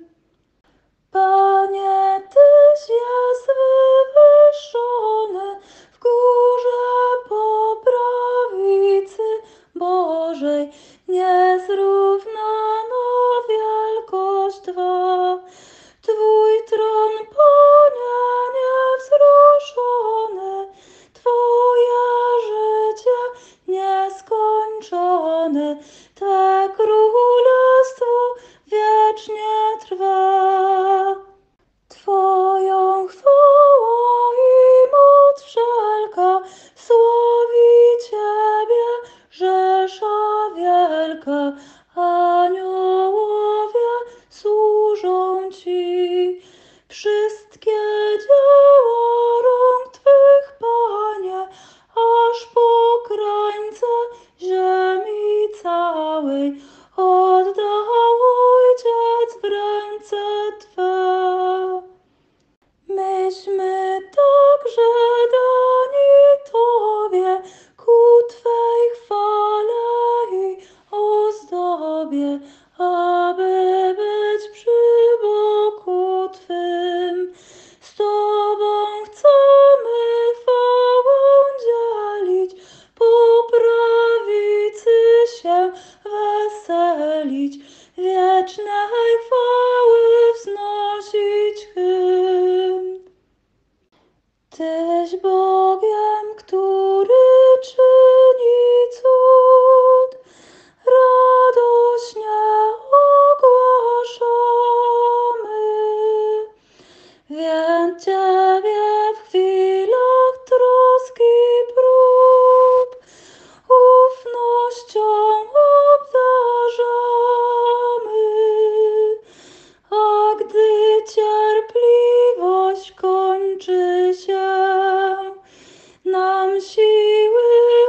Panie, Tyś jest wywyższony w górze po prawicy Bożej, niezrównana wielkość Twa. Twój tron, Panie, niewzruszony, Twoje życie nieskończone, Te królestwo wiecznie trwa. Twoją chwałą i moc wszelka sławi Ciebie rzesza wielka. Aniołowie służą Ci. Wszystkie dzieła rąk Twych, Panie, aż po krańce ziemi całej oddał Ojciec w ręce Twe. Myśmy także dani Tobie ku Twej chwale i ozdobie, aby być przy boku Twym. Z Tobą chcemy chwałę dzielić, po prawicy się weselić, wiecznej chwały wznosić hymn. Tyś Bogiem, który czyni cud, radośnie ogłaszamy. Więc Ciebie w chwilach troski prób ufnością obdarzamy. A gdy cierpliwość kończy się, nam siły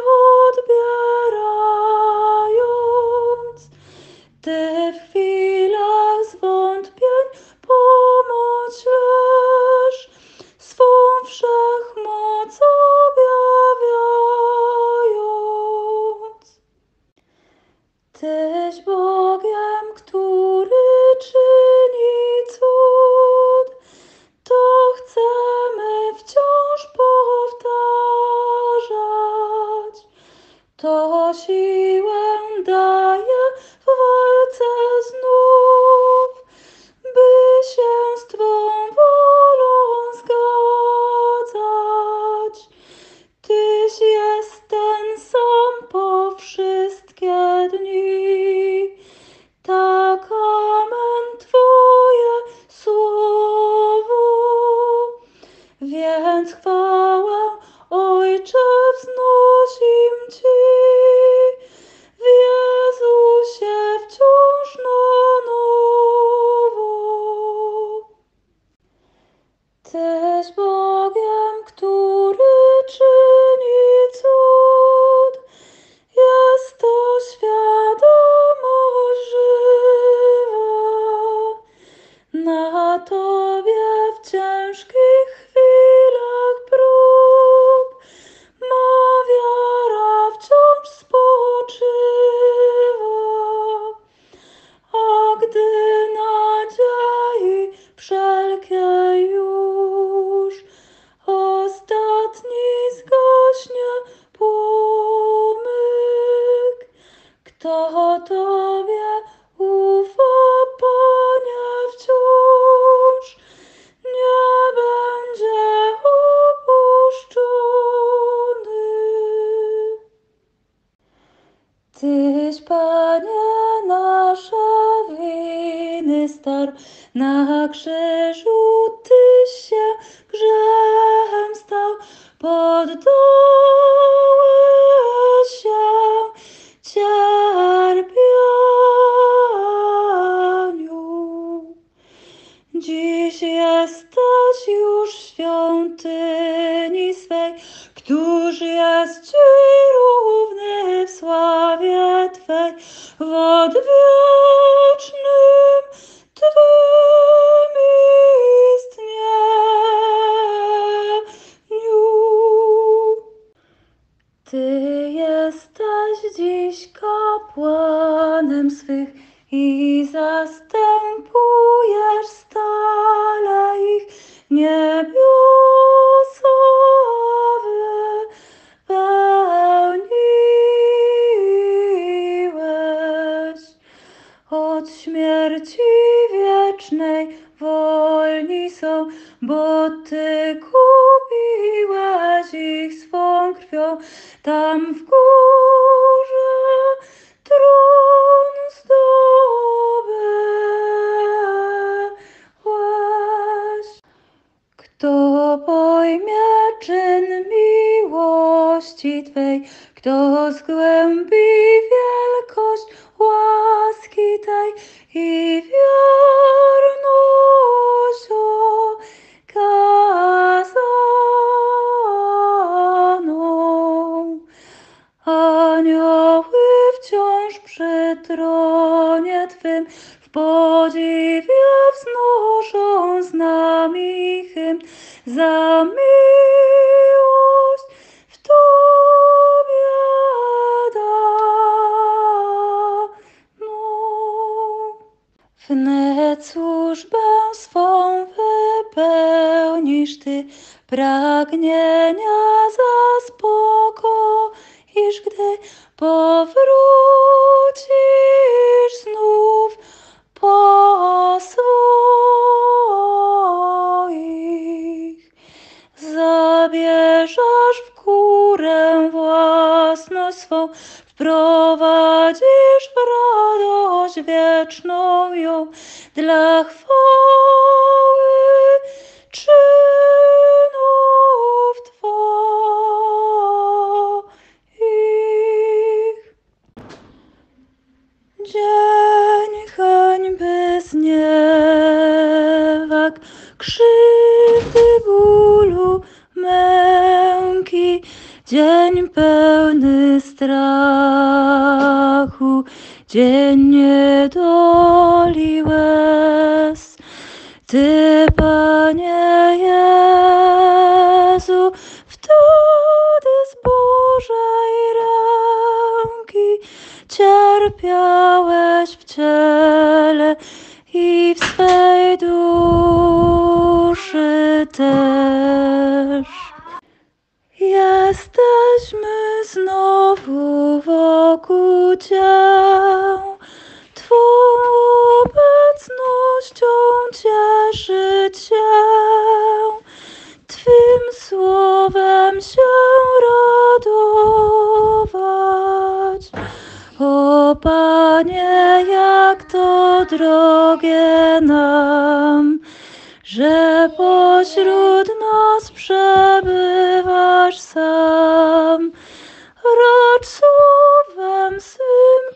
odbierając, Ty w chwilach zwątpień pomoc ślesz, swą wszechmoc objawiając. Tyś Bogiem, który czyni cud, to chcemy wciąż powtarzać. To siłę daje w walce znów, by się z Twą wolą zgadzać. Tyś jest ten sam po wszystkie dni, tak amen Twoje słowo. Więc chwałę, Ojcze, wznosim Ci, co Tobie ufa, Panie, wciąż nie będzie opuszczony. Tyś, Panie, nasze winy starł, na krzyżu Tyś się grzechem stał, poddałeś się cierpieniu. Dziś jesteś już w świątyni swej, któż jest Ci równy w sławie Twej, w odwiecznym Twym istnieniu. Ty jesteś dziś kapłanem swych i zastępujesz stale ich, niebiosa wypełniłeś. Od śmierci wiecznej wolni są, bo Ty kupiłeś ich swą krwią. Tam w górze tron zdobyłeś. Kto pojmie czyn miłości Twej, kto zgłębi wielkość łaski tej i wierność okazaną. Anioły wciąż przy tronie Twym w podziwie wznoszą z nami hymn za miłość w Tobie daną. Wnet służbę swą wypełnisz Ty, pragnienia zaspokoisz, gdy powrócisz znów po swoich. Zabierzesz w górę własność swą, wprowadzisz w radość wieczną ją dla chwały czynów Twoich. Dzień hańby, zniewag, krzywdy, bólu, męki, dzień pełny strachu, dzień niedoli łez. Ty, Panie Jezu, wtedy z Bożej ręki cierpiałeś w ciele i w swej duszy też. Jesteśmy znowu wokół Cię, Twą obecnością cieszyć się, Twym słowem się radować. O Panie, jak to drogie nam, że pośród nas przebywasz sam, racz słowem swym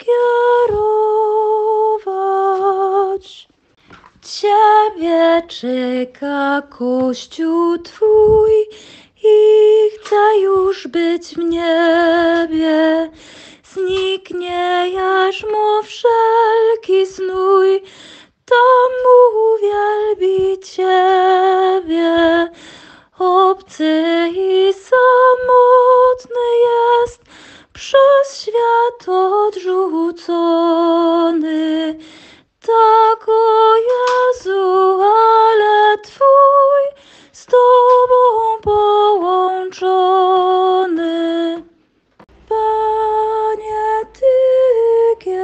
kierować. Ciebie czeka Kościół Twój i chce już być w niebie. Zniknie jarzmo wszelki znój, tam uwielbi Ciebie. Obcy i samotny jest, przez świat odrzucony. Tak, o Jezu, ale Twój z Tobą połączony. Panie, Ty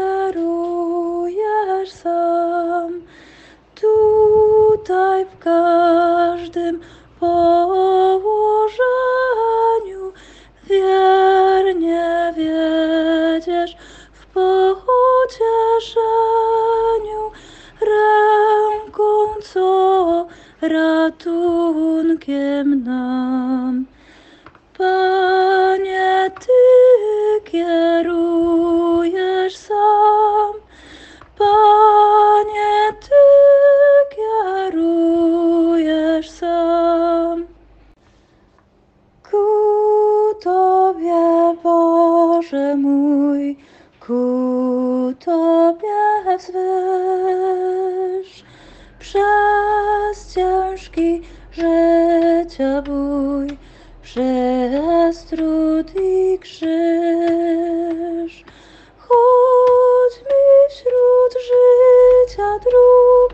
Boże mój, ku Tobie wzwyż. Przez ciężki życia bój, przez trud i krzyż. Choć mi wśród życia dróg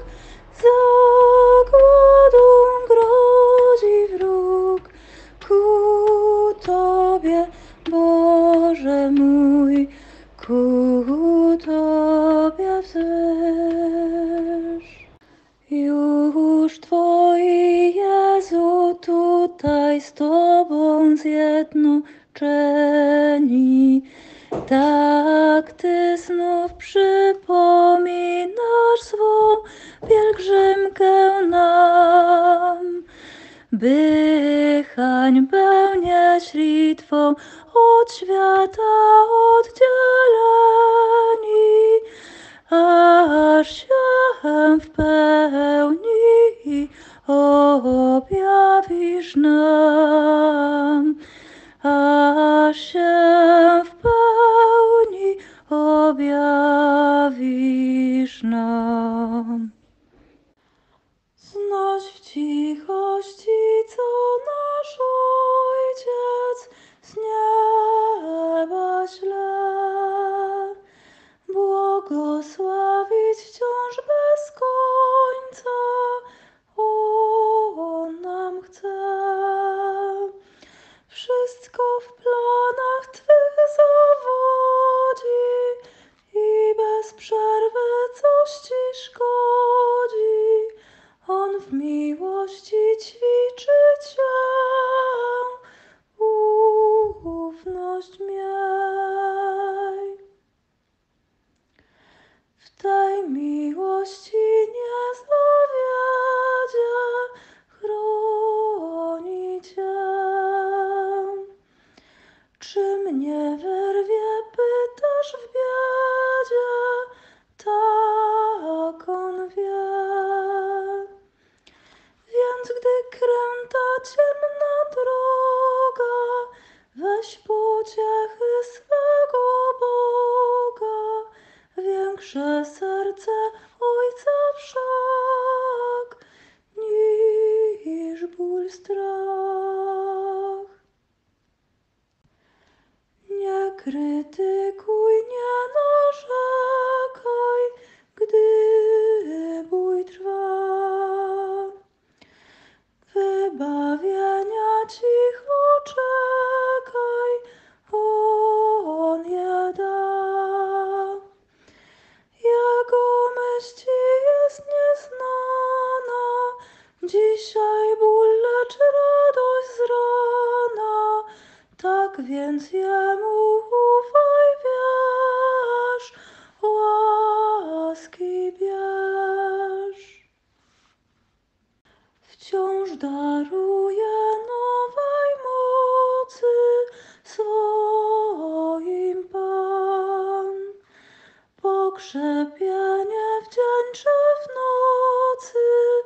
zagładą grozi wróg, ku Tobie, Boże mój, ku Tobie wzwyż. Już Twoi, Jezu, tutaj z Tobą zjednoczeni, tak Ty znów przypominasz swą pielgrzymkę nam, by hańbę nieśli Twą od świata oddzieleni, aż się w pełni objawisz nam, aż się w pełni objawisz nam. Znoś w cichości, co nasz Ojciec z nieba śle, błogosławić wciąż bez końca On nam chce. Wszystko w planach Twych zawodzi i bez przerwy coś Ci szkodzi. On w miłości ćwiczy Cię, ufność miej. W tej miłości nie zawiedzie, chroni Cię. Czy mnie wyrwie, pytasz w biedzie, tak On wie. Więc gdy kręta ciemna droga, weź pociechy swego Boga. Większe serce Ojca wszak niż ból, strach. Nie krytykuj, nie narzekaj, gdy bój trwa. Wybawienia cicho czekaj, On je da. Jego myśl Ci jest nieznana, dzisiaj ból, lecz radość z rana. Tak więc Jemu ufaj, wierz, łaski bierz. Wciąż daruje nowej mocy swoim Pan. Pokrzepienie w dzień czy w nocy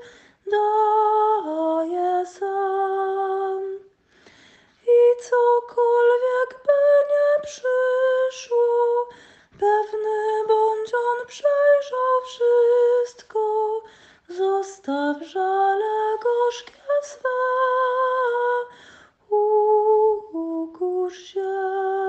daje sam. I cokolwiek by nie przyszło, pewny bądź On przejrzał wszystko. Zostaw żale gorzkie swe, ukusz się.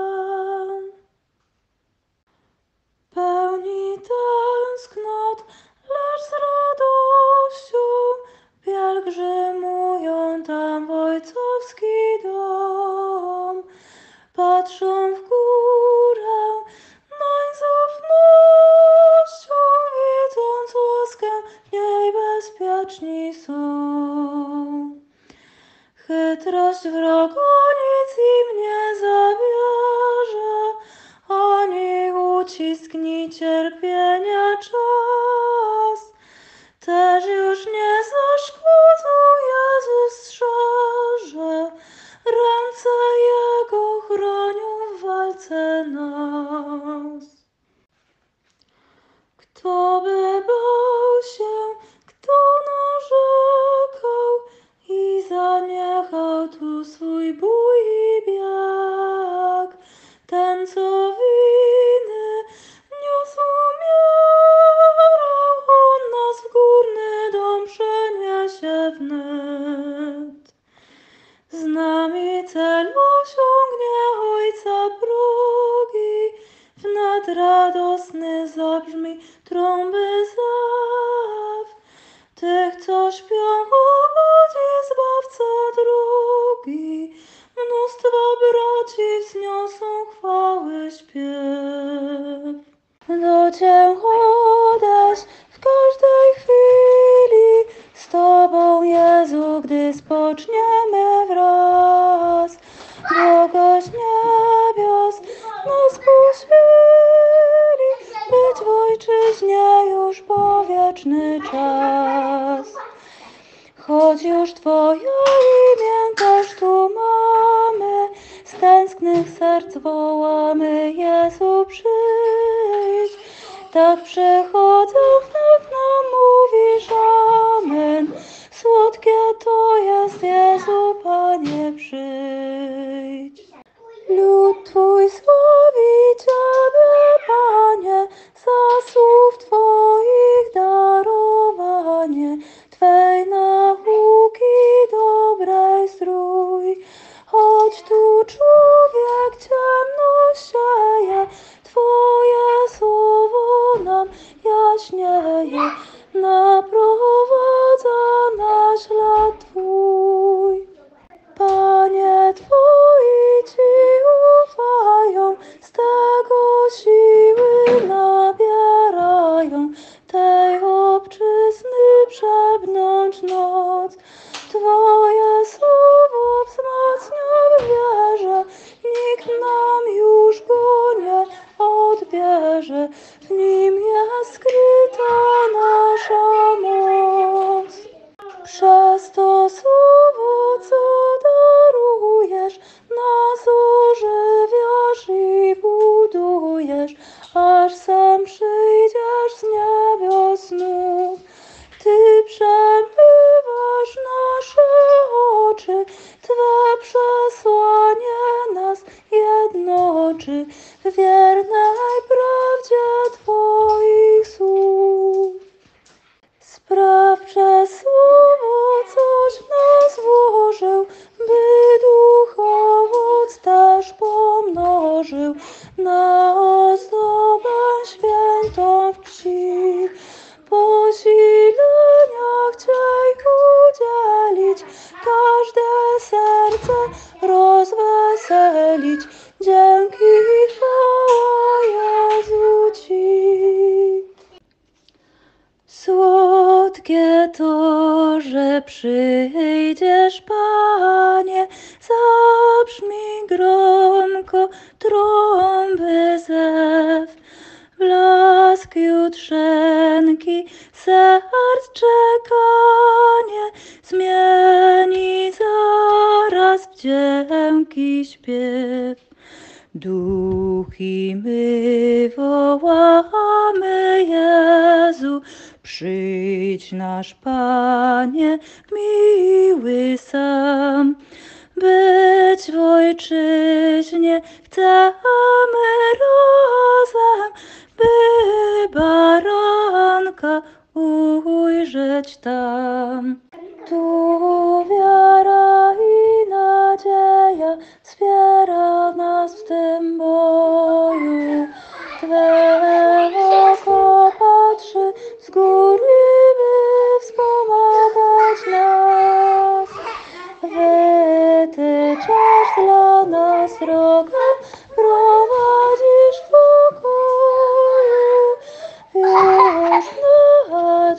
Pełni tęsknot, lecz z radością pielgrzymują tam w ojcowski dom. Patrzą w górę, nań z ufnością, widząc łaskę, w niej bezpieczni są. Chytrość wroga nic im nie zabierze, ani ucisk, ni cierpienia czas. Też już nie zaszkodzą, Jezus strzeże, ręce Jego chronią w walce nas. Kto by bał się, kto narzekał i zaniechał tu swój bój i bieg, ten co radosny zabrzmi trąby zaw. Tych, co śpią w obozie, Zbawca drugi, mnóstwo braci wzniosą chwały śpiew. Do Cię odejść w każdej chwili, z Tobą, Jezu, gdy spoczniemy wraz. Drogość niebios nas poświęci, być w Ojczyźnie już po wieczny czas. Choć już Twoje imię też tu mamy, z tęsknych serc wołamy, Jezu, przyjdź. Tak przechodząc nad nam mówisz amen. Słodkie to jest, Jezu, Panie, przyjdź. Lud Twój sławi Ciebie, Panie, za słów Twoich darowanie, Twej nauki dobrej strój. Choć tu człowiek ciemność sieje, Twoje słowo nam jaśnieje, naprowadza na ślad Twój. Panie, Twoi Ci ufają, z tego siły nabierają, tej obczyzny przebnąć noc. Twoje słowo wzmacnia w wierze, nikt nam już go nie odbierze. W nim jest skryta nasza moc. Przez to słowo, co darujesz, nas ożywiasz i budujesz, aż sam przyjdziesz z niebios znów. Ty przemywasz nasze oczy, Twe przesłanie nas jednoczy w wiernej prawdzie Twoich słów. Spraw przez słowo, coś w nas włożył, by duch owoc też pomnożył, na ozdobę świętą w czci. Posilenia chciej udzielić, każde serce rozweselić. Dzięki i chwała Jezu Ci. Słodkie to, że przyjdziesz, Panie, zabrzmi gromko trąby zew. Blask jutrzenki, serc czekanie, zmieni zaraz w dzięki śpiew. Duch i my wołamy, Jezu, przyjdź nasz Panie, miły sam. Być w Ojczyźnie chcemy razem, by baranka ujrzeć tam. Tu wiara i nadzieja wspiera nas w tym boju. Twe oko patrzy z góry, by wspomagać nas. Wytyczasz dla nas drogę, prowadzisz w pokoju. Już nad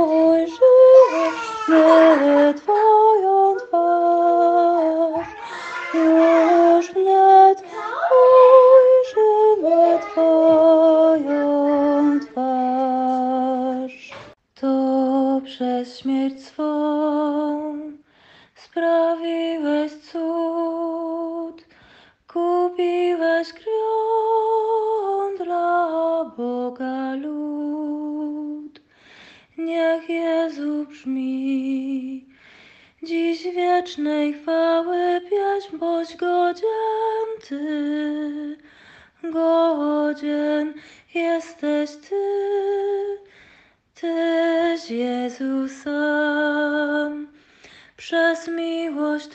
ujrzymy Twoją twarz. Już wnet ujrzymy Twoją twarz. To przez śmierć swą sprawiłeś cud, kupiłeś krwią dla Boga lud. Niech Jezu brzmi dziś wiecznej chwały pieśń, boś godzien Ty, godzien jesteś Ty, Tyś Jezu sam. Przez miłość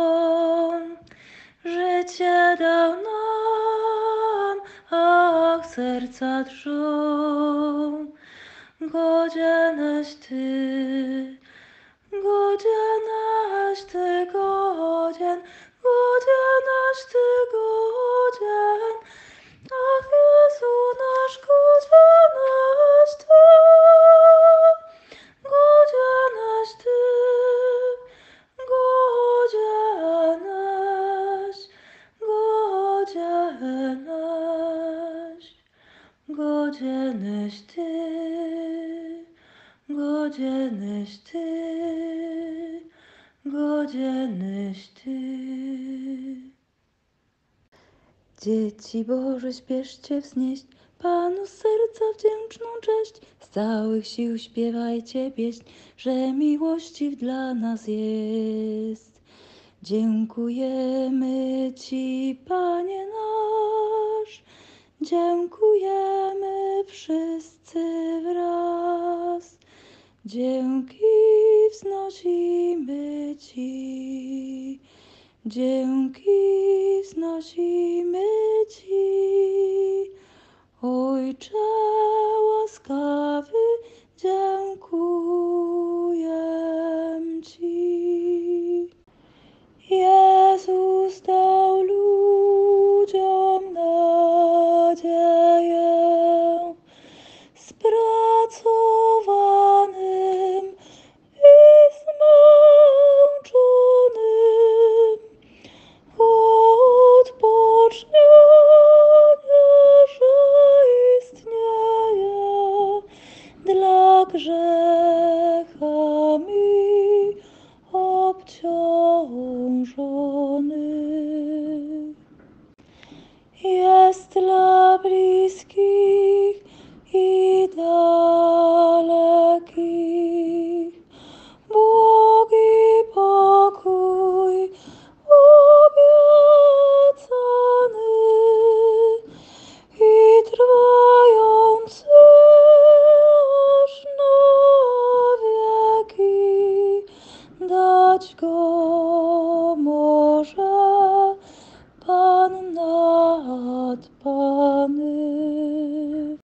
Twą życie dał nam, ach, serca drżą. Godzieneś Ty, godzieneś Ty, godzien, godzieneś Ty, godzien. Ach, Jezu nasz, godzieneś Ty, godzieneś Ty, godzieneś, godzieneś, godzieneś Ty, godzieneś Ty, godzieneś Ty. Dzieci Boże, śpieszcie wznieść Panu z serca wdzięczną cześć. Z całych sił śpiewajcie pieśń, że miłościw dla nas jest. Dziękujemy Ci, Panie nasz, dziękujemy wszyscy wraz. Dzięki wznosimy Ci, dzięki wznosimy Ci. Ojcze łaskawy, dziękuję Ci. Jezus dał ludziom nadzieję, spracowanym i zmęczonym. Odpocznienie, że istnieje dla grzechami obciążonych.